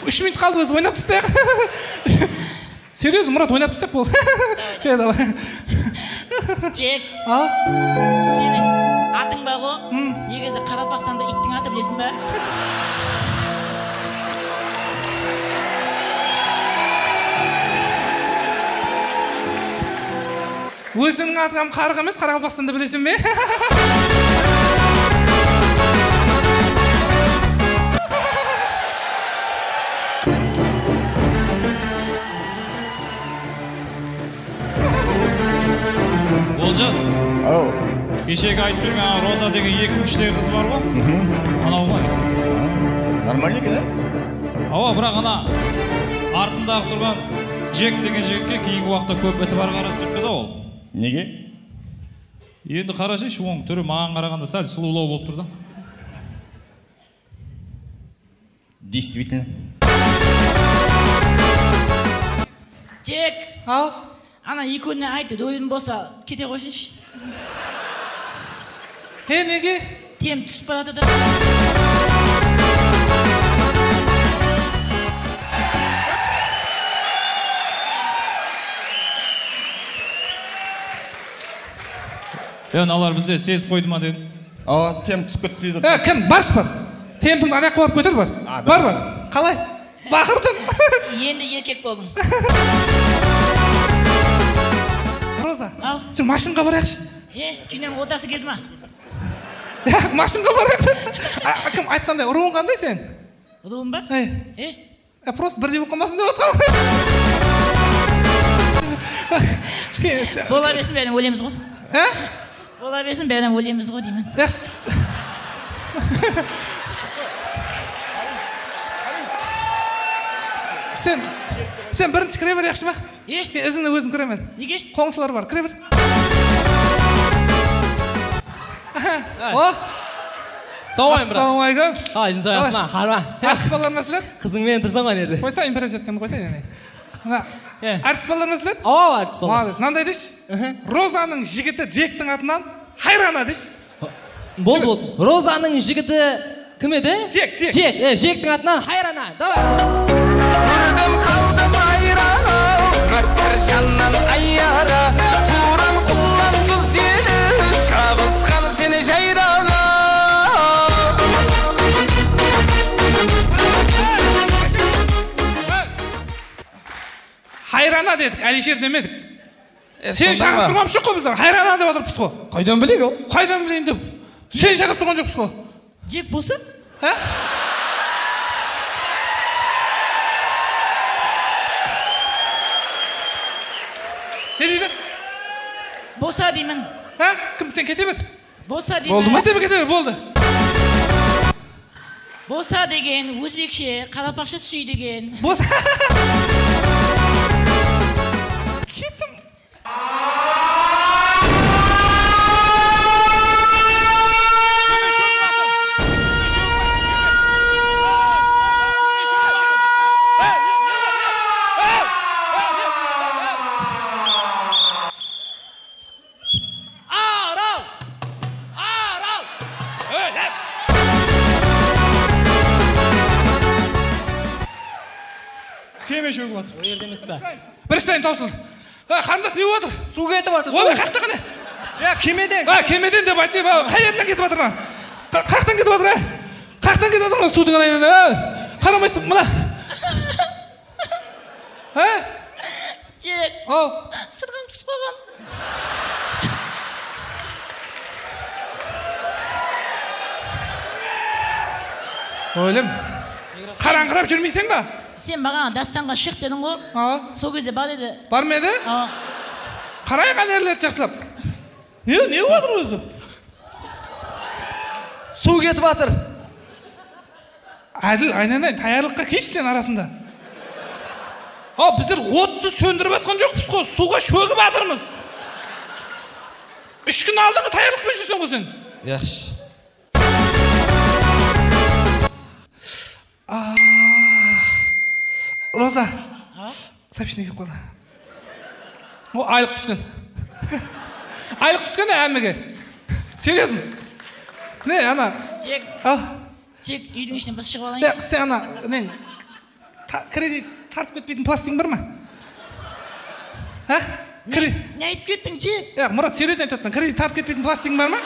3 минут қалды, өзі ойнап тастайық. Серьезно, Мұрат, ойнап тастайық бол. Давай. Жек. Сенің атың ба ғой? Негізі Қарақалпақстанда иттің аты білесің ба? Өзіңнің атың Қарық емес, Қарақалпақстанда білесің бе? Олжас. Кешегі айтып жүрген Роза деген 2-3 қыз бар ғой? Анау ғой. Нормально екен, Ава, бірақ ана артындағы тұрған Джек деген жігітке кейінгі уақытта көп ітібар қарап жүрді да ол. Неге? Енді қарашы, оның түрі маған қарағанда сәл сұлулау болып тұр да. Действительно. Джек. Ана екеуіне айтты, өлім болса кете қойсыншы. Неге? Тем түсіп барады да. Алар бізде сезіп қойды ма дедім. Тем түсіп кетті дейді. Кім? Барш бар. Темпіңді ана қуарып көтер бар. Бар. Қалай? Бақырдың. Енді еркек болдың. Роза, сен машинға барайықшы. Күнем отасы келді ма? Машинға барайық. Кім айтқандай, ұруын қандай сен? Ұруын ба? Просто бірде болып қалмасын деп отқан. Бола берсін бәрін өлеміз ғой. Бола берсін бәрін өлеміз ғой деймін. Сен бірінші кіре бер яқшы ма? Ізіңді өзім кіремен. Неге? Қоңсылар бар, кіре бер. Ассалаумағалейкум. Қалайсың, саясына, қарма. Әртіс балалар мәсілер? Қызыңмен тұрсың ғой нерде? Қойса, импровизацияны қойса, әртіс балалар мәсілер? Әртіс балалар. Мынандай дейші, Розаның жігіті Джектің атынан хайрана дейші. Болды. Розаның жігіті кім еді? Джек. Жектің атынан хайрана. Давай. Көрдім қалдым айрана, қарттар жаннан айара, туран құлан қыз еді, шабысқан сені жайрана. Хайрана дедік, Әлишер демедік. Сен шақырып тұрмам жоқ қой біздер, хайрана деп отырыппыз ғой. Қайдан білейік ол? Қайдан білейін деп. Сен шақырып тұрған жоқпыз ғой. Джек болса? Не дейді? Боса деймін. Кім сен кете бер? Боса деймін. Болды ма? Кете бер, болды. Боса деген, өзбекше, қарапақша сүй деген. Боса. Кеттім. Кеме шөгіп отыр. О жерде емес пе? Біріншіден таусылды. Қарындас не болып отыр? Су кетіп отыр. Ой, қақта қане? Кемеден. Кемеден деп айтшы, қай жерден кетіп отыр? Қақтан кетіп отыр? Қақтан кетіп отыр? Судың алайын. Қарамайсың, мына. Джек. Сырғам түсіп қалған. Ойлым. Қараңғырап жүрмейсің ба? Сен маған Дастанға шық дедің ғой. Сол кезде бар еді. Бар ма еді? Қарайық әнерлерді жақсылап. Не отыр өзі? Су кетіп атыр. Әділ, айнанай, таярлыққа келші сен арасында. Біздер отты сөндіріп атқан жоқпыз ғой, суға шөгіп атырмыз. 3 күн алдыңғы таярлықпен жүрсен ғой сен. Яқшы. Роза, сообщение келіп қалды. Айлық түскен. Айлық түскен әміге. Серьезно? Не, ана. Джек, үйдің ішінен біз шығып алайын. Сен ана, Kredit тартып кетпейтін пластигің бар ма? Не айтып кеттің, Жек? Мұрат, серьезно айтып жатырмын. Кредит тартып кетпейтін пластигің бар ма?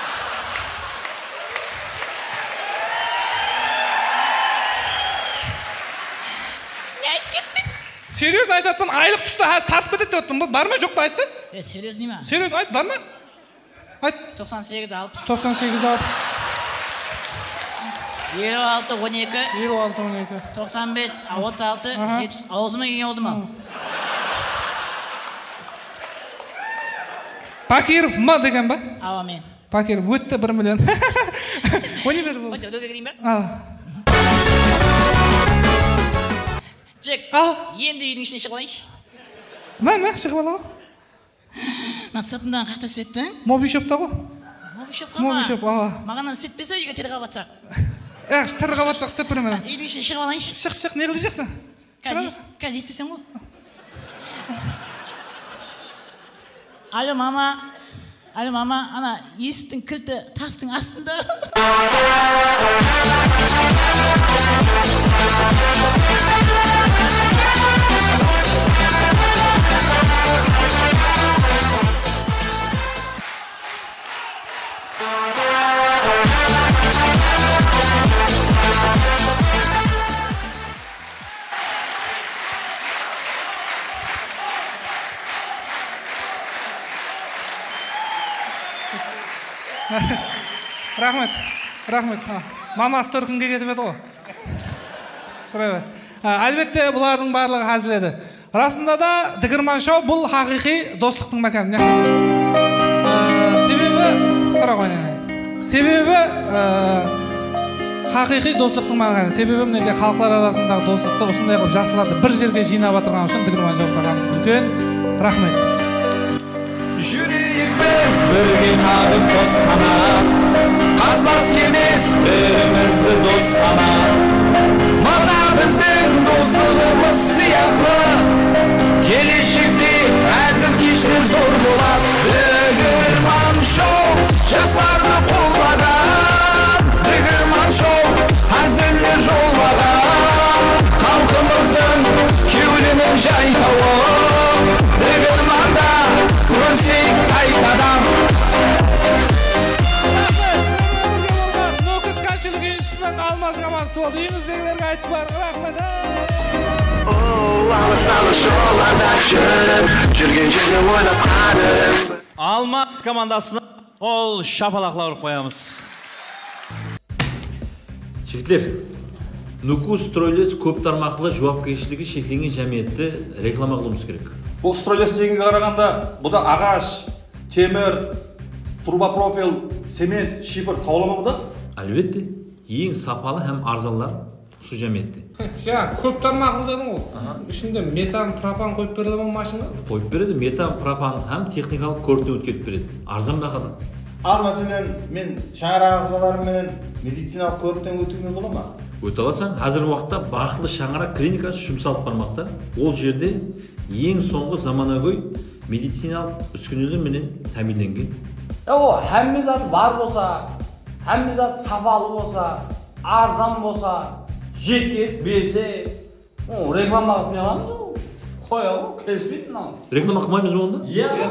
Не айтып кеттің? Серьезно айтып жатырмын. Айлық тұста тартып кетеді деп жатырмын. Бар ма, жоқ па айтсын? Серьезный ма? Серьезно айт, бар ма? Айт. 98-60. 98-60. 56-12. 56-12. 95-36. 70. Аузыма келген oldu mu? Пакиров ма деген ба? Ала мен. Пакиров өтті 1 миллион. Оны бер бұл. Өте өте келейін ба? Ал. Жек, енді үйдің ішіне шығып алайыншы. Ма, шығып ала ғой. Мына сыртындағы қатты сеттің? Мобишопта ғой. Мобишопқа ма? Мобишоп, ала. Маған сетпесе үйге тіріға батсақ. Тіріға батсақ істеп беремін. Үйдің ішіне шығып алайыншы. Шық, не қылды жақсың? Қазір естесен ғой. Alo mama, ana есіктің кілті тастың астында. Рахмет. Мамасы Түркінге кетіп еді ғой. Сұрай бер. Әлбетте бұлардың барлығы әзіл еді. Расында да Дігірман шоу бұл хақиқи достықтың мәкені. Себебі хақиқи достықтың мәкені. Себебі мінеке халықтар арасындағы достықты осындай қылып жасыларды бір жерге жинап отырған үшін Дігірман шоу саған үлкен рахмет. Biz birge tağıp dostana Qazlas kemiz birimizni dost sana Mana bizim dostluğumuz siyahlı Gelişikli hazır kişiler zor bular Dігірман шоу Жасларды қолдаған Dігірман шоу Hazırlar жоллаған Халқымыздың кеуленің жайтауы Dігірманда көрсек қайтадан Нокус қаншылық үйінсінен алмаз қамансы болды. Үйіңіздегілерге айтып бар. Рахмет. Алыс жолларда жүріп жүрген жерде ойлап қадірім Алма командасына ол шапалақла ұрып қоямыз. Жігітлер, Нукус стройлес көп тармақлы жауапкершілігі шектелген жәмиетті реклама қылуымыз керек. Бұл стройлес дегенге қарағанда, бұда ағаш, темір, турбопрофил, цемент, шипір таулама бұда? Әлбетте, ең сапалы һәм арзанлар осы жәмиетте. Көп тармақлы дедің ғой. Ішінде метан, пропан қойып беріле ма машина? Қойып береді, метан, пропан һәм техникалық көртіне өткетіп береді. Арзан бағада. Ал мәселен, мен шаңырақ ағзаларыменен медициналық көріктен өтуге бола ма? Өте аласың, қазір уақытта бақытлы шаңырақ клиникасы жұмсалып бармақта. Ол жерде ең соңғы заманауи медициналық үскінелер менен тәмінленген. Әмме зат бар болса, әмме зат сапалы болса, арзан болса, жеткеп берсе, реклама қылып не қыламыз ғой? Қоя ғой, келіспейді мынау. Реклама қылмаймыз ба онда?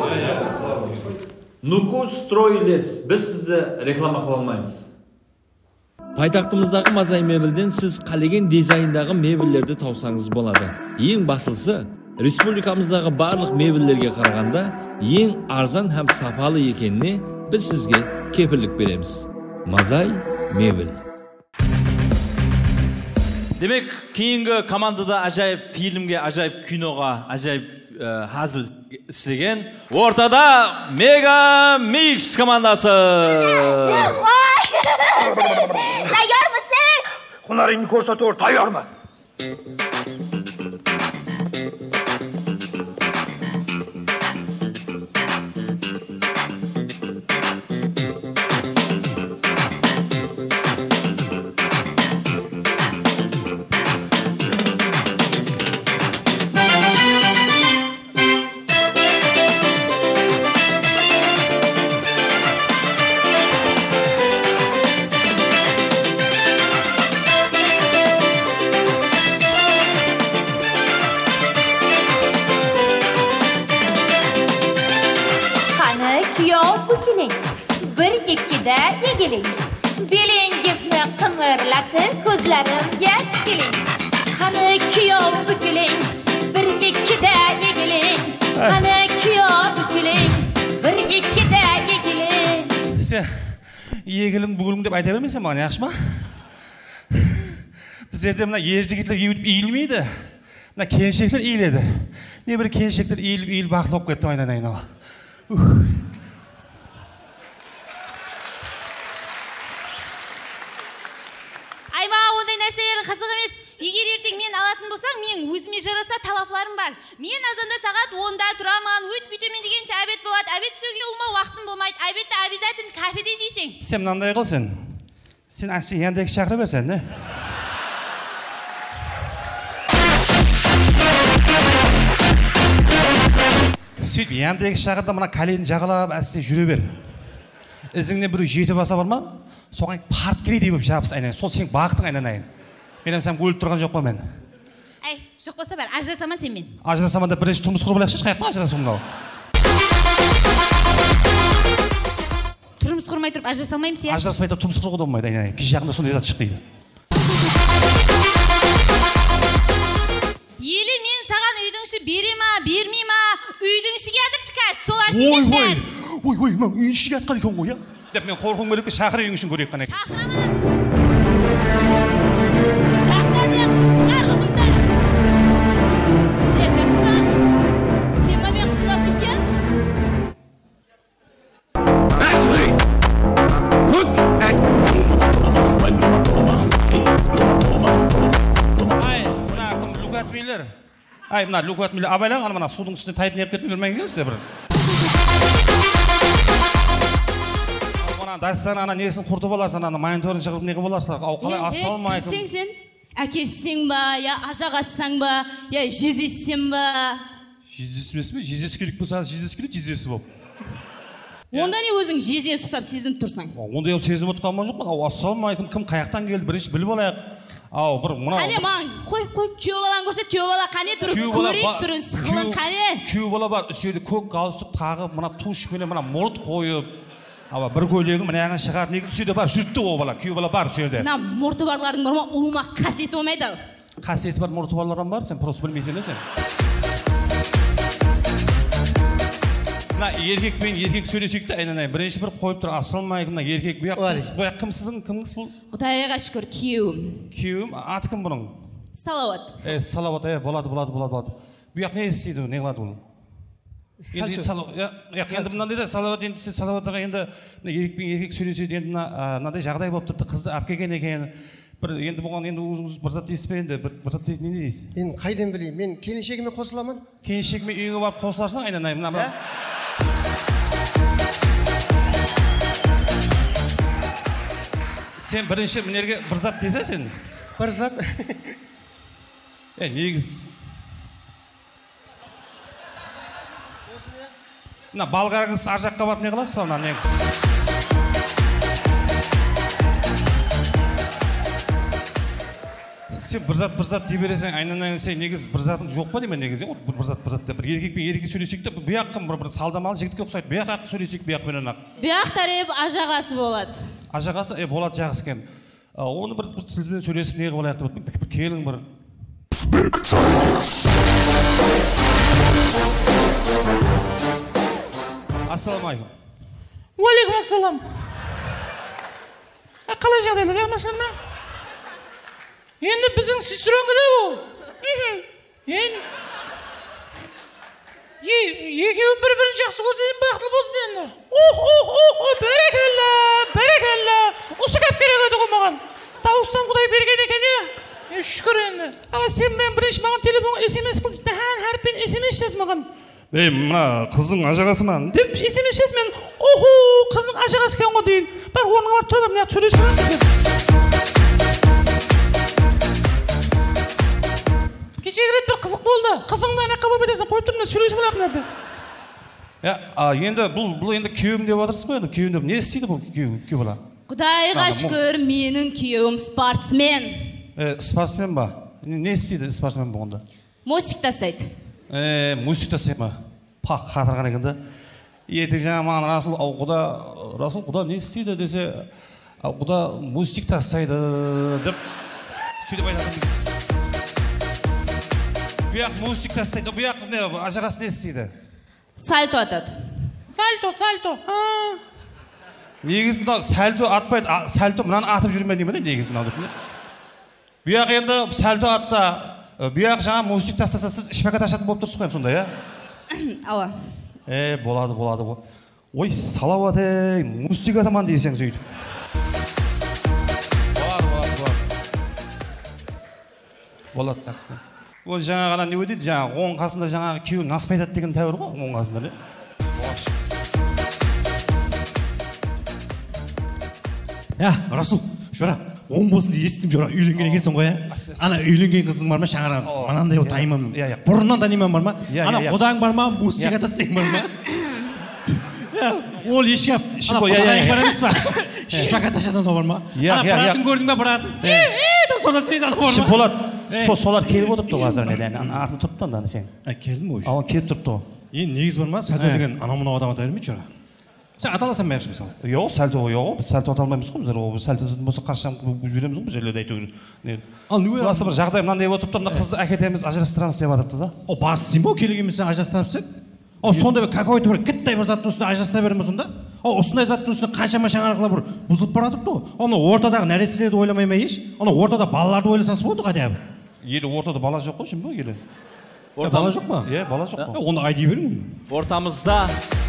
Нукус стройлес, біз сізді реклама қыла алмаймыз. Пайтақтымыздағы Мазай мебелден сіз қалеген дизайндағы мебелдерді таусаңыз болады. Ең басылысы, республикамыздағы барлық мебелдерге қарағанда ең арзан һәм сапалы екеніне біз сізге кепілдік береміз. Мазай мебел. Демек, кейінгі командада ажайып фильмге, ажайып киноға, ажайып hazil істеген ортада Mega Mix komandası. Tayyor mısın? Hunarını ko'rsatır, tayyorman. bükiling. Bir ikkide yegiling. Belingizni qing'irlatib ko'zlarimga tikiling. Qani kuyov bukiling. Bir ikkide yegiling. Qani kuyov bukiling. Bir ikkide yegiling. Sen yegiling bugiling deb ayta bermaysan mаған, yaxshi mı? Bizlerde mına ержігітлер eğilmeydi. Mına kelinşekler eğiledi. Ne bir kelinşekler eğilip baklı olып кетті айналайын ау. Айма, ондай нәрселер қызық емес. Егер ертең мен алатын болсаң, мен өзіме жараса талапларым бар. Мен азанда сағат 10-да тұрамын, өт-бүйтемен дегенше обед болады. Обед істеуге ұлма уақытым болмайды. Обедті обязательно кафеде жейсің. Sen mынандай қылсың. Sen әсте ендегі шақырып берсен, не? Сөйт, ендегі шақырда мына кәлені жағалап әсте жүре бер. Ізіңнен бір жеті баса бар ма? Соған парт керейдей болып жабыс айналайын. Сол сенің бақытың айналайын. Менің сән өліп тұрған жоқ па мен? Әй, жоқ болса бар, ажырасаман сен мен. Ажырасаман да бірінші тұрмыс құрып алайықшы, қаяқтан ажырасуың мынау? Тұрмыс құрмай тұрып ажырасамаймын сен. Ажыраспай тұрып тұрмыс құруға да болмайды, айналайын. Кеш жағында сондай зат шық дейді. Елі мен саған үйдің іші бере ма, бермей ма? Үйдің ішіге атып тікәз, солар шешесіздер. Ой, мынау үйдің ішіге атқан екен ғой, я? Деп мен қорқуым керек пе, шақыр үйдің ішін көрейік қана. Ай, мына Люкат Миллер абайлаң, мына судың үстіне тайып неғып кетіп жүрмей келесіздер бір. Мына дастан ана несін құртып аларсың, ана мониторын шығып неғып аларсың. Ау қалай ассалаумалейкум. Білсең сен, әкессің ба, я ажағассаң ба, я жезессің ба? Жезесмес ме? Жезес керек болса, жезес керек, жезесі болып. Онда не өзің жезес ұқсап сезініп тұрсың? Онда ел сезініп отқанман жоқ. Ау ассалаумалейкум, кім қаяқтан келді, бірінші біліп алайық. Ау, бір мынау. Қане маған, қой, күйеу баланы көрсет, күйеу бала қане тұрып, көрейік түрін, сықылын қане. Күйеу бала бар, үстінде көк галстук тағып, мына тушпенен, мына мұрт қойып, ава бір көйлегі мына жағын шығарып, неге үстінде бар, жүртті ол бала, күйеу бала бар үстінде. Мына мұрты барлардың бар ма, ұлыма қасиеті болмайды. Қасиеті бар мұрты барлардан бар, сен просто білмейсің сен. Мына еркек сөйлесейік те, айналайын, бірінші бір қойып тұр, ассалаумалейкум, мына еркек бұяқ кімсізің, кіміңіз бұл? Құдайға шүкір, күйеуім. Күйеуім, аты кім бұның? Салауат. Салауат, болады. Бұяқ не істейді, не қылады бұл? Енді мынандай да, Салауат енді сен Салауатаға енді еркек сөйлесейді, енді мынандай жағдай болып тұрды, қызды алып келген екен. Енді бұған енді өзіңіз бір зат дейсіз бе енді, бір зат дейсіз, не дейсіз? Мен қайдан білейін, мен келіншегіме қосыламын? Келіншегіме үйіңе барып қосыларсың, айналайын, мына. Sen бірінші мінерге бір зат десесің? Бір зат? Негіз. Мына балғарыңыз ар жаққа барып не қыласыз ба мына негіз? Сен бір зат дей бересің, айналайын сен негіз бір затың жоқ па деймін негіз? Бір зат деп, бір еркекпен сөйлесейік те, бұяққа бір салдамалы жігітке ұқсайды, бұяқ сөйлесейік, бұяқпенен ақ. Бұяқ тареп ажағасы болады. Ажағасы, болады жағысы екен. Оны бір сізбен сөйлесіп неғып алайық деп отыр, бір келің бір. Ассалаумалейкум. Уалейкум ассалам. Қалай жағдайлар, амансың ба? Енді біздің сестренгі де ол. Екеуі бір-бірін жақсы көрсең бақытты болсын енді. Бәрекелла. Осы кәп керек еді ғой маған. Дауыстан Құдай берген екен е. Шүкір енді. Сен мен бірінші маған телефонға SMS қылып, әріппен SMS жаз маған. Мына қыздың ажағасы ма? Деп SMS жаз мен. Қыздың ажағасы екен ғой дейін. Бір орныңа барып тұра бер, мына сөйлесіп жүрмін. Кешегі рет бір қызық болды. Қызыңды аяққа барып етесің, қойып тұрмын, сөйлесіп алайық мына. Енді бұл енді күйеуім деп отырсыз ғой, енді күйеуім деп не істейді бұл күйеу бала? Құдайға шүкір, менің күйеуім спортсмен. Спортсмен ба? Не істейді спортсмен болғанда? Мусик тастайды. Мусик тастайды ма? Пақ қатырған екен да. ертең жаңа маған Расул құда не істейді десе, құда мустик тастайды деп сөйтіп айтатын. Бұяқ мустик тастайды, бұяқ ажағасы не істейді? Сальто атады. Сальто. Негізі сальто атпайды, сальто мынаны атып жүрмеді ме негізі мынау деп. Бұяқ енді сальто атса, бұяқ жаңа мустик тастаса, сіз ішпәкет ашатын болып тұрсыз ғой сонда, иә? Ала. Болады. Ой, салауат ей, мустик атаман дейсең сөйтіп. Болады, тақсымен. Ол жаңа ғана не өйдейді, жаңа оң қасында жаңағы күйеуін насып айтады деген тәуір ғой, оң қасында, не? Расул, жора, оң болсын де естім жора, үйленген екенсің ғой, ана үйленген қызың бар ма, шаңырағын, анандай таймам, бұрыннан танимам бар ма, ана құдаң бар ма, мустик ататсың бар ма? Ол ешкеп, ана құдаң бар емес па? Шпагат ашатын бар ма? Ана братын көрдің ба, братын? Сода сен ана бар ма? Болады, солар келіп отырыпты қазір неден, артын тұрыпты анда сен. Келдің бе? Келіп тұрыпты. Енді негіз бар ма, сәлто деген анау-мынау адам ата бермейді жора. Сен аталасың ба яқшы мысалы? Жоқ, сәлто жоқ, біз сәлто ата алмаймыз ғой, біз сәлтодан болса қашан жүреміз ғой, бұл жерлерде айту. Оласы бір жағдай мынандай отырыпты, мына қыз әкетеміз, ажырастырамыз деп жатырыпты да. О, басы сен ба, керек емес сен ажырастырамыз деп? О, сонда бір какой-то бір кіттай бір заттың үстіне ажырастай береміз сонда? О, осындай заттың үстіне қаншама шаңырақлар бір бұзылып баратыпты ғой. Оны ортадағы нәрестелерді ойламай ма еш? Оны ортада балаларды ойласаңыз болады хотя бы. Елі ортада бала жоқ қой, ба елі? Бала жоқ па? Иә, бала жоқ қой. Оны айдай берің. Ортамызда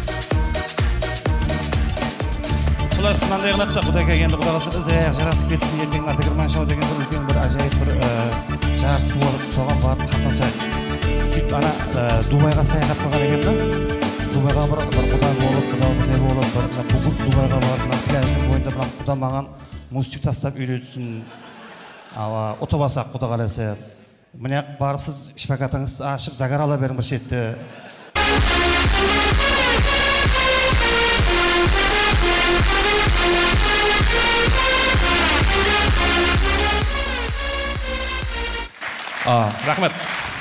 Құласы мынандай қылады да, құдай келгенде құдай қаласа ізаяқ жарасып кетсін, ертең Тігірман шоу деген бір үлкен бір ажайып бір жарыс болып, соған барып қатынасайық. Сөйтіп ана Дубайға саяхат қылған екен да. Дубайға бір құдай болып, құдай не болып, бір бүгін Дубайға барып, пляждың бойында бір құда маған мустик тастап үйретсін. Ұтып алсақ құда қаласа. Міне барып сіз шпагатыңызды ашып, загар ала берің бір шетте. Рахмет.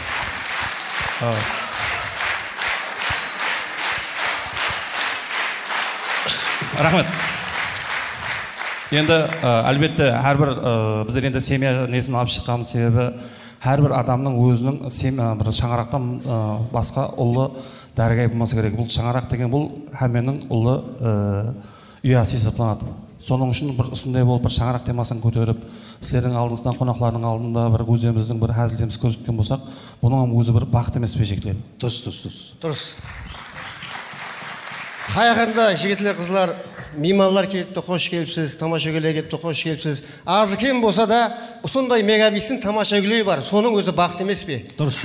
Рахмет. Енді әлбетте әрбір біздер енді семья несін алып шыққанымыз себебі әрбір адамның өзінің бір шаңырақтан басқа ұлы дәрігер болмасы керек. Бұл шаңырақ деген бұл әменнің ұлы ұясы есептелінеді. Соның үшін бір осындай болып бір шаңырақ темасын көтеріп, сіздердің алдыңыздан қонақтардың алдында бір өзіміздің бір әзілдеміз көрсеткен болсақ, бұның өзі бір бақыт емес пе жігітлер? Дұрыс. Қаяқында жігітлер, қызлар, меймандар келіпті, қош келіпсіз, тамаша гүлей келіпті, қош келіпсіз. Азы кем болса да, осындай мегабиттің тамаша гүлей бар. Соның өзі бақыт емес пе? Дұрыс.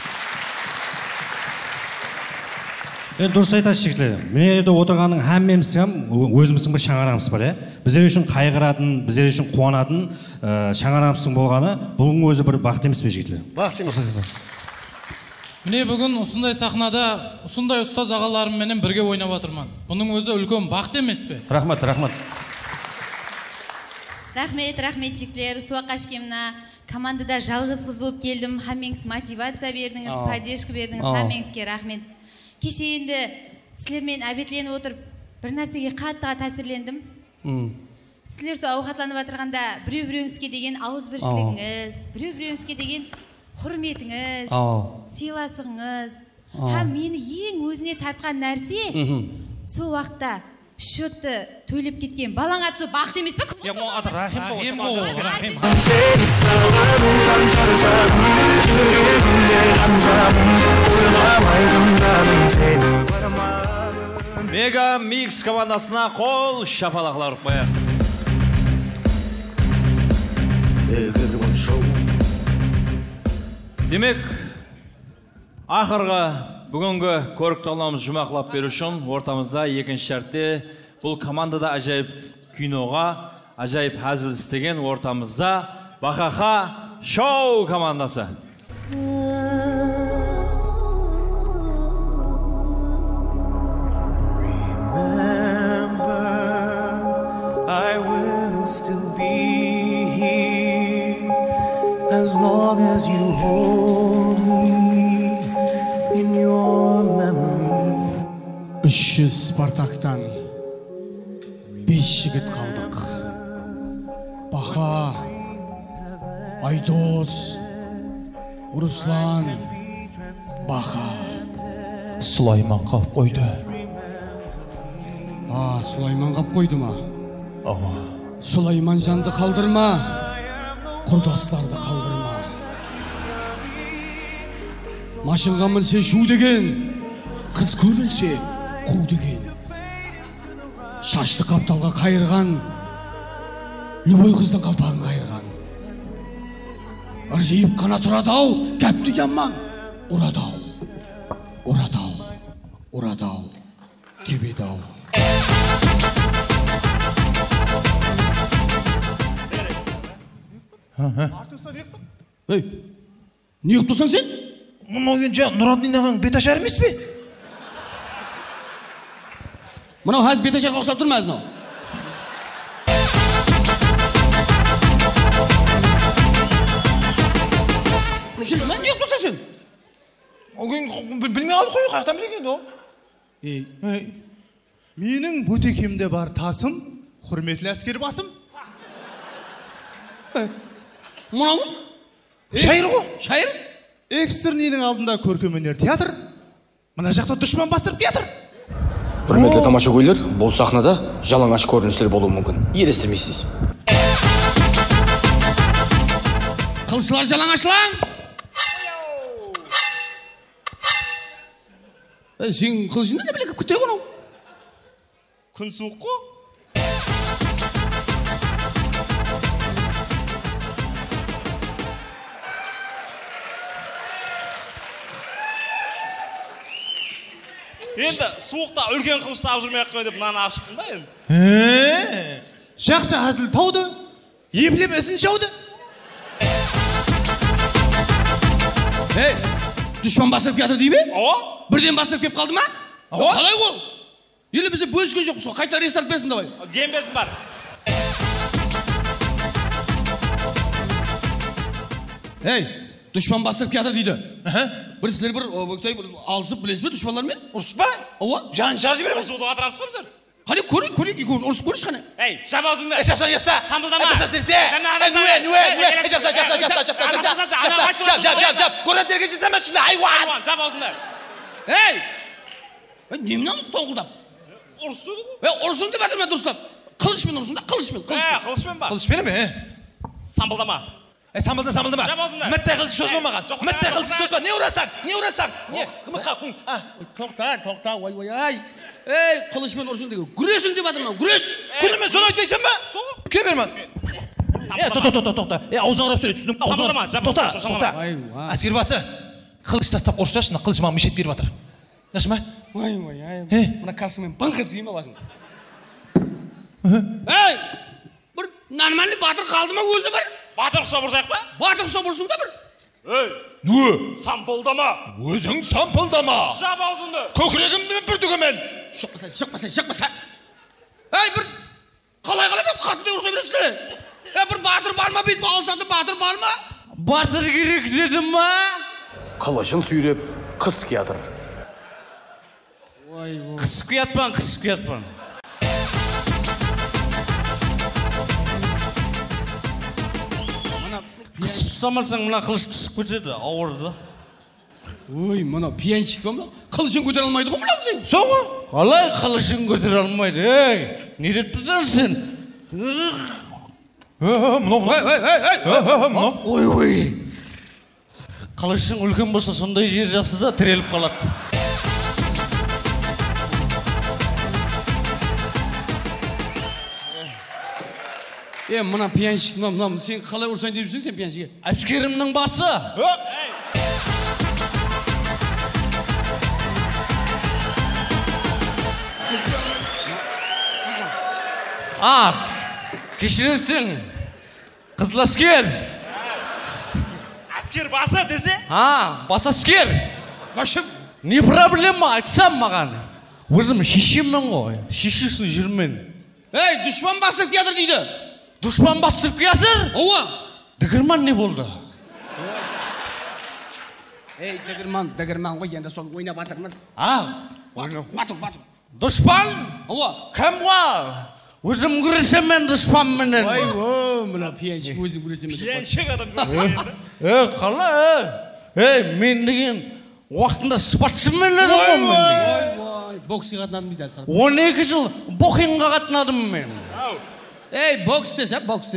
Дұрыс айтасыз жігітлер. Міне жерде отырғанның әммеміздің өзіміздің бір шаңырағымыз бар, біздер үшін қайғыратын, біздер үшін қуанатын шаңырағымыздың болғаны, бұның өзі бір бақыт емес пе жігітлер? Бақыт емес. Міне бүгін осындай сахнада осындай ұстаз ағаларымменен бірге ойнап жатырмын. Бұның өзі үлкен бақыт емес пе? Рахмет. Рахмет жігітлер, суаққа шкемна командада жалғыз қыз болып келдім. Хаммеңіз мотивация бердіңіз, поддержка бердіңіз, хаммеңізге рахмет. Кеше енді сілермен әбетленіп отырып, бір нәрсеге қатты тәсірлендім. Сілер сол ауқатланып отырғанда біреу-біреуіңізге деген ауызбіршілігіңіз, біреу-біреуіңізге деген құрметіңіз, сыйластығыңыз, мені ең өзіне тартқан нәрсе сол уақытта счетты төлеп кеткен балаңа түсу бақыт емес пе? Мега Микс командасына қол шапалақлар қояйық. Демек, ақырғы бүгінгі көрікті алауымыз жұмақлап беру үшін ортамызда екінші шартте бұл командада ажайып киноға, ажайып әзіл істеген ортамызда Бақақа шоу командасы. I will still be here as long as you hold me in your memory. 300 Спартактан 5 жігіт қалдық. Баха, Айдос, Руслан, Баха. Сулайман қалып қойды. Сулайман қалып қойды ма? Сулайман жанды қалдырма, құрдасларды қалдырма. Машинға мінсе шу деген, қыз көрінсе қу деген. Шашты қапталға қайырған, любой қыздың қалпағын қайырған. Ыржиып қана тұрады-ау, кәпті яман, ұрады-ау, ұрады-ау, ұрады-ау, тебеді-ау. Ей, не қып тұрсың сен? Мынау енді жаңа Нұрандин ағаң беташар емес пе? Мынау қазір беташарға ұқсап тұр ма әзінау? Не қып тұрсың сен? Білмей қалды қой, қаяқтан білген о? Менің бөтекемде бар тасым, құрметлі әскер басым. Мынау? Шайыр ғой? Шайыр? Экстернийдің алдында көркемөнер театр. Мына жақта дұшпан бастырып кетір. Құрметлі тамаша көйлер, бұл сахнада жалаңаш көріністер болуы мүмкін. Елестірмейсіз. Қылшылар жалаңашлаң! Сен қылшында не білек күтте қонау? Күн суық қой. Енді суықта үлкен қылыш тауып жүрмей қой деп мынаны алып шықтым да енді. Жақсы әзіл тауды, еплеп ізін шауды. Ей, дұшпан бастырып кетір дей ме? Бірден бастырып кеп қалды ма? Қалай ол? Елі бізде бөліскен жоқ, қайта рестарт берсін давай. Кембесін бар. Ей, дұшпан бастырып кетір дейді. Бір сілер бір алысып білесіз бе дұшпанлармен? Ұрыс ба? Ова? Жағын шаржы береміз. Суды қатырамыз қой біздер. Қане көрейік, ұрысып көріш қане. Ей, жап аузыңды. Жапса. Самбылдама. Жап. Көрәттерге жетсемес шында, айуан. Жап аузыңды. Ей! Немін алып тоңғылдап? Ұрысты ғой. Ұрысың деп атырма дұрыстап. Қылышпен ұрысың да, қылышпен. Қылышпен ба? Қылышпен ме? Самбылдама. Самбылдама. Жап аузыңды. Мітті қылыш созма маған. Мітті қылыш созма. Не ұрасаң? Тоқта, ой. Ей, қылышпен ұрысың деген. Күресің деп атырма, күрес. Күремен соны айтпайсың ба? Кеберман. Тоқта. Аузың қарап сөйле, түсіндің. Самбылдама. Тоқта. Әскер басы. Қылыш тастап ұрсашы, қылыш маған мешет беріп атыр. Нашы ма? Ой. Мына касымен банқет зейме басың. Ей! Бір нормальный батыр қалды ма өзі бір? Батыр құсап ұрсақ па? Батыр құсап ұрсың да бір? Ей! Нө? Сампылдама! Өзің сампылдама! Жап аузыңды! Көкірегімді бір түгімен! Шықпаса! Ей, бір қалай бір қатты ұрса бересіздер? Бір батыр бар ма бүйтіп алсады батыр бар ма? Батыр керек дедім ма? Қылышын сүйреп, қыс киятыр. Қысып киятпан. Қысып ұстамасаң мына қылыш түсіп кетеді, ауырды. Ой, мына пиянчик ба? Қылышын көтере алмайды ғой мына сен? Соғы? Қалай қылышын көтере алмайды? Ей, не деп тұрсың сен? Ой. Қылышың үлкен болса сондай жер жақсы да тіреліп қалады. Мына пияншик, сен қалай ұрсайын деп жүрсің сен пияншиге? Әскерімнің басы. Кешіресің, қызыл әскер. Әскер басы десе? Бас әскер. Башым. Не проблема, айтсам маған. Өзім шешеммін ғой, шешесін жүрмен. Ей, дұшпан басып кетір дейді. Дұшпан басып кетір? Ова. Дігірман не болды? Ей, дігірман ғой, енді сол ойнап атырмыз. Ойнап. Батыр. Дұшпан? Кім бар? Өзім күресемін дұшпанменен. Ой, мына пияншік өзім күресемін. Пияншік адам қалай? Мен деген уақытында спортсмен едім ғой. Боксиға қатынадым дейді Асқар. 12 жыл боксингқа қатынадым мен. Ей, бокс десе?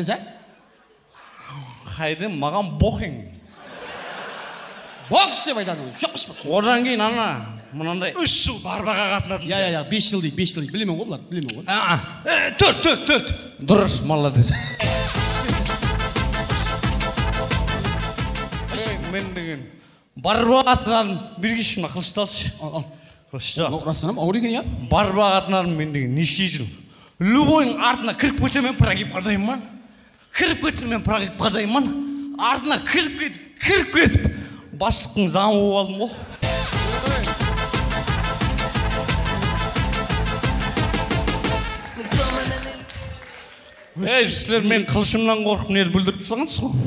Хайден маған боксинг. Бокс деп айтады. Одан кейін ана мынандай 3 жыл барбаға қатынадым. 5 жыл дейді. Білемін ғой бұлар, білемін ғой. 4. Дұрыс, молодец. Мен деген барбаға қатынадым. Бергеші мына қылышты алшы. Қылышты. Расынан ауыр екен, я? Барбаға қатынадым мен деген неше жыл. Любойның артына кіріп кетемін, прогиб қадаймын. Артына кіріп кетіп. Бастықтың заңы болып алдым ғой. Сіздер мен қылышымнан қорқып нені бүлдіріп тұрсаңыз ғой.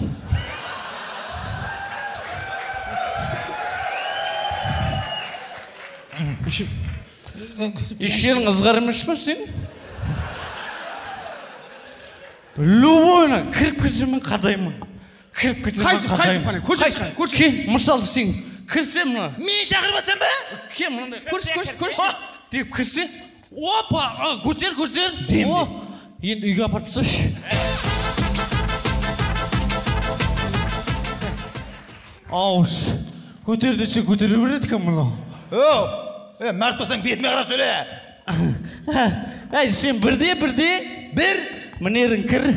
Ешкерің ызғар емес па сен? Любойна кіріп кетсемен қадаймын. Мысалы сен кірсе мұна. Мен шақырып атсам ба? Кем мұндай. Көрші. Деп кірсе, опа, көтер. Енді үйге апарып тасташы. Ауыз, көтер десе көтере береді кім мұна. Мәрт болсаң бетіме қарап сөйле. Сен бірде, мінерін кір.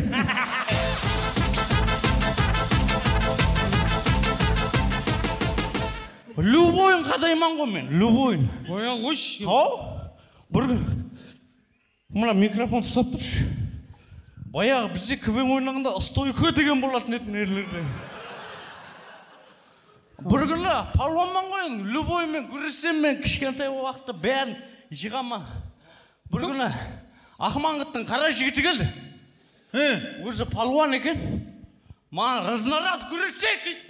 Любойын қадайман ғой мен, любойын. Оя қош. Бір күн, мұна микрофон ұстап тұршы. Баяғы бізде квн ойнағында стойка деген болатын еді нерлерде. Бір күні палуанман қойын, любоймен, күресеммен, кішкентай уақытта бәрін жиғама. Бір күні Ақмаңғыттың қара жігіті келді. Өзі палуан екен. Маған разнарад күресек дейді.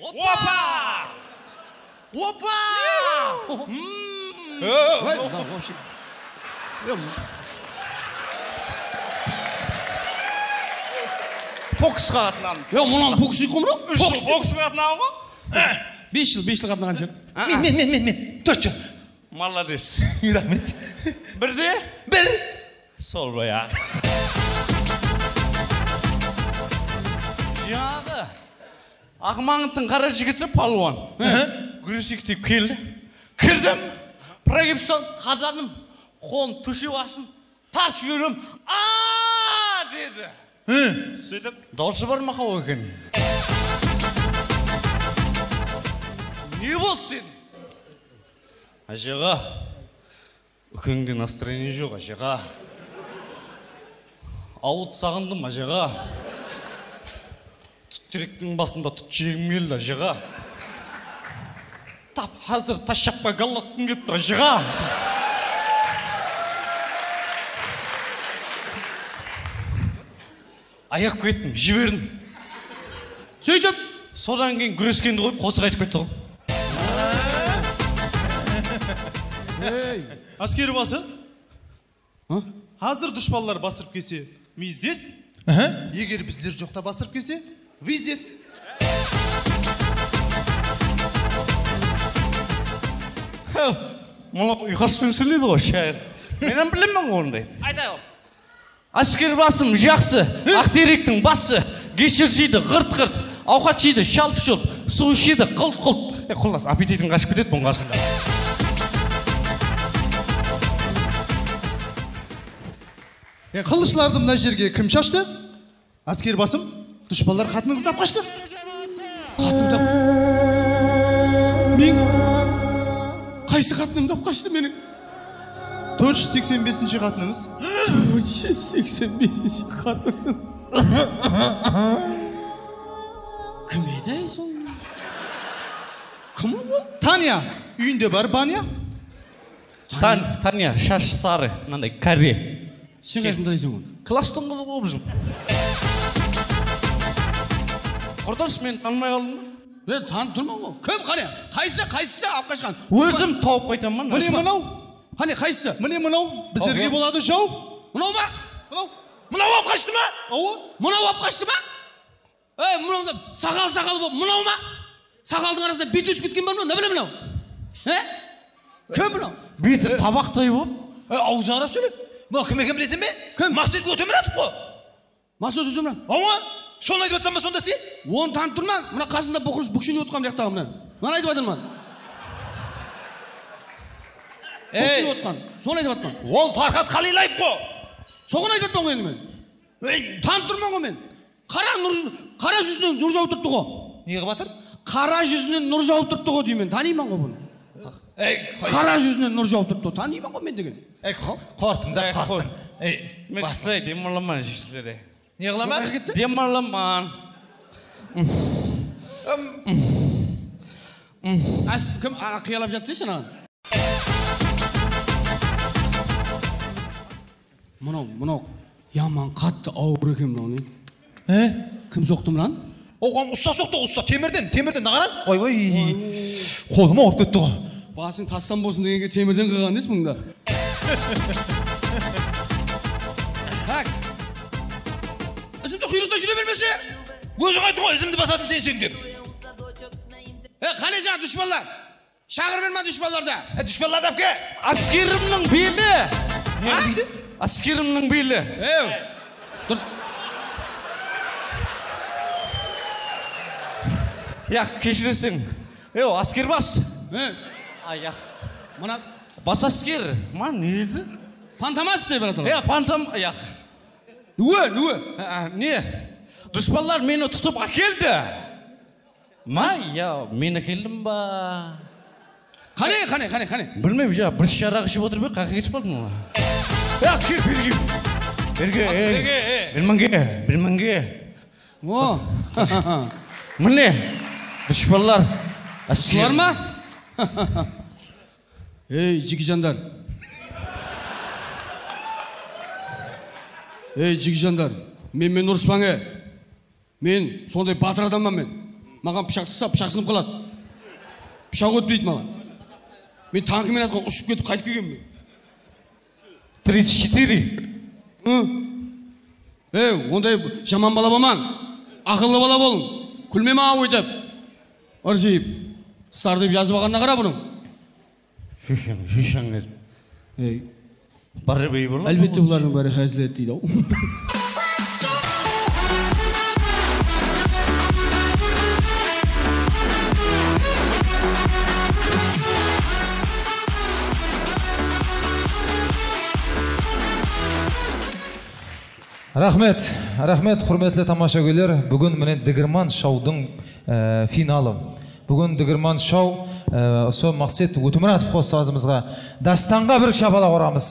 Опа! Боксқа қатынамын. Мұнан бокс үйкі мұра? Боксқа қатынамын ғой? 5 жыл қатынаған жер. Мен. 4 жыл. Молодец. Рахмет. Бірде? Бір. Сол баяғы. Жаңағы Ақмаңғыттың қара жігіті палуан. Күресек деп келді. Кірдім, прогибсон, қаданым, қолын төшеп асын, тартып жіберем. Деді. Сөйтіп, даусы бар мақау екен. Не болды дедім? Ажыға, үкеңде настроение жоқ, ажыға. Ауыт сағындым, ажыға. Түттеректің басында түт жегім келді, ажыға. Тап hazır taş şapka gallakın git ажыға. Аяқ кеттім, жібердім. Сөйтіп, содан кейін күрескенді қойып қосық айтып кетті ғой. Әскери басы? Hazır дұшпанлар бастырып келсе, миздес. Егер біздер жоқта бастырып келсе, виздес. Мұны ұйқаспен сөйлейді ғой шайыр. Менен білемін ондай. Айтайық. Әскер басым жақсы, ақтеректің басы, кешір жейді ғырт-ғырт, ауқат жейді шалп-шолп, су ішеді қылт-қылт. Құлас, аппетитің қашып кетеді бұның қасында. Қылышларды мына жерге кім шашты? Әскер басым, дұшпанлар қатынын қыздап қашты. Қатынымдап? Мен қайсы қатынымдап қашты менің? 485-ші қатыныңыз. 485-ші қатыным. Кім еді сол? Кім ол? Таня, үйінде бар Баня? Таня, шаш сары, мынандай кәрі. Сен қайсында дейсің ол? Кластың бұл болып жүр. Құрдас, мен танымай қалдым ба? Мен танып тұрман ғой. Кім қане? Қайсы алып қашқан? Өзім тауып қайтамын. Міне мынау, Қане, қайсысы? Міне мынау, біздерге болады жау. Мынау ма? Мынау алып қашты ма? Мынау алып қашты ма? Мынау сақал болып, мынау ма? Сақалдың арасында бет өсіп кеткен бар ма? Не біле мынау? Кім мынау? Беті табақтай болып. Аузы арап сөйлеп. Мынау кім екен білесің бе? Кім? Мақсат Өтеміратов қой. Мақсат Өтеміратов? Соны айтып жатсам ба сонда сен? Оны танып тұрман. Мына қасында бүкшіне отқан жақтағы мына. Мына айтып жатырман. Бүкшіне отқан. Соны айтып жатырман. Ол Фархат Қалилаев қой. Соған айтып жатырман ғой енді мен. Танып тұрман ғой мен. Қара жүзінен нұр жауып тұрды ғой. Неге батыр? Қара жүзінен нұр жауып тұрды ғой деймін. Таниман ғой бұны. Қара жүзінен нұр жауып тұрды. Таниман ғой мен деген. Қортың да қорттың. Бастай демаламан жерлері. Не қыламады? Демаламан. Кім қиялап жатты шанаған? Мынау яман қатты ауыр екен мынау не? Кім соқты мынан? Оған ұста соқты, ұста темірден нағаран. Ой, қолым ауырып кетті ғой. Басың тастан болсын дегенге темірден қылған дес мұнда. Так. Ізімді құйрықта жүре бермесе, өзің айтты ғой, ізімді басатын сен деп. Қане жаңа дүшпанлар? Шағыр берма дүшпанларда. Дүшпанларды әпке. Аскерімнің белі. Не дейді? Аскерімнің белі. Дұрыс. Кешіресің. Аскер бас. Мына бас аскер. Несі? Пантамас деп жатыр. Пантам. Нүе? Не? Дұшпанлар мені тұтып әкелді. Мен әкелдім ба? Қане? Білмеймін, бір шарақ ішіп отыр бе, қақы кетіп қалдың ба? Берге. Білмінге. Міне, дұшпанлар. Асылар ма? Жеке жандар. Жеке жандар. Мен ұрыспаңы. Мен сондай батыр адаммын мен. Маған пышақ тықса, пышақ сынып қалады. Пышақ өтпейді маған. Мен танкімен атқан ұшып кетіп қайтып келгенмін. 34. Ондай жаман бала болмаң. Ақылlı бала болың. Күлме маған өйтіп. Ыржиып. Стар деп жазып алғанына қара бұның. Шишаң еді. Бары бей болу? Әлбетте бұлардың бәрі әзілет дейді ау. Рахмет, құрметлі тамашагерлер. Бүгін міне Дігірман шоудың финалы. Бүгін Дігірман шоу осы Мақсат Өтеміратов ұстазымызға дастанға бір шапалақ ұрамыз.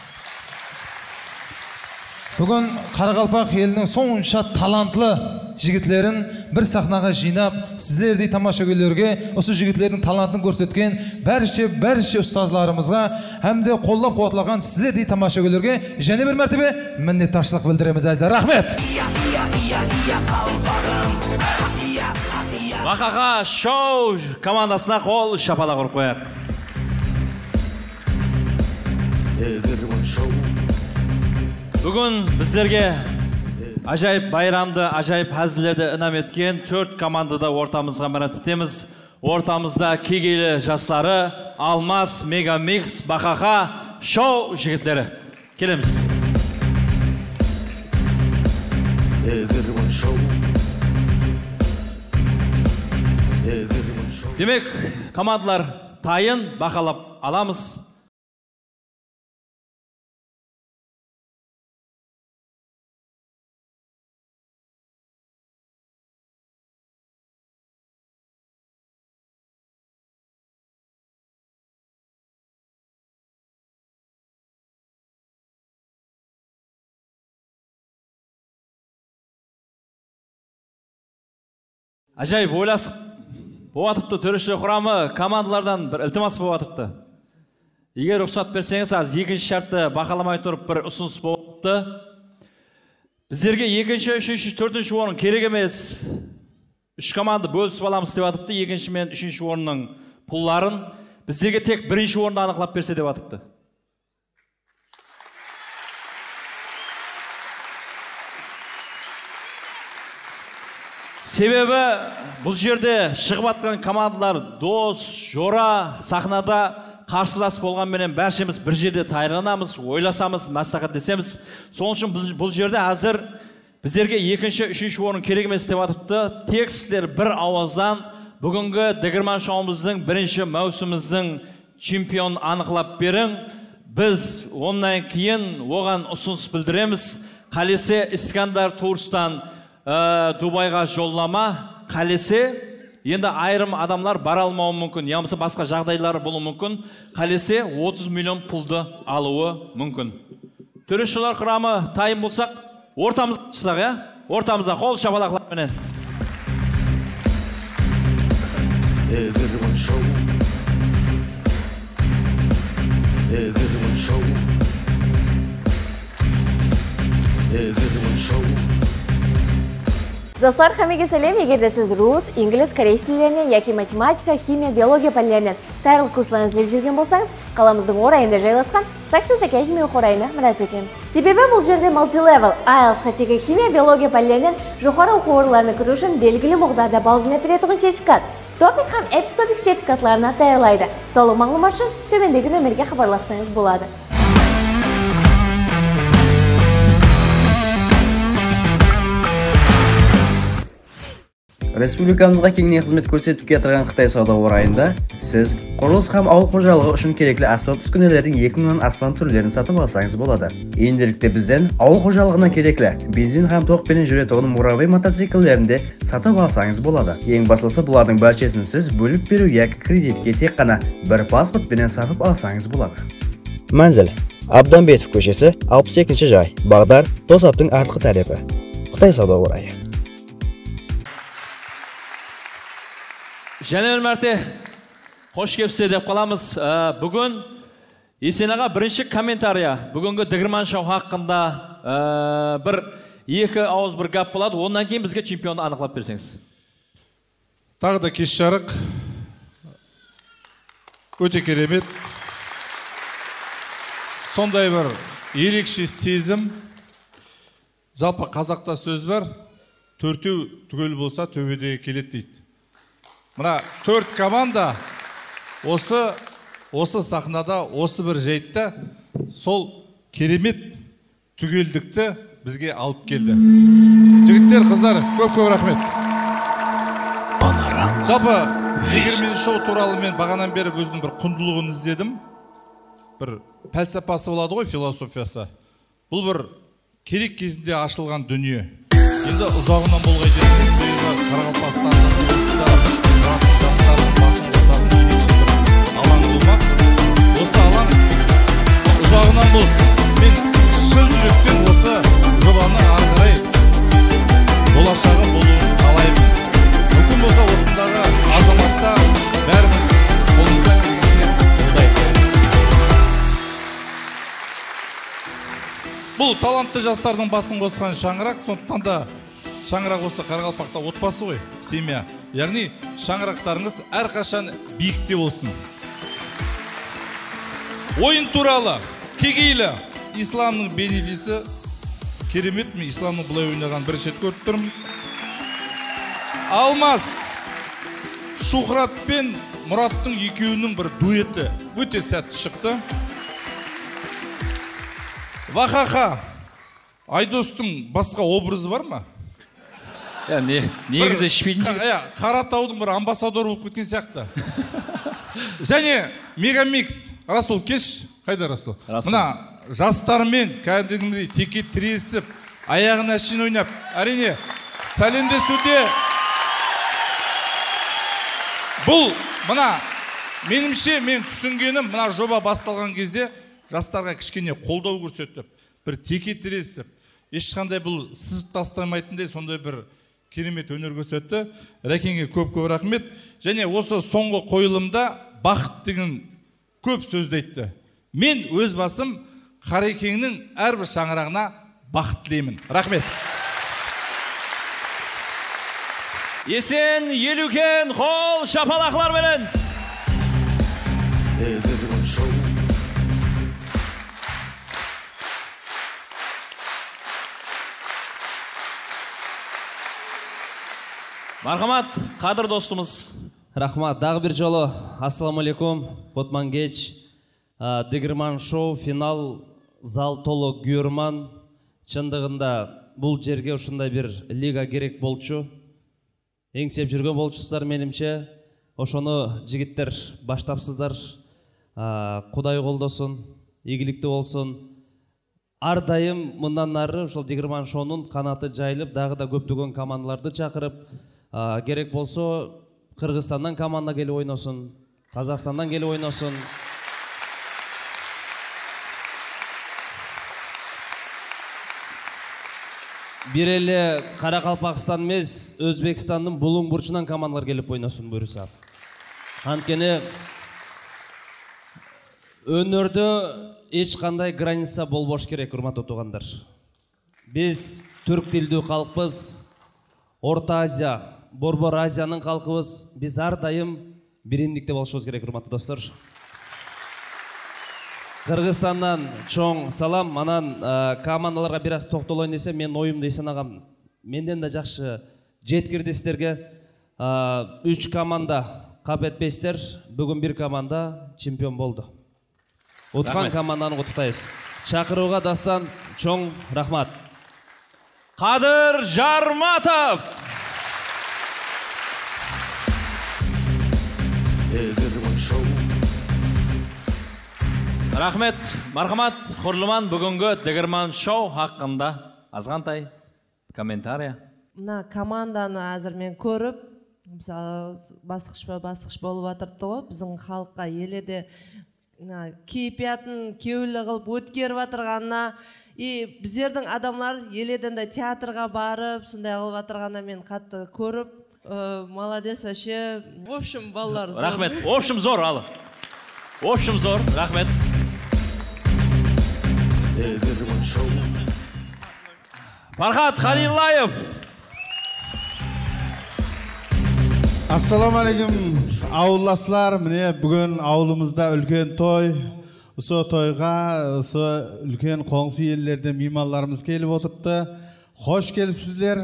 Бүгін Қарақалпақ елінің сонша талантлы жігітлерін бір сахнаға жинап, сіздердей тамашагерлерге осы жігітлердің талантын көрсеткен бәріше ұстазларымызға әмде қолдап қуатлаған сіздердей тамашагерлерге және бір мәртебе minnettarchilik білдіреміз әзір. Рахмет! Бақаға шоу командасына қол шапалақ ұрып қояр. Бүгін біздерге ажайып байрамды, ажайып әзілерді інам еткен 4 командада ортамызға мәрат етеміз. Ортамызда кегейлі жастары Алмас, Мегамикс, Бақаға шоу жігітлері. Келеміз. Демек, командалар тайын бақалап аламыз. Ажайып ойласып болатыпты, төрешілер құрамы командалардан бір ілтимас болатыпты. Егер рұқсат берсеңіз, аз екінші шартты бақаламай тұрып бір ұсыныс болыпты. Біздерге екінші, үшінші, төртінші орын керек емес. 3 команда бөлісіп аламыз деп атыпты. Екінші мен үшінші орынның пұлларын біздерге тек бірінші орынды анықлап берсе деп атыпты. Себебі бұл жерде шығып атқан командалар Дос, Жора сахнада қарсылас болғанменен бәршеміз бір жерде тайранамыз, ойласамыз, мәслихаттесеміз. Сол үшін бұл жерде әзір біздерге екінші, үшінші орын керек емес деп атыпты. Тек сіздер бір ауыздан бүгінгі Дегірман шоуымыздың бірінші маусымымыздың чемпион анықлап берің. Біз ондан кейін оған ұсыныс білдіреміз. Қалесе Искандар Турстан Дубайға жоллама, қалесе енді айырым адамдар бара алмауы мүмкін, ямысы басқа жағдайлары болуы мүмкін. Қалесе 30 миллион пұлды алуы мүмкін. Төрешілер құрамы тайым болсақ, ортамыз шысақ, ортамызда қол шапалақлармен. Достар, хамеге сәлем, егерде сіз рус, инглиз, корейс тілдерінен, яки математика, химия, биология пәнлерінен тайрылық курсларын іздеп жүрген болсаңыз, қаламыздың орайында жайласқан Success Academy орайына мұрат етеміз. Себебі бұл жерде multi-level, IELTS, хатеге химия, биология пәнлерінен жоғары оқу орындарына кіру үшін белгілі мағдайда балл жинап беретін сертификат. Топик һәм Эпстопик сертификатларына таярлайды. Толық мағлұмат үшін төмендегі нөмерге хабарлассаңыз болады. Республикамызға кеңінен қызмет көрсетіп келе Қытай сауда орайында сіз құрылыс һәм ауыл қожалығы үшін керекті аспап үскінелердің 2000-нан астам түрлерін сатып алсаңыз болады. Енділікте бізден ауыл қожалығына керекті бензин һәм тоқпенен жүретұғын муравей мотоциклдерінде сатып алсаңыз болады. Ең басылысы бұлардың бәршесін сіз бөліп беру яки кредитке тек қана бір паспортпенен сатып алсаңыз болады. Мәнзіл Абданбетов көшесі 62-ші жай. Бағдар Тосаптың артқы тарепі. Қытай сауда орайы. Және бір мәрте қош кепсе деп қаламыз. Бүгін Есенаға бірінші комментария. Бүгінгі Дегірман шоу хақында бір екі ауыз бір гап болады. Ондан кейін бізге чемпионды анықлап берсеңіз. Тағы да кеш жарық. Өте керемет. Сондай бір ерекше сезім. Жалпы қазақта сөз бар. Төртеу түгел болса төбедегі келеді дейді. Мына төрт команда осы сахнада, осы бір жайтта сол керемет түгелдікті бізге алып келді. Жігіттер, қыздар, көп-көп рахмет. Жалпы, Дегірмен шоу туралы мен бағанан бері өзінің бір құндылығын іздедім. Бір пәлсапасы болады ғой, философиясы. Бұл бір керек кезінде ашылған дүние. Енді ұзағынан болғай жеткен Қарақалпақстанның жастардың басын қосатын ерекше бір алаң болмақ. Осы алаң ұзағынан болсын. Мен шын жүректен осы жобаны ары қарай болашағы болуын қалаймын. Мүмкін болса осындағы азаматта бәріміз қолымыздан келгенше қолдайық. Бұл талантты жастардың басын қосқан шаңырақ, сондықтан да шаңырақ осы Қарақалпақта отбасы ғой, семья. Яғни шаңырақтарыңыз әрқашан биікте болсын. Ойын туралы, кегейлі, исламның бенефисі керемет. Мен исламның бұлай ойнаған бір шет көріп тұрмын. Алмас, Шухрат пен Мұраттың екеуінің бір дуэті өте сәтті шықты. Вахаха, Айдостың басқа образы бар ма? Негізі ішпейтін жігіт. Қаратаудың бір амбассадор болып кеткен сияқты. Және Мегамикс, Расул кеш. Қайда Расул? Мына жастармен кәдімгідей теке тіресіп, аяғын әшейін ойнап, әрине сәлемдесуде бұл мына менімше мен түсінгенім, мына жоба басталған кезде жастарға кішкене қолдау көрсетіп, бір теке тіресіп, ешқандай бұл сызып тастамайтындай сондай бір керемет өнер көрсетті. Рәкеңге көп-көп рахмет. Және осы соңғы қойылымда бақыт деген көп сөзді айтты. Мен өз басым Қарекеңнің әрбір шаңырағына бақыт тілеймін. Рахмет. Есен Елукен қол шапалақлар берін. Мархамат, қадір достымыз. Рахмат, дағы бір жолы. Ассаламалейкум, Ботман Геч. Дегірман шоу, финал, зал толы гүйірман. Шындығында бұл жерге ұшындай бір лига керек болчу. Еңсеп жүрген болчусыздар менімше. Ошоны жігіттер баштапсыздар. Құдай қолдасын, игілікті болсын. Ардайым мындан ары ошол Дегірман шоунун канаты жайылып, дағы да көптөгөн командаларды чакырып, керек болсо Кыргызстандан команда келип ойносын, Казакстандан келип ойносын. Бир эле Каракалпакстан эмес, Өзбекстандын Булуң бурчунан командалар келип ойносын буюрса. Анткени өнөрдө эч кандай граница болбош керек, урматтуу туугандар. Биз түрк тилдүү калкпыз, Орта Азия, Борбор Азиянын калкыбыз. Биз ар дайым биримдикте болушубуз керек, урматтуу достор. Кыргызстандан чоң салам. Анан командаларга бир аз токтолоюн десем, мен оюмду эсенагам. Менден да жакшы жеткирди сиздерге. 3 команда кап этпейсиздер. Бүгүн бир команда чемпион болду. Уткан команданы куттуктайбыз. Чакырууга дастан чоң рахмат. Кадыр Жарматов. Рахмет, мархамат, Хурлуман, бүгінгі Дегірман шоу хақында азғантай комментария. Мына команданы азыр мен көріп, мысалы басқыш болып атырды ғой, біздің халыққа еледе кейпиятын кеулі қылып өткеріп атырғанына, біздердің адамлар еледен де театрға барып, сондай қылып атырғанына мен қатты көріп, молодец вообще. В общем, балалар зор. Рахмет, в общем зор, алы. В общем зор, рахмет. Фархат Халилаев. Ассаламалейкум, ауылдастар. Міне бүгін ауылымызда үлкен той. Осы тойға осы үлкен қоңсы елдерден меймандарымыз келіп отырды. Хош келіпсіздер.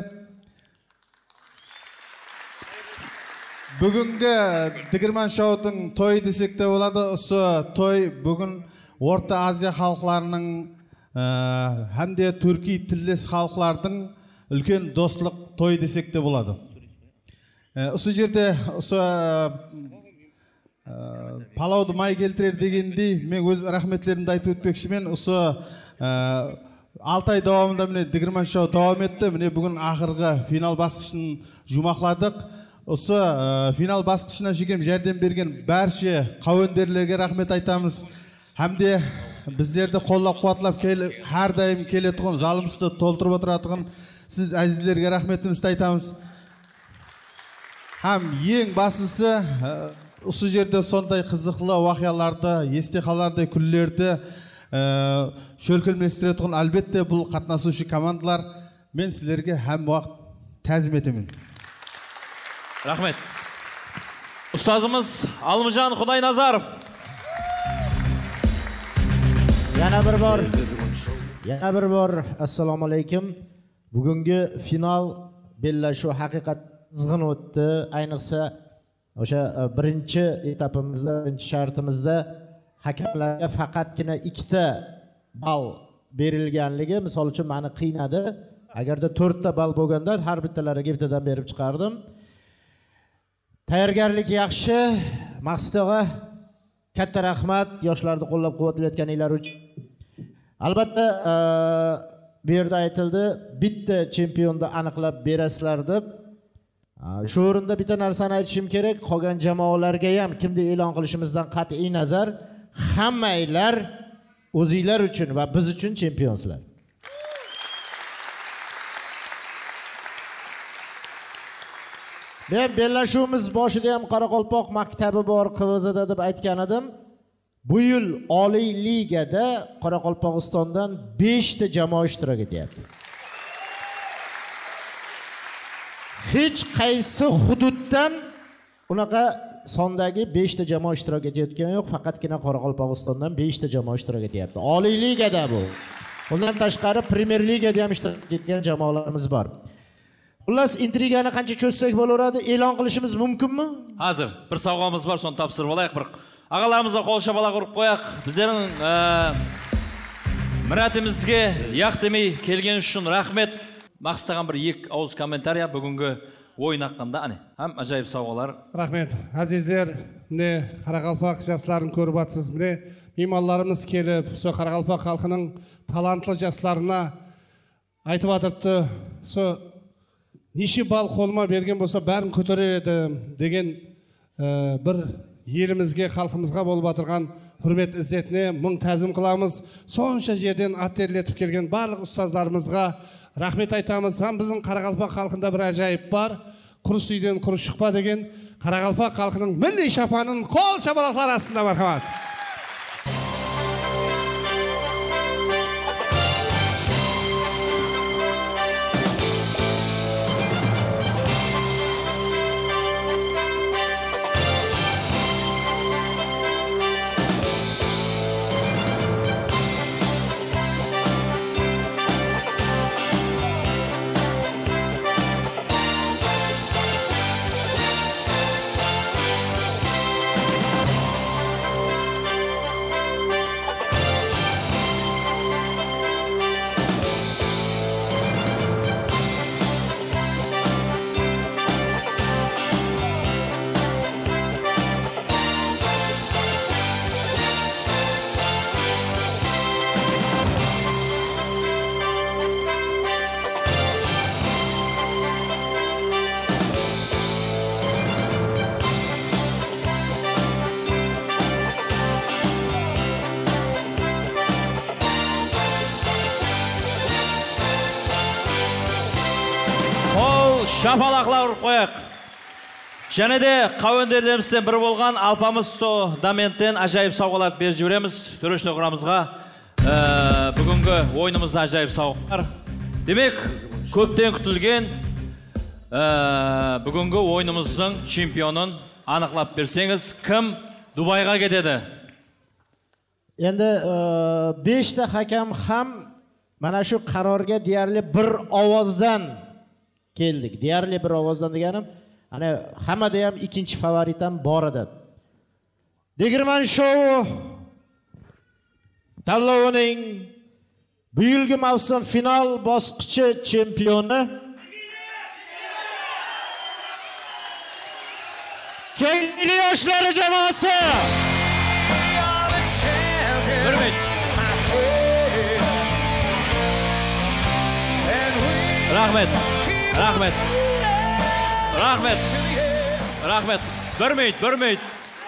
Бүгінгі Дегірман шоудың той десек те болады. Осы той бүгін Орта Азия халықларының әмде түрки тілдес халықлардың үлкен достық той десек те болады. Осы жерде осы палауды май келтірер дегендей мен өз рахметлерімді айтып өтпекшімен. Осы 6 ай давамында міне Дегірман шоу давам етті. Міне бүгін ақырғы финал басқышын жұмақладық. Осы финал басқышына жегем жәрдем берген бәрше қауендерлерге рахмет айтамыз. Әмде біздерді қоллап қуатлап әрдайым келетұғын, залымызды толтырып отыратығын сіз әзіздерге рахметімізді айтамыз. Әм ең басысы осы жерде сондай қызықлы уақияларды, есте қаларды, күллерді шөлкілместіретұғын. Әлбетте бұл қатынасушы командалар. Мен сіздерге әм уақыт тәзім етемін. Рахмет. Ұстазымыз Алымжан Құдайназаров. Yana bir bor assalomu alaykum. Bugungi final bellashuv haqiqat qizg'in o'tdi. Ayniqsa o'sha birinchi etapimizda, birinchi shartimizda hakamlarga faqatgina 2 ta ball berilganligi misol uchun meni qiynadi. Agarda 4 ta ball bo'lganda har bittalariga bittadan berib chiqardim. Tayyorgarlik yaxshi. Maqsud og'a katta rahmat yoshlarni qo'llab-quvvatlayotganinglar uchun. Albatta bu yerda aytildi, bitta chempionni aniqlab berasizlar deb. Shu o'rinda bitta narsani aytishim kerak, qolgan jamoalarga ham kimni e'lon qilishimizdan qat'iy nazar, hammanglar o'zinglar uchun va biz uchun chempionsizlar. Men bellashuvimiz boshida ham Qoraqalpoq maktabi bor Qivizida deb aytgan edim. Bu yil Oliy ligada Qoraqalpog'istondan 5 ta jamoa ishtirok etyapti. Hech qaysi hududdan unaqa sondagi 5 ta jamoa ishtirok etayotgani yo'q, faqatgina Qoraqalpog'istondan 5 ta jamoa ishtirok etyapti. Oliy ligada bu. Undan tashqari Premier ligada ham ishtirok etgan jamoalarimiz bor. Xullas, intrigani qancha cho'zsak bo'laveradi? E'lon qilishimiz mumkinmi? Hozir bir sovg'amiz bor, so'ni topshirib olaylik. Bir ағаларымызға қол шапалақ ұрып қояқ. Біздердің мұратымызге яқ демей келген үшін рахмет. Мақсаттаған бір екі ауыз комментария бүгінгі ойын аққанда, һәм ажайып сауғалар. Рахмет. Азиздер, міне Қарақалпақ жастарын көріп атсыз. Міне меймандарымыз келіп, со Қарақалпақ халқының талантлы жастарына айтып атырыпты. Со неше бал қолыма берген болса, бәрін көтерер едім деген бір елімізге, халқымызға болып атырған hürmet izzetine мың тәзім қыламыз. Сонша жерден ат терлетіп келген барлық ұстаздарымызға рахмет айтамыз. Һәм біздің Қарақалпақ халқында бір ажайып бар. Құрыс үйден құрыс шықпа деген Қарақалпақ халқының милли шапанын қол шапалақлар астында мархамат. Шапалақлар қояқ. Және де қауендерлерімізден бір болған Алпамыс Даменттен ажайып сауғаларды беріп жібереміз. Төрешті құрамызға бүгінгі ойынымызда ажайып сауғалар. Демек, көптен күтілген бүгінгі ойынымыздың чемпионын анықлап берсеңіз, кім Дубайға кетеді? Енді 5 хакам ham mana shu qarorga deyarli bir ovozdan keldik. Deyarli bir ovozdan deganim, hammada ham ikkinchi favoritam bor edi. Degirman Show tanlovining bu yilgi mavsum final bosqichi chempioni Kengli yoshlari jamoasi. Rahmet. Rahmet. Rahmet. Rahmet. Bürmeyt.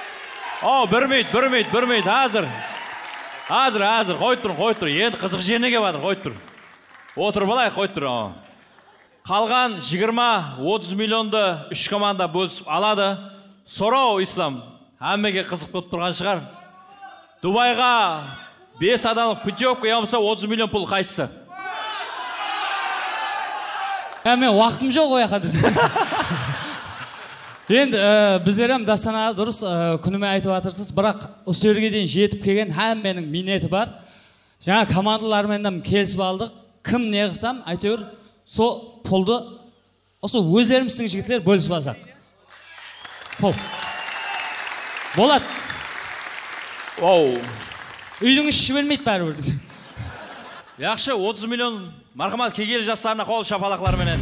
Bürmeyt. Hazır. Qo'yib tur. Endi qiziq yerga keladi, qo'yib tur. O'tirib olaylik, qo'yib tur. Qolgan 20-30 millionda 3 komanda bo'lib aladi. So'rov Islom. Hammaga qiziq bo'lib turgan шығар. Dubayga 5 adamlik putyovka bo'lsa 30 million pul qaysisi? Мен уақытым жоқ ояққа десе. Енді біздер hem дастана дұрыс күніме айтып жатырсыз, бірақ осы жерге дейін жетіп келген әмменің минеті бар. Жаңа командалармен келісіп алдық. Кім не қылсам, әйтеуір сол пұлды осы өздеріміздің жігітлер бөлісіп алсақ. Пол. Болады. Үйдің іші бермейді бәрібір. Yaxşı, 30 milyon marhamat kegeli жастарына қол шапалақларменен.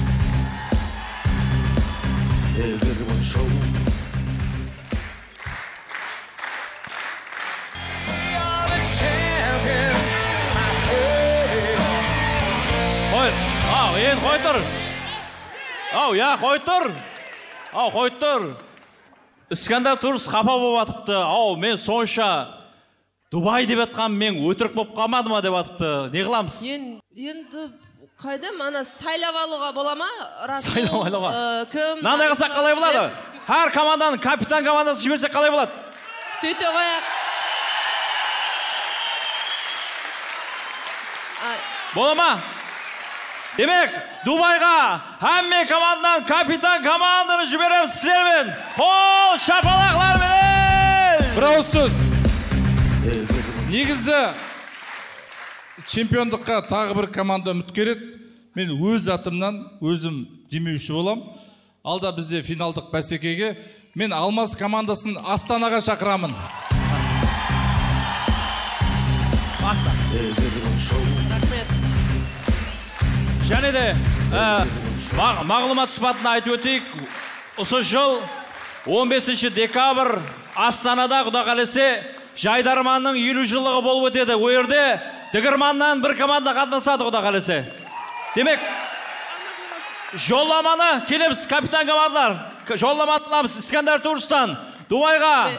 Қой тұр. Қой тұр. Искандар Турс қапа болып атыпты. Мен сонша Дубай деп атқан мен өтірік болып қалмады ма деп атыпты. Не қыламыз? Енді қайдам, ана сайлап алуға бола ма? Сайлап алуға. Мынандай қылсақ қалай болады? Әр команданың капитан командасы жіберсек қалай болады? Сөйте қояқ. Бола ма? Демек, Дубайға әмме команданың капитан команданы жібереміз сіздермен. Қол шапалақлармен! Бір ауыз сөз. Негізі чемпиондыққа тағы бір команда үміткер еді. Мен өз атымнан өзім демеуші болам. Алда бізде финалдық бәсекеге мен Алмаз командасын Астанаға шақырамын. Және де мағлұмат сұхбатын айтып өтейік. Осы жыл 15 декабр Астанада Құда қаласа Жайдарманның 50 жылығы болып өтеді. Ол жерде Дігірманнан бір команда қатынасады Құда қаласа. Демек, жолламаны келеміз, капитан командалар. Жолламаны аламыз Искандар Турстан, Дубайға.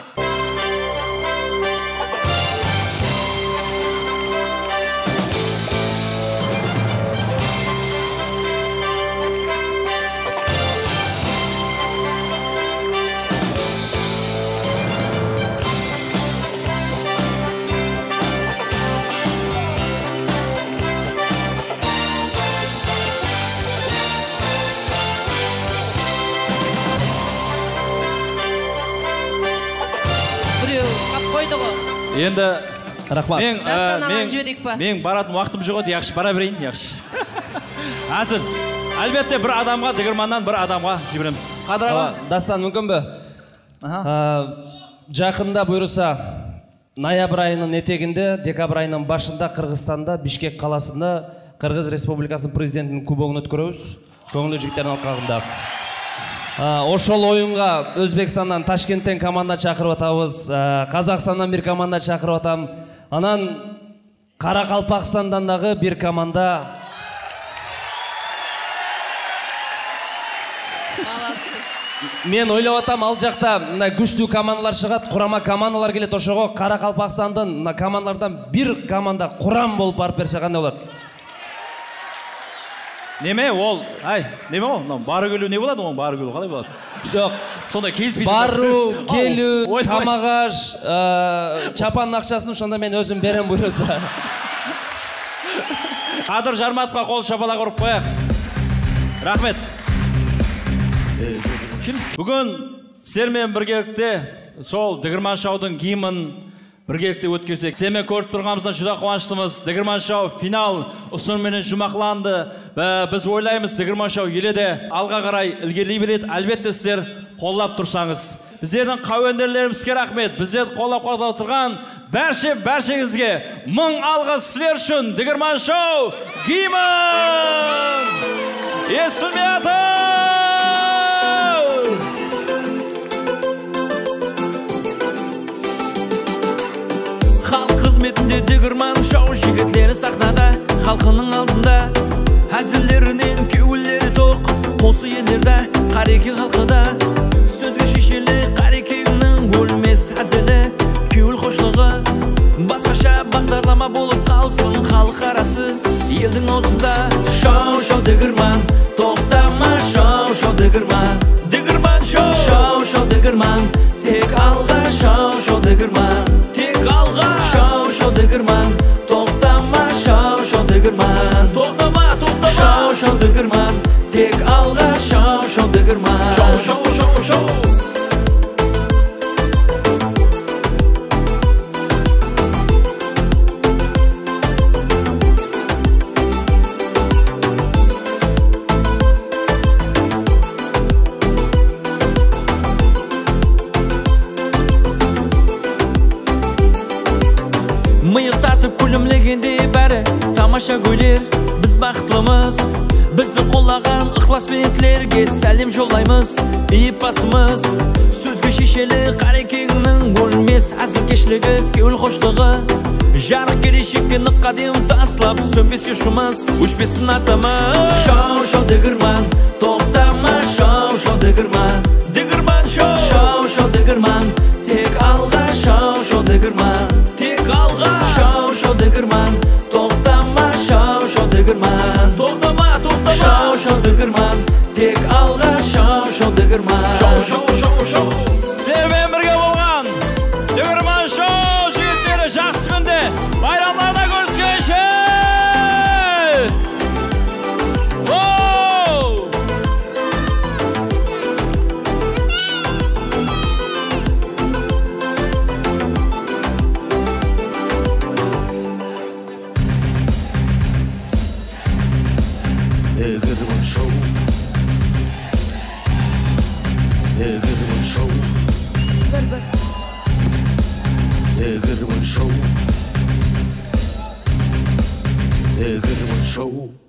Енді рахмат. Мен баратын уақытым жоқ еді, яқшы бара берейін, яқшы. Әзір, әлбетте бір адамға, Дігірманнан бір адамға жібереміз. Қадыр аға? Дастан, мүмкін бі? Жақында бұйырса, ноябрь айының етегінде, декабрь айының башында Қырғызстанда, Бишкек қаласында Қырғыз Республикасының президентінің кубогын өткөрөбүз. Көңілді жігіттердің алқағында. Ошол ойынға Өзбекстаннан, Ташкенттен команда чакырып атабыз, Қазақстандан bir команда чакырып атам. Анан Каракалпакстандан дагы bir команда. Мен ойлап атам, ал жакта күчтүү командалар чыгат, курама командалар келет, ошого Каракалпакстандын командалардан bir команда курам болуп барып берсе кандай болот? Неме ол? Неме ол? Бары келу не болады? Бары келу қалай болады? Жоқ. Сонда келіспейді. Бару, келу, тамағаш, чапанның ақшасын сонда мен өзім берем бұйырса. Қадыр Жарматовқа қол шапалақ ұрып қояқ. Рахмет. Бүгін сіздермен біргелікте сол Дігірман шоудың киімін біргелікте өткерсек, семен көріп тұрғанымыздан жүда қуаныштымыз. Дігірман шоу финал ұсынуменен жұмақланды. Біз ойлаймыз, Дігірман шоу еледі алға қарай ілгерілей береді. Әлбетте сіздер қоллап тұрсаңыз. Біздердің қауендерлерімізге рахмет. Біздерді қоллап отырған бәршеңізге мың алғыс сіздер үшін. Дігірман шоу киімін! Естілмей Қызметінде Дігірман шоу жігітлері сахнада, халқының алдында әзілдерінен кеуілері тоқ, қосы елдерді қареке халқыда. Сөзге шешелі қарекеңнің өлмес әзілі, кеуіл қошлығы басқаша бағдарлама болып қалсын халық арасы елдің аузында. Шоу Дігірман, тоқтама шоу Дігірман, Дігірман шоу Дігірман, тек алға шоу Дігірман, тек алға шоу Дігірман, тоқтама шоу Дігірман, тоқтама шоу Дігірман, тек алға шоу Дігірман, шоу тамаша көйлер, біз бақытлымыз. Бізді қолаған ықласмендерге сәлем жолаймыз. Иіп басымыз, сөзге шешелі қарекеңнің өлмес әзілкешлігі, кеуіл қоштығы. Жарық келешекке ныққа дем таслап, сөнбесе шумыз, өшпесін атымыз. Шоу Дігірман, тоқтама шоу Дігірман, Дігірман шоу Дігірман, тек алға шоу Дігірман, тек алға шоу Дігірман, тоқтама шоу Дігірман, тоқтама шоу Дігірман, тек алға шоу Дігірман, шоу Сіздермен бірге болған Дігірман шоу жігіттері жақсы күнде байрамларда көріскенше. Dігірман шоу Degirman Show. Degirman Show. Degirman Show.